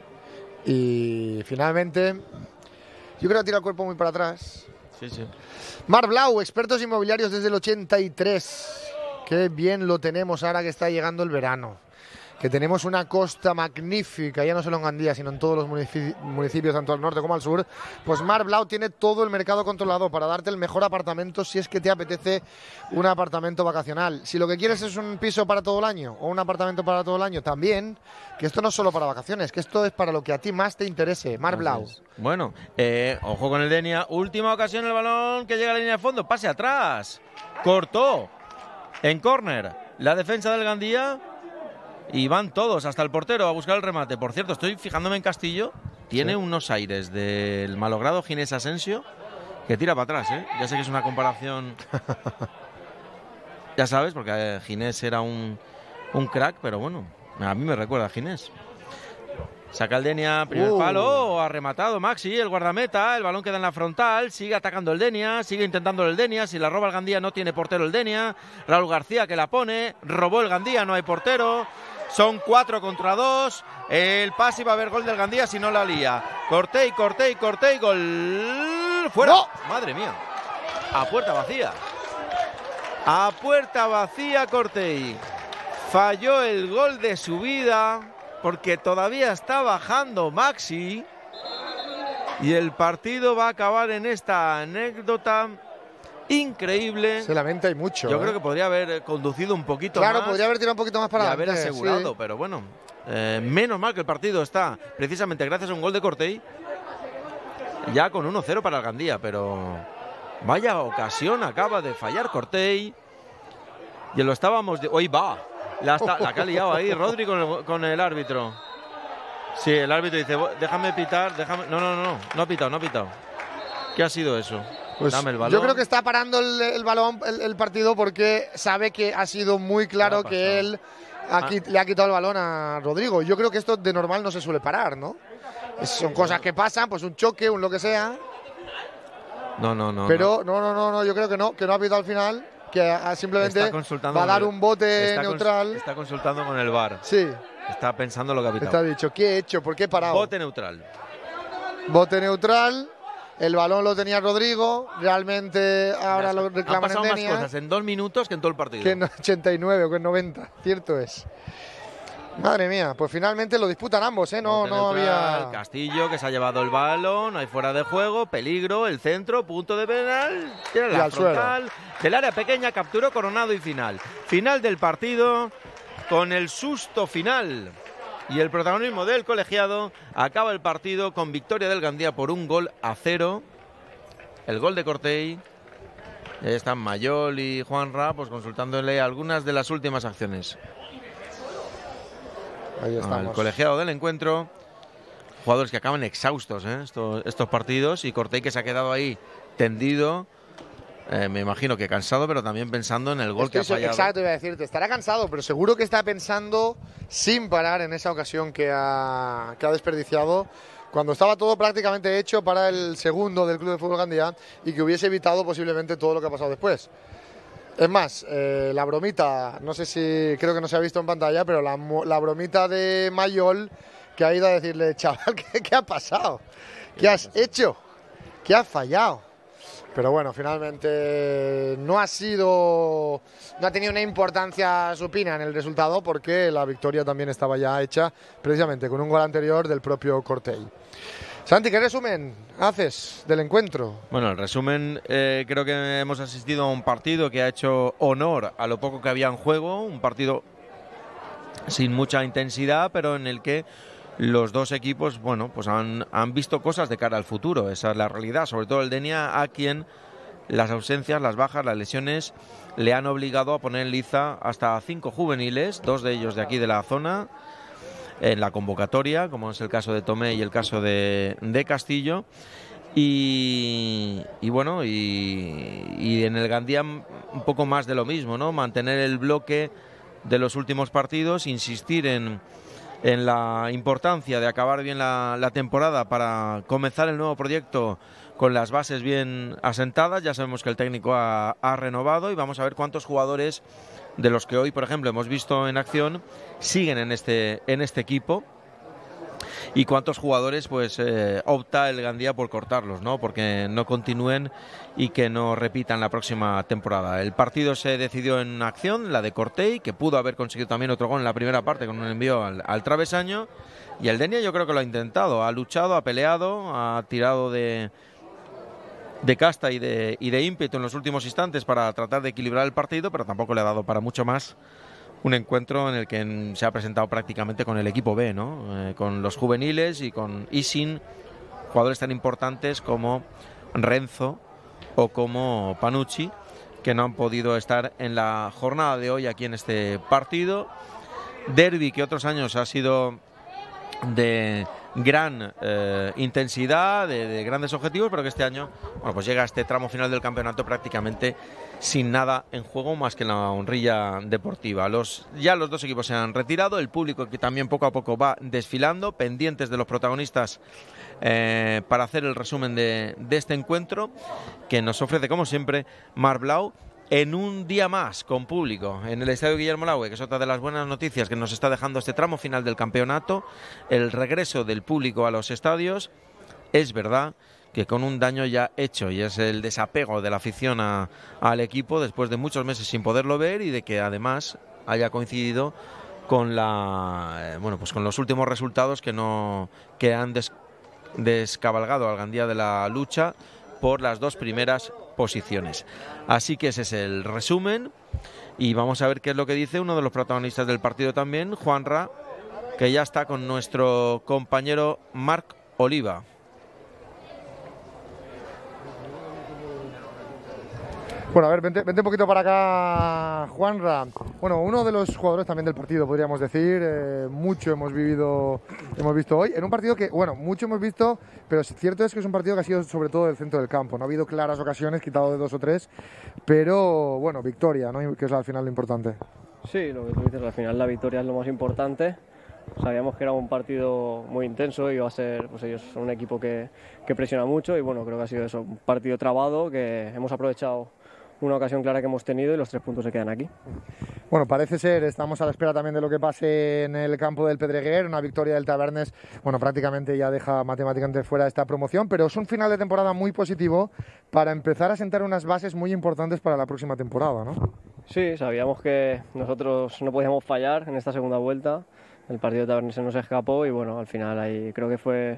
Y finalmente, yo creo que tira el cuerpo muy para atrás.
Sí, sí.
Mar Blau, expertos inmobiliarios desde el ochenta y tres. Qué bien lo tenemos ahora que está llegando el verano. Que tenemos una costa magnífica, ya no solo en Gandía, sino en todos los municipios, municipios, tanto al norte como al sur. Pues Mar Blau tiene todo el mercado controlado para darte el mejor apartamento si es que te apetece un apartamento vacacional. Si lo que quieres es un piso para todo el año o un apartamento para todo el año, también, que esto no es solo para vacaciones, que esto es para lo que a ti más te interese. Mar Blau.
Bueno, eh, ojo con el Denia. Última ocasión el balón que llega a la línea de fondo. Pase atrás. Cortó. En córner. La defensa del Gandía. Y van todos, hasta el portero, a buscar el remate. Por cierto, estoy fijándome en Castillo. Tiene sí. unos aires del malogrado Ginés Asensio, que tira para atrás, ¿eh? Ya sé que es una comparación... ya sabes, porque Ginés era un, un crack, pero bueno, a mí me recuerda a Ginés. Saca el Denia, primer uh. palo, ha rematado Maxi, el guardameta, el balón queda en la frontal, sigue atacando el Denia, sigue intentando el Denia, si la roba el Gandía no tiene portero el Denia, Raúl García que la pone, robó el Gandía, no hay portero, son cuatro contra dos, el pase va a haber gol del Gandía si no la lía, Cortey, Cortey, Cortey, gol, fuera, no. Madre mía, a puerta vacía, a puerta vacía Cortey, falló el gol de su vida, porque todavía está bajando Maxi y el partido va a acabar en esta anécdota increíble.
Se lamenta y mucho.
Yo
¿eh?
creo que podría haber conducido un poquito
claro,
más.
Claro, podría haber tirado un poquito más para
y
adelante.
haber asegurado,
sí.
pero bueno, eh, menos mal que el partido está precisamente gracias a un gol de Cortey ya con uno cero para el Gandía, pero vaya ocasión acaba de fallar Cortey y lo estábamos... De... ¡Hoy va! La, está, la que ha liado ahí Rodri con el, con el árbitro. Sí, el árbitro dice, déjame pitar, déjame... No, no, no, no, no ha pitado, no ha pitado. ¿Qué ha sido eso?
Pues
dame el balón.
yo creo que está parando el, el balón, el, el partido, porque sabe que ha sido muy claro que él aquí ah. le ha quitado el balón a Rodrigo. Yo creo que esto de normal no se suele parar, ¿no? Son cosas que pasan, pues un choque, un lo que sea.
No, no, no.
Pero no, no, no, no yo creo que no, que no ha pitado al final, que simplemente va a dar un bote
está
neutral.
Cons está consultando con el V A R.
Sí.
Está pensando lo que ha pitado.
Está dicho, ¿qué he hecho? ¿Por qué he parado?
Bote neutral.
Bote neutral. El balón lo tenía Rodrigo, realmente ahora lo reclaman
Han pasado
en
más
Denia,
cosas en dos minutos que en todo el partido.
Que en ochenta y nueve o que en noventa, cierto es. Madre mía, pues finalmente lo disputan ambos, ¿eh? No, no había...
Castillo, que se ha llevado el balón, hay fuera de juego, peligro, el centro, punto de penal, tiene la frontal, del área pequeña, capturó Coronado y final. Final del partido con el susto final. Y el protagonismo del colegiado. Acaba el partido con victoria del Gandía por un gol a cero. El gol de Cortey. Ahí están Mayol y Juanra, pues consultándole algunas de las últimas acciones.
Ahí estamos.
El colegiado del encuentro. Jugadores que acaban exhaustos, ¿eh? estos, estos partidos. Y Cortey, que se ha quedado ahí tendido. Eh, me imagino que cansado, pero también pensando en el gol
Estoy
que ha fallado.
Exacto, iba a decirte, estará cansado, pero seguro que está pensando sin parar en esa ocasión que ha, que ha desperdiciado, cuando estaba todo prácticamente hecho para el segundo del Club de Fútbol Gandía y que hubiese evitado posiblemente todo lo que ha pasado después. Es más, eh, la bromita, no sé si, creo que no se ha visto en pantalla, pero la, la bromita de Mayol, que ha ido a decirle, chaval, ¿qué, qué ha pasado? ¿Qué has hecho? ¿Qué has fallado? Pero bueno, finalmente no ha sido, no ha tenido una importancia supina en el resultado, porque la victoria también estaba ya hecha precisamente con un gol anterior del propio Cortey. Santi, ¿qué resumen haces del encuentro?
Bueno, el resumen, eh, creo que hemos asistido a un partido que ha hecho honor a lo poco que había en juego, un partido sin mucha intensidad, pero en el que los dos equipos, bueno, pues han, han visto cosas de cara al futuro. Esa es la realidad, sobre todo el Denia, a quien las ausencias, las bajas, las lesiones le han obligado a poner en liza hasta cinco juveniles, dos de ellos de aquí de la zona, en la convocatoria, como es el caso de Tomé y el caso de, de Castillo. Y, y bueno, y, y en el Gandía un poco más de lo mismo, ¿no? Mantener el bloque de los últimos partidos, insistir en en la importancia de acabar bien la, la temporada para comenzar el nuevo proyecto con las bases bien asentadas. Ya sabemos que el técnico ha, ha renovado y vamos a ver cuántos jugadores de los que hoy, por ejemplo, hemos visto en acción siguen en este, en este equipo y cuántos jugadores pues eh, opta el Gandía por cortarlos, ¿no? Porque no continúen y que no repitan la próxima temporada. El partido se decidió en acción, la de Cortey, que pudo haber conseguido también otro gol en la primera parte con un envío al, al travesaño, y el Denia yo creo que lo ha intentado, ha luchado, ha peleado, ha tirado de, de casta y de, y de ímpetu en los últimos instantes para tratar de equilibrar el partido, pero tampoco le ha dado para mucho más. Un encuentro en el que se ha presentado prácticamente con el equipo B, ¿no? Eh, con los juveniles y, con, y sin jugadores tan importantes como Renzo o como Panucci, que no han podido estar en la jornada de hoy aquí en este partido. Derbi, que otros años ha sido de gran eh, intensidad, de, de grandes objetivos, pero que este año, bueno, pues llega a este tramo final del campeonato prácticamente sin nada en juego más que la honrilla deportiva. Los, ya los dos equipos se han retirado, el público que también poco a poco va desfilando, pendientes de los protagonistas eh, para hacer el resumen de, de este encuentro que nos ofrece, como siempre, Mar Blau, en un día más con público en el Estadio Guillermo Laue, que es otra de las buenas noticias que nos está dejando este tramo final del campeonato, el regreso del público a los estadios. Es verdad que con un daño ya hecho, y es el desapego de la afición a, al equipo después de muchos meses sin poderlo ver, y de que además haya coincidido con la eh, bueno pues con los últimos resultados que no que han des, descabalgado al Gandía de la lucha por las dos primeras posiciones. Así que ese es el resumen y vamos a ver qué es lo que dice uno de los protagonistas del partido también, Juanra, que ya está con nuestro compañero Marc Oliva.
Bueno, a ver, vente, vente un poquito para acá, Juanra. Bueno, uno de los jugadores también del partido, podríamos decir. Eh, mucho hemos vivido, hemos visto hoy. En un partido que, bueno, mucho hemos visto, pero cierto es que es un partido que ha sido sobre todo del centro del campo. No ha habido claras ocasiones, quitado de dos o tres, pero, bueno, victoria, ¿no? Que es al final lo importante.
Sí, lo que tú dices, al final la victoria es lo más importante. Sabíamos que era un partido muy intenso y iba a ser, pues ellos son un equipo que, que presiona mucho y bueno, creo que ha sido eso, un partido trabado que hemos aprovechado una ocasión clara que hemos tenido y los tres puntos se quedan aquí.
Bueno, parece ser, estamos a la espera también de lo que pase en el campo del Pedreguer, una victoria del Tabernes, bueno, prácticamente ya deja matemáticamente fuera esta promoción, pero es un final de temporada muy positivo para empezar a sentar unas bases muy importantes para la próxima temporada, ¿no?
Sí, sabíamos que nosotros no podíamos fallar en esta segunda vuelta, el partido de Tabernes se nos escapó y bueno, al final ahí creo que fue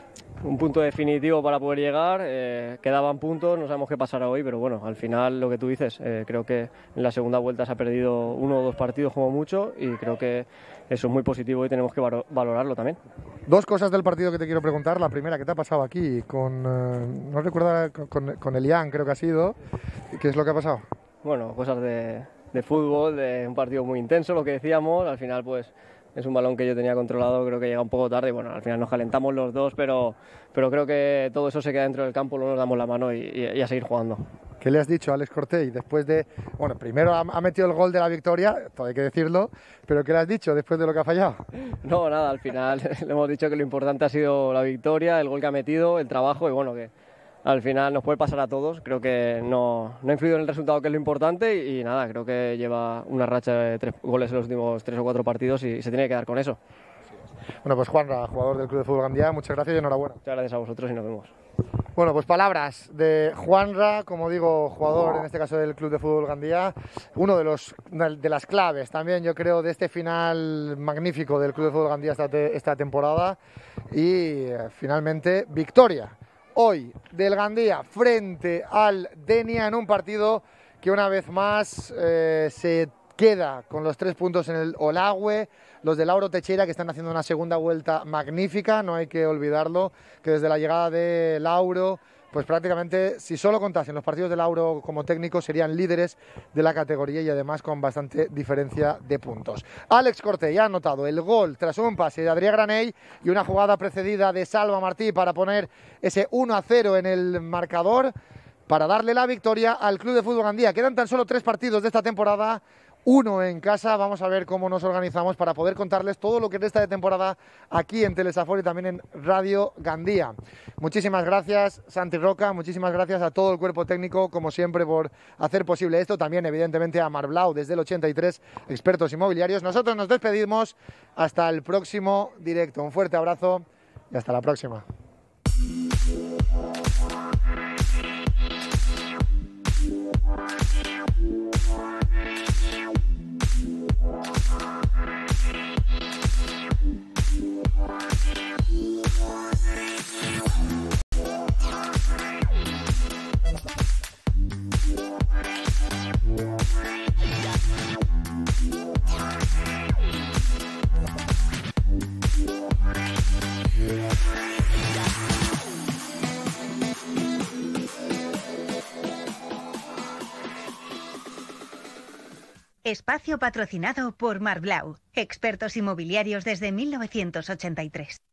un punto definitivo para poder llegar, eh, quedaban puntos, no sabemos qué pasará hoy, pero bueno, al final lo que tú dices, eh, creo que en la segunda vuelta se ha perdido uno o dos partidos como mucho y creo que eso es muy positivo y tenemos que valorarlo también.
Dos cosas del partido que te quiero preguntar, la primera, ¿qué te ha pasado aquí? Con, eh, no recuerdo, con, con Elian creo que ha sido, ¿qué es lo que ha pasado?
Bueno, cosas de, de fútbol, de un partido muy intenso, lo que decíamos, al final pues es un balón que yo tenía controlado, creo que llega un poco tarde y bueno, al final nos calentamos los dos, pero, pero creo que todo eso se queda dentro del campo, luego nos damos la mano y, y, y a seguir jugando.
¿Qué le has dicho a Alex Cortey después de, bueno, primero ha, ha metido el gol de la victoria, todo hay que decirlo, pero qué le has dicho después de lo que ha fallado?
No, nada, al final le hemos dicho que lo importante ha sido la victoria, el gol que ha metido, el trabajo y bueno, que al final nos puede pasar a todos, creo que no, no ha influido en el resultado, que es lo importante y, y nada, creo que lleva una racha de tres goles en los últimos tres o cuatro partidos y, y se tiene que quedar con eso.
Bueno, pues Juanra, jugador del Club de Fútbol Gandía, muchas gracias y enhorabuena.
Muchas gracias a vosotros y nos vemos.
Bueno, pues palabras de Juanra, como digo, jugador en este caso del Club de Fútbol Gandía, uno de, los, de las claves también, yo creo, de este final magnífico del Club de Fútbol Gandía esta, te, esta temporada y eh, finalmente victoria hoy del Gandía frente al Denia en un partido que una vez más eh, se queda con los tres puntos en el Olagüe, los de Lauro Teixeira que están haciendo una segunda vuelta magnífica, no hay que olvidarlo, que desde la llegada de Lauro, pues prácticamente si solo contasen los partidos de Lauro como técnico serían líderes de la categoría y además con bastante diferencia de puntos. Alex Cortey ha anotado el gol tras un pase de Adrià Granell y una jugada precedida de Salva Martí para poner ese uno a cero en el marcador para darle la victoria al Club de Fútbol Gandía. Quedan tan solo tres partidos de esta temporada, uno en casa. Vamos a ver cómo nos organizamos para poder contarles todo lo que resta de temporada aquí en Telesafor y también en Radio Gandía. Muchísimas gracias, Santi Roca, muchísimas gracias a todo el cuerpo técnico, como siempre, por hacer posible esto. También, evidentemente, a Mar Blau desde el ochenta y tres, expertos inmobiliarios. Nosotros nos despedimos hasta el próximo directo. Un fuerte abrazo y hasta la próxima.
Espacio patrocinado por Mar Blau, expertos inmobiliarios desde mil novecientos ochenta y tres.